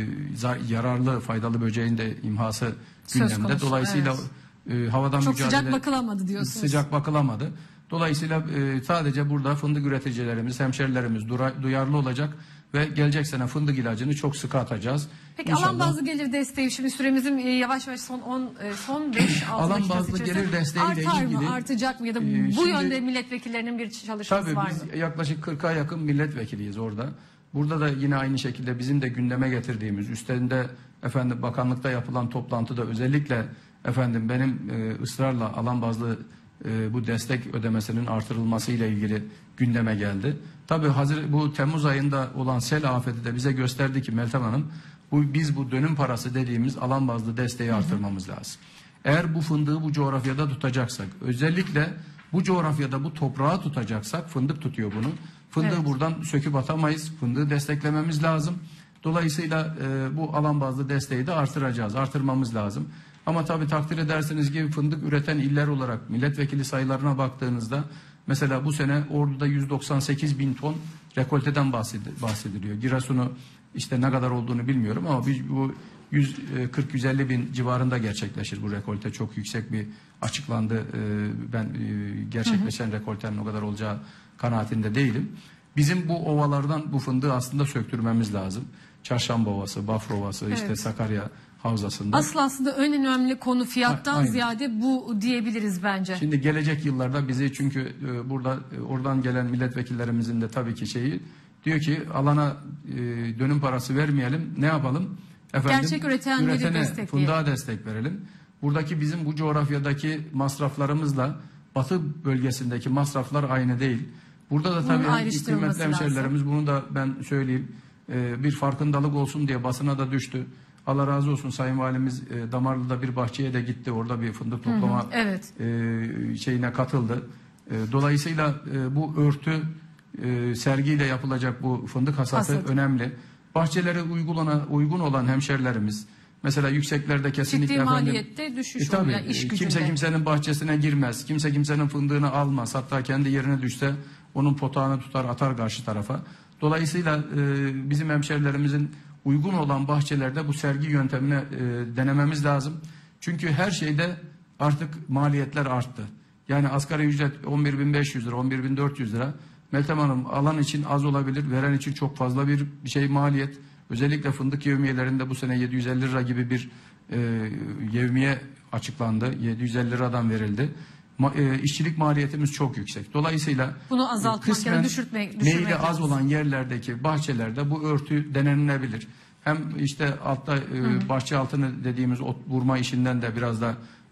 yararlı, faydalı böceğin de imhası gündemde. Dolayısıyla evet. e, havadan çok mücadele... sıcak bakılamadı diyorsunuz. Sıcak bakılamadı. Dolayısıyla e, sadece burada fındık üreticilerimiz, hemşerilerimiz dura, duyarlı olacak ve gelecek sene fındık ilacını çok sıkı atacağız. Peki İnşallah. Alan bazlı gelir desteği, şimdi süremizin e, yavaş yavaş son on son beş altı alan bazlı gelir desteğiyle artar ilgili mı, artacak mı ya da e, bu şimdi, yönde milletvekillerinin bir çalışması tabii var mı? Biz yaklaşık kırka yakın milletvekiliyiz orada. Burada da yine aynı şekilde bizim de gündeme getirdiğimiz, üstlerinde efendim bakanlıkta yapılan toplantıda özellikle efendim benim e, ısrarla alan bazlı e, bu destek ödemesinin artırılması ile ilgili gündeme geldi. Tabii hazır bu Temmuz ayında olan sel afeti de bize gösterdi ki Meltem Hanım, bu biz bu dönüm parası dediğimiz alan bazlı desteği artırmamız lazım. Eğer bu fındığı bu coğrafyada tutacaksak, özellikle bu coğrafyada bu toprağı tutacaksak, fındık tutuyor bunu. Fındığı evet. buradan söküp atamayız. Fındığı desteklememiz lazım. Dolayısıyla e, bu alan bazlı desteği de artıracağız. Artırmamız lazım. Ama tabii takdir edersiniz gibi fındık üreten iller olarak milletvekili sayılarına baktığınızda mesela bu sene Ordu'da yüz doksan sekiz bin ton rekolteden bahsediliyor. Giresun'u işte ne kadar olduğunu bilmiyorum ama biz bu yüz kırk yüz elli bin civarında gerçekleşir bu rekolte. Çok yüksek bir açıklandı. Ben gerçekleşen rekoltenin o kadar olacağı kanaatinde değilim. Bizim bu ovalardan bu fındığı aslında söktürmemiz lazım. Çarşamba Ovası, Bafra Ovası, evet. işte Sakarya Havzası'nda. Asıl aslında en önemli konu fiyattan Aynen. ziyade bu diyebiliriz bence. Şimdi gelecek yıllarda bizi çünkü e, burada e, oradan gelen milletvekillerimizin de tabii ki şeyi diyor ki alana e, dönüm parası vermeyelim. Ne yapalım? Efendim, gerçek üretenleri destekleyelim. Fındığa destek verelim. Buradaki bizim bu coğrafyadaki masraflarımızla Batı bölgesindeki masraflar aynı değil. Burada da tabii kıymetli hemşerilerimiz, bunu da ben söyleyeyim, e, bir farkındalık olsun diye basına da düştü. Allah razı olsun Sayın Valimiz e, Damarlı'da bir bahçeye de gitti. Orada bir fındık toplama hı hı, evet. e, şeyine katıldı. E, dolayısıyla e, bu örtü e, sergiyle yapılacak bu fındık hasatı Hasat. önemli. Bahçelere uygulana, uygun olan hemşerilerimiz mesela yükseklerde kesinlikle ciddi efendim, maliyette düşüş e, tabii, oluyor iş gücünde. Kimse kimsenin bahçesine girmez. Kimse kimsenin fındığını almaz. Hatta kendi yerine düşse onun potağını tutar atar karşı tarafa. Dolayısıyla e, bizim hemşerilerimizin uygun olan bahçelerde bu sergi yöntemini e, denememiz lazım. Çünkü her şeyde artık maliyetler arttı. Yani asgari ücret on bir bin beş yüz lira, on bir bin dört yüz lira. Meltem Hanım, alan için az olabilir, veren için çok fazla bir şey maliyet. Özellikle fındık yevmiyelerinde bu sene yedi yüz elli lira gibi bir e, yevmiye açıklandı. yedi yüz elli liradan verildi. Ma, e, işçilik maliyetimiz çok yüksek. Dolayısıyla bunu azaltmak ya da düşürtmek, düşürmek meyili az lazım. olan yerlerdeki bahçelerde bu örtü denenilebilir. Hem işte altta e, bahçe altını dediğimiz ot vurma işinden de biraz da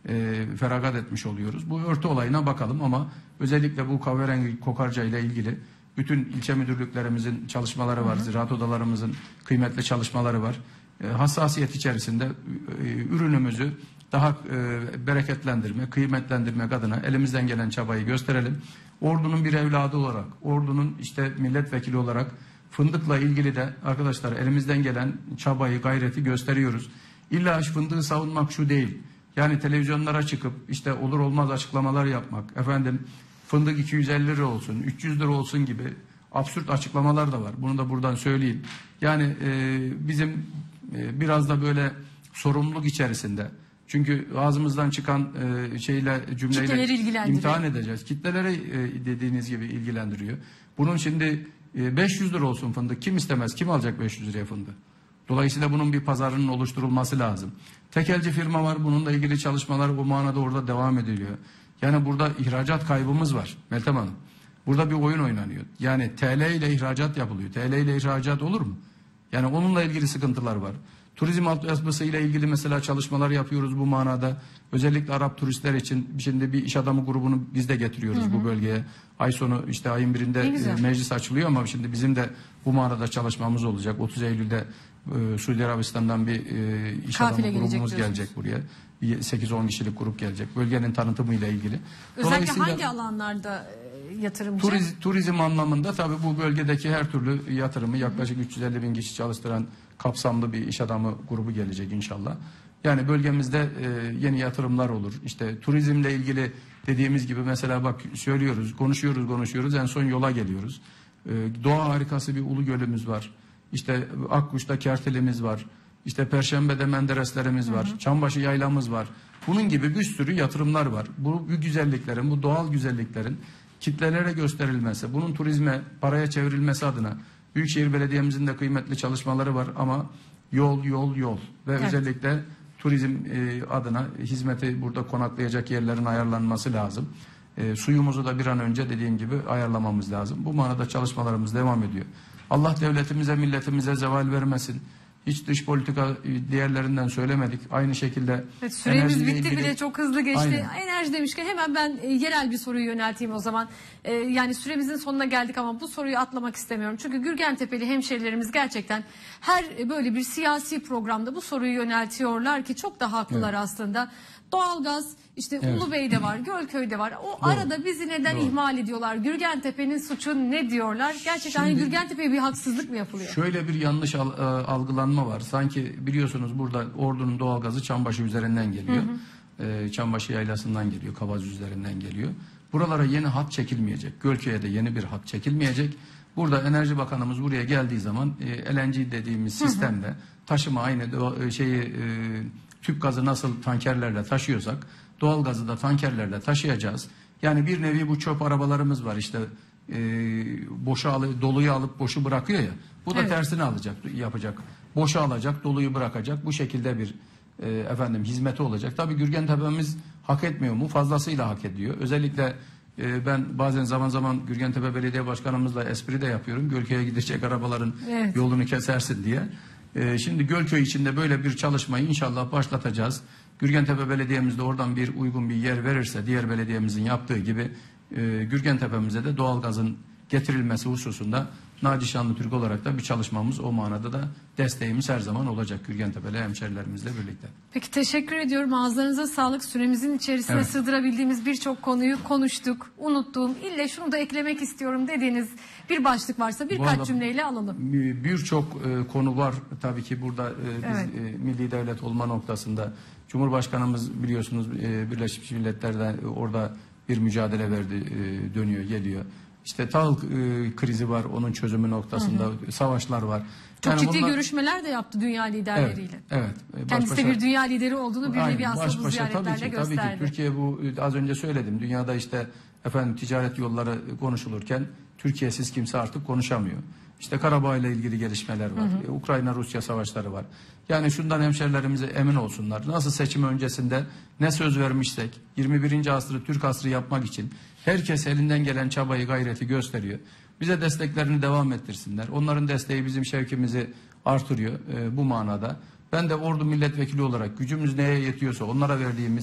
e, feragat etmiş oluyoruz. Bu örtü olayına bakalım ama özellikle bu kahverengi kokarca ile ilgili bütün ilçe müdürlüklerimizin çalışmaları var. Hı hı. Ziraat odalarımızın kıymetli çalışmaları var. E, hassasiyet içerisinde e, ürünümüzü daha e, bereketlendirme, kıymetlendirmek adına elimizden gelen çabayı gösterelim. Ordu'nun bir evladı olarak, Ordu'nun işte milletvekili olarak fındıkla ilgili de arkadaşlar elimizden gelen çabayı, gayreti gösteriyoruz. İlla fındığı savunmak şu değil. Yani televizyonlara çıkıp işte olur olmaz açıklamalar yapmak, efendim fındık iki yüz elli lira olsun, üç yüz lira olsun gibi absürt açıklamalar da var. Bunu da buradan söyleyeyim. Yani e, bizim e, biraz da böyle sorumluluk içerisinde. Çünkü ağzımızdan çıkan e, şeyle cümleyle imtihan edeceğiz. Kitleleri e, dediğiniz gibi ilgilendiriyor. Bunun şimdi e, beş yüz lira olsun fındık. Kim istemez? Kim alacak beş yüz liraya fındık? Dolayısıyla bunun bir pazarının oluşturulması lazım. Tekelci firma var. Bununla ilgili çalışmalar bu manada orada devam ediliyor. Yani burada ihracat kaybımız var Meltem Hanım. Burada bir oyun oynanıyor. Yani T L ile ihracat yapılıyor. T L ile ihracat olur mu? Yani onunla ilgili sıkıntılar var. Turizm altyapısı ile ilgili mesela çalışmalar yapıyoruz bu manada. Özellikle Arap turistler için şimdi bir iş adamı grubunu biz de getiriyoruz hı hı. bu bölgeye. Ay sonu işte ayın birinde e, meclis açılıyor ama şimdi bizim de bu manada çalışmamız olacak. otuz Eylül'de e, Suudi Arabistan'dan bir e, iş Kafile adamı grubumuz gelecek buraya. sekiz on kişilik grup gelecek. Bölgenin tanıtımıyla ilgili. Özellikle hangi alanlarda yatırımcı? Turizm, turizm anlamında tabii bu bölgedeki her türlü yatırımı yaklaşık üç yüz elli bin kişi çalıştıran kapsamlı bir iş adamı grubu gelecek inşallah. Yani bölgemizde e, yeni yatırımlar olur. İşte turizmle ilgili dediğimiz gibi mesela bak söylüyoruz, konuşuyoruz, konuşuyoruz. En son yola geliyoruz. E, doğa harikası bir Ulu Gölümüz var. İşte Akkuş'ta Kertelimiz var. İşte Perşembe'de Mendereslerimiz var. Hı hı. Çambaşı Yaylamız var. Bunun gibi bir sürü yatırımlar var. Bu, bu güzelliklerin, bu doğal güzelliklerin kitlelere gösterilmesi, bunun turizme, paraya çevrilmesi adına Büyükşehir Belediye'mizin de kıymetli çalışmaları var ama yol, yol, yol ve evet. özellikle turizm e, adına hizmeti burada konaklayacak yerlerin ayarlanması lazım. E, suyumuzu da bir an önce dediğim gibi ayarlamamız lazım. Bu manada çalışmalarımız devam ediyor. Allah devletimize, milletimize zeval vermesin. Hiç dış politika diğerlerinden söylemedik. Aynı şekilde evet, süremiz bitti ilgili... bile çok hızlı geçti. Aynen. Enerji demişken hemen ben e, yerel bir soruyu yönelteyim o zaman. E, yani süremizin sonuna geldik ama bu soruyu atlamak istemiyorum. Çünkü Gürgentepe'li hemşerilerimiz gerçekten her e, böyle bir siyasi programda bu soruyu yöneltiyorlar ki çok da haklılar evet. aslında. Doğalgaz işte evet. Ulubey'de var, Gölköy'de var. O Doğru. arada bizi neden Doğru. ihmal ediyorlar? Gürgentepe'nin suçu ne diyorlar? Gerçekten hani Gürgentepe'ye bir haksızlık mı yapılıyor? Şöyle bir yanlış al, algılanma var. Sanki biliyorsunuz burada Ordu'nun doğalgazı Çambaşı üzerinden geliyor. Hı hı. E, Çambaşı yaylasından geliyor, Kavaz üzerinden geliyor. Buralara yeni hat çekilmeyecek. Gölköy'e de yeni bir hat çekilmeyecek. Burada Enerji Bakanımız buraya geldiği zaman e, L N G dediğimiz sistemle hı hı. taşıma aynı do, şeyi e, tüp gazı nasıl tankerlerle taşıyorsak doğal gazı da tankerlerle taşıyacağız. Yani bir nevi bu çöp arabalarımız var işte e, boşu alı, doluyu alıp boşu bırakıyor ya. Bu da evet. tersini alacak, yapacak. Boşu alacak, doluyu bırakacak. Bu şekilde bir e, efendim hizmeti olacak. Tabii Gürgentepe'miz hak etmiyor mu? Fazlasıyla hak ediyor. Özellikle e, ben bazen zaman zaman Gürgentepe Belediye Başkanımızla espri de yapıyorum. Gölköy'e gidecek arabaların evet. yolunu kesersin diye. E, şimdi Gölköy içinde böyle bir çalışmayı inşallah başlatacağız. Gürgentepe Belediye'miz de oradan bir uygun bir yer verirse diğer belediyemizin yaptığı gibi e, Gürgentepe'mize de doğalgazın getirilmesi hususunda Naci Şanlı Türk olarak da bir çalışmamız o manada da desteğimiz her zaman olacak Gürgentepe'li hemşerilerimizle birlikte. Peki teşekkür ediyorum. Ağızlarınıza sağlık. Süremizin içerisine evet. sığdırabildiğimiz birçok konuyu konuştuk. Unuttuğum, ille şunu da eklemek istiyorum dediğiniz bir başlık varsa birkaç cümleyle alalım. Birçok e, konu var tabii ki burada e, biz evet. e, milli devlet olma noktasında. Cumhurbaşkanımız biliyorsunuz e, Birleşmiş Milletler'de e, orada bir mücadele verdi, e, dönüyor, geliyor. İşte tahıl e, krizi var, onun çözümü noktasında hı hı. savaşlar var. Çok yani ciddi bunlar... görüşmeler de yaptı dünya liderleriyle. Evet. evet. Kendisi de bir dünya lideri olduğunu bir nevi aslında baş bu başa, ziyaretlerle tabii ki, gösterdi. Tabii ki Türkiye bu az önce söyledim. Dünyada işte efendim ticaret yolları konuşulurken Türkiye'siz kimse artık konuşamıyor. İşte Karabağ ile ilgili gelişmeler var. Hı hı. Ukrayna-Rusya savaşları var. Yani şundan hemşerilerimize emin olsunlar. Nasıl seçim öncesinde ne söz vermişsek yirmi birinci asrı Türk asrı yapmak için herkes elinden gelen çabayı, gayreti gösteriyor. Bize desteklerini devam ettirsinler. Onların desteği bizim şevkimizi artırıyor e, bu manada. Ben de Ordu milletvekili olarak gücümüz neye yetiyorsa onlara verdiğimiz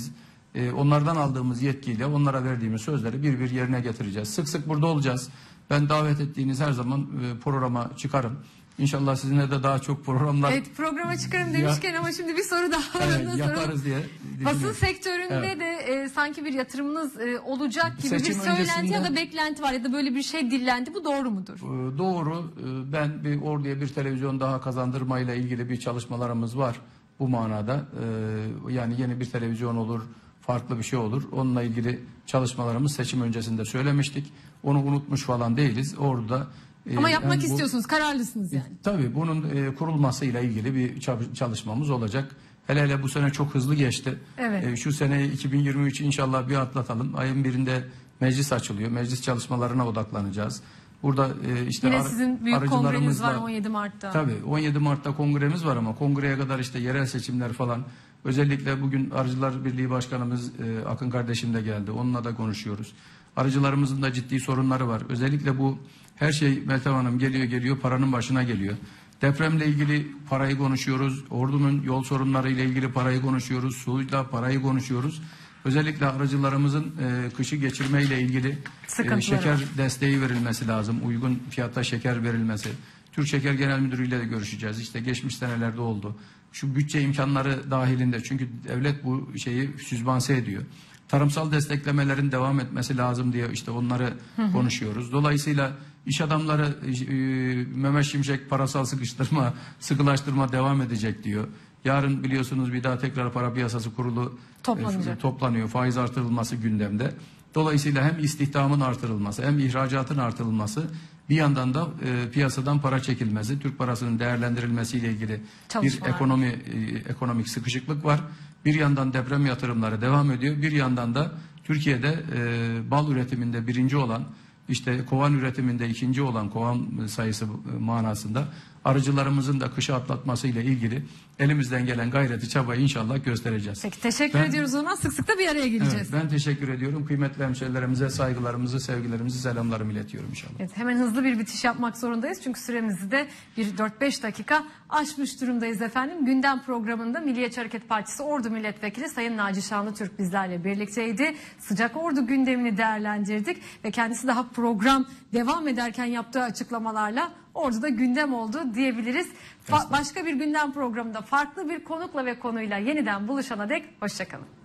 e, onlardan aldığımız yetkiyle onlara verdiğimiz sözleri bir bir yerine getireceğiz. Sık sık burada olacağız. Ben davet ettiğiniz her zaman e, programa çıkarım. İnşallah sizinle de daha çok programlar... Evet, programa çıkarım demişken ama şimdi bir soru daha var. Evet, yaparız diye. Basın sektöründe evet. de e, sanki bir yatırımınız e, olacak gibi Seçim bir söylenti öncesinde, ya da beklenti var ya da böyle bir şey dillendi. Bu doğru mudur? E, doğru. E, ben bir orduya bir televizyon daha kazandırmayla ilgili bir çalışmalarımız var bu manada. E, yani yeni bir televizyon olur, farklı bir şey olur. Onunla ilgili çalışmalarımız seçim öncesinde söylemiştik. Onu unutmuş falan değiliz. Orada Ama yapmak yani bu, istiyorsunuz, kararlısınız yani. Tabii bunun e, kurulmasıyla ilgili bir çalışmamız olacak. Hele hele bu sene çok hızlı geçti. Evet. E, şu sene iki bin yirmi üç inşallah bir atlatalım. Ayın birinde meclis açılıyor. Meclis çalışmalarına odaklanacağız. Burada e, işte Yine ar- sizin büyük kongreniz var aracılarımızla- on yedi Mart'ta. Tabii on yedi Mart'ta kongremiz var ama kongreye kadar işte yerel seçimler falan. Özellikle bugün Arıcılar Birliği Başkanımız e, Akın kardeşim de geldi. Onunla da konuşuyoruz. Arıcılarımızın da ciddi sorunları var. Özellikle bu her şey Meltem Hanım geliyor geliyor paranın başına geliyor. Depremle ilgili parayı konuşuyoruz. Ordunun yol sorunlarıyla ilgili parayı konuşuyoruz. Suyla parayı konuşuyoruz. Özellikle arıcılarımızın e, kışı geçirmeyle ilgili e, şeker var. desteği verilmesi lazım. Uygun fiyatta şeker verilmesi. Türk Şeker Genel Müdürü ile de görüşeceğiz. İşte geçmiş senelerde oldu. Şu bütçe imkanları dahilinde çünkü devlet bu şeyi sübvanse ediyor. Tarımsal desteklemelerin devam etmesi lazım diye işte onları hı hı. konuşuyoruz. Dolayısıyla iş adamları e, Mehmet Şimşek parasal sıkıştırma, sıkılaştırma devam edecek diyor. Yarın biliyorsunuz bir daha tekrar para piyasası kurulu e, toplanıyor. Faiz artırılması gündemde. Dolayısıyla hem istihdamın artırılması hem ihracatın artırılması bir yandan da e, piyasadan para çekilmesi, Türk parasının değerlendirilmesiyle ilgili bir ekonomi e, ekonomik sıkışıklık var. Bir yandan deprem yatırımları devam ediyor. Bir yandan da Türkiye'de e, bal üretiminde birinci olan, işte kovan üretiminde ikinci olan kovan sayısı manasında arıcılarımızın da kışı atlatması ile ilgili elimizden gelen gayreti, çabayı inşallah göstereceğiz. Peki teşekkür ben, ediyoruz ona. Sık sık da bir araya geleceğiz. Evet, ben teşekkür ediyorum. Kıymetli hemşehrilerimize saygılarımızı, sevgilerimizi, selamlarımı iletiyorum inşallah. Evet, hemen hızlı bir bitiş yapmak zorundayız. Çünkü süremizi de bir dört beş dakika aşmış durumdayız efendim. Gündem programında Milliyetçi Hareket Partisi Ordu Milletvekili Sayın Naci Şanlıtürk bizlerle birlikteydi. Sıcak Ordu gündemini değerlendirdik ve kendisi daha program devam ederken yaptığı açıklamalarla Ordu'da gündem oldu diyebiliriz. Fa- başka bir gündem programında farklı bir konukla ve konuyla yeniden buluşana dek hoşçakalın.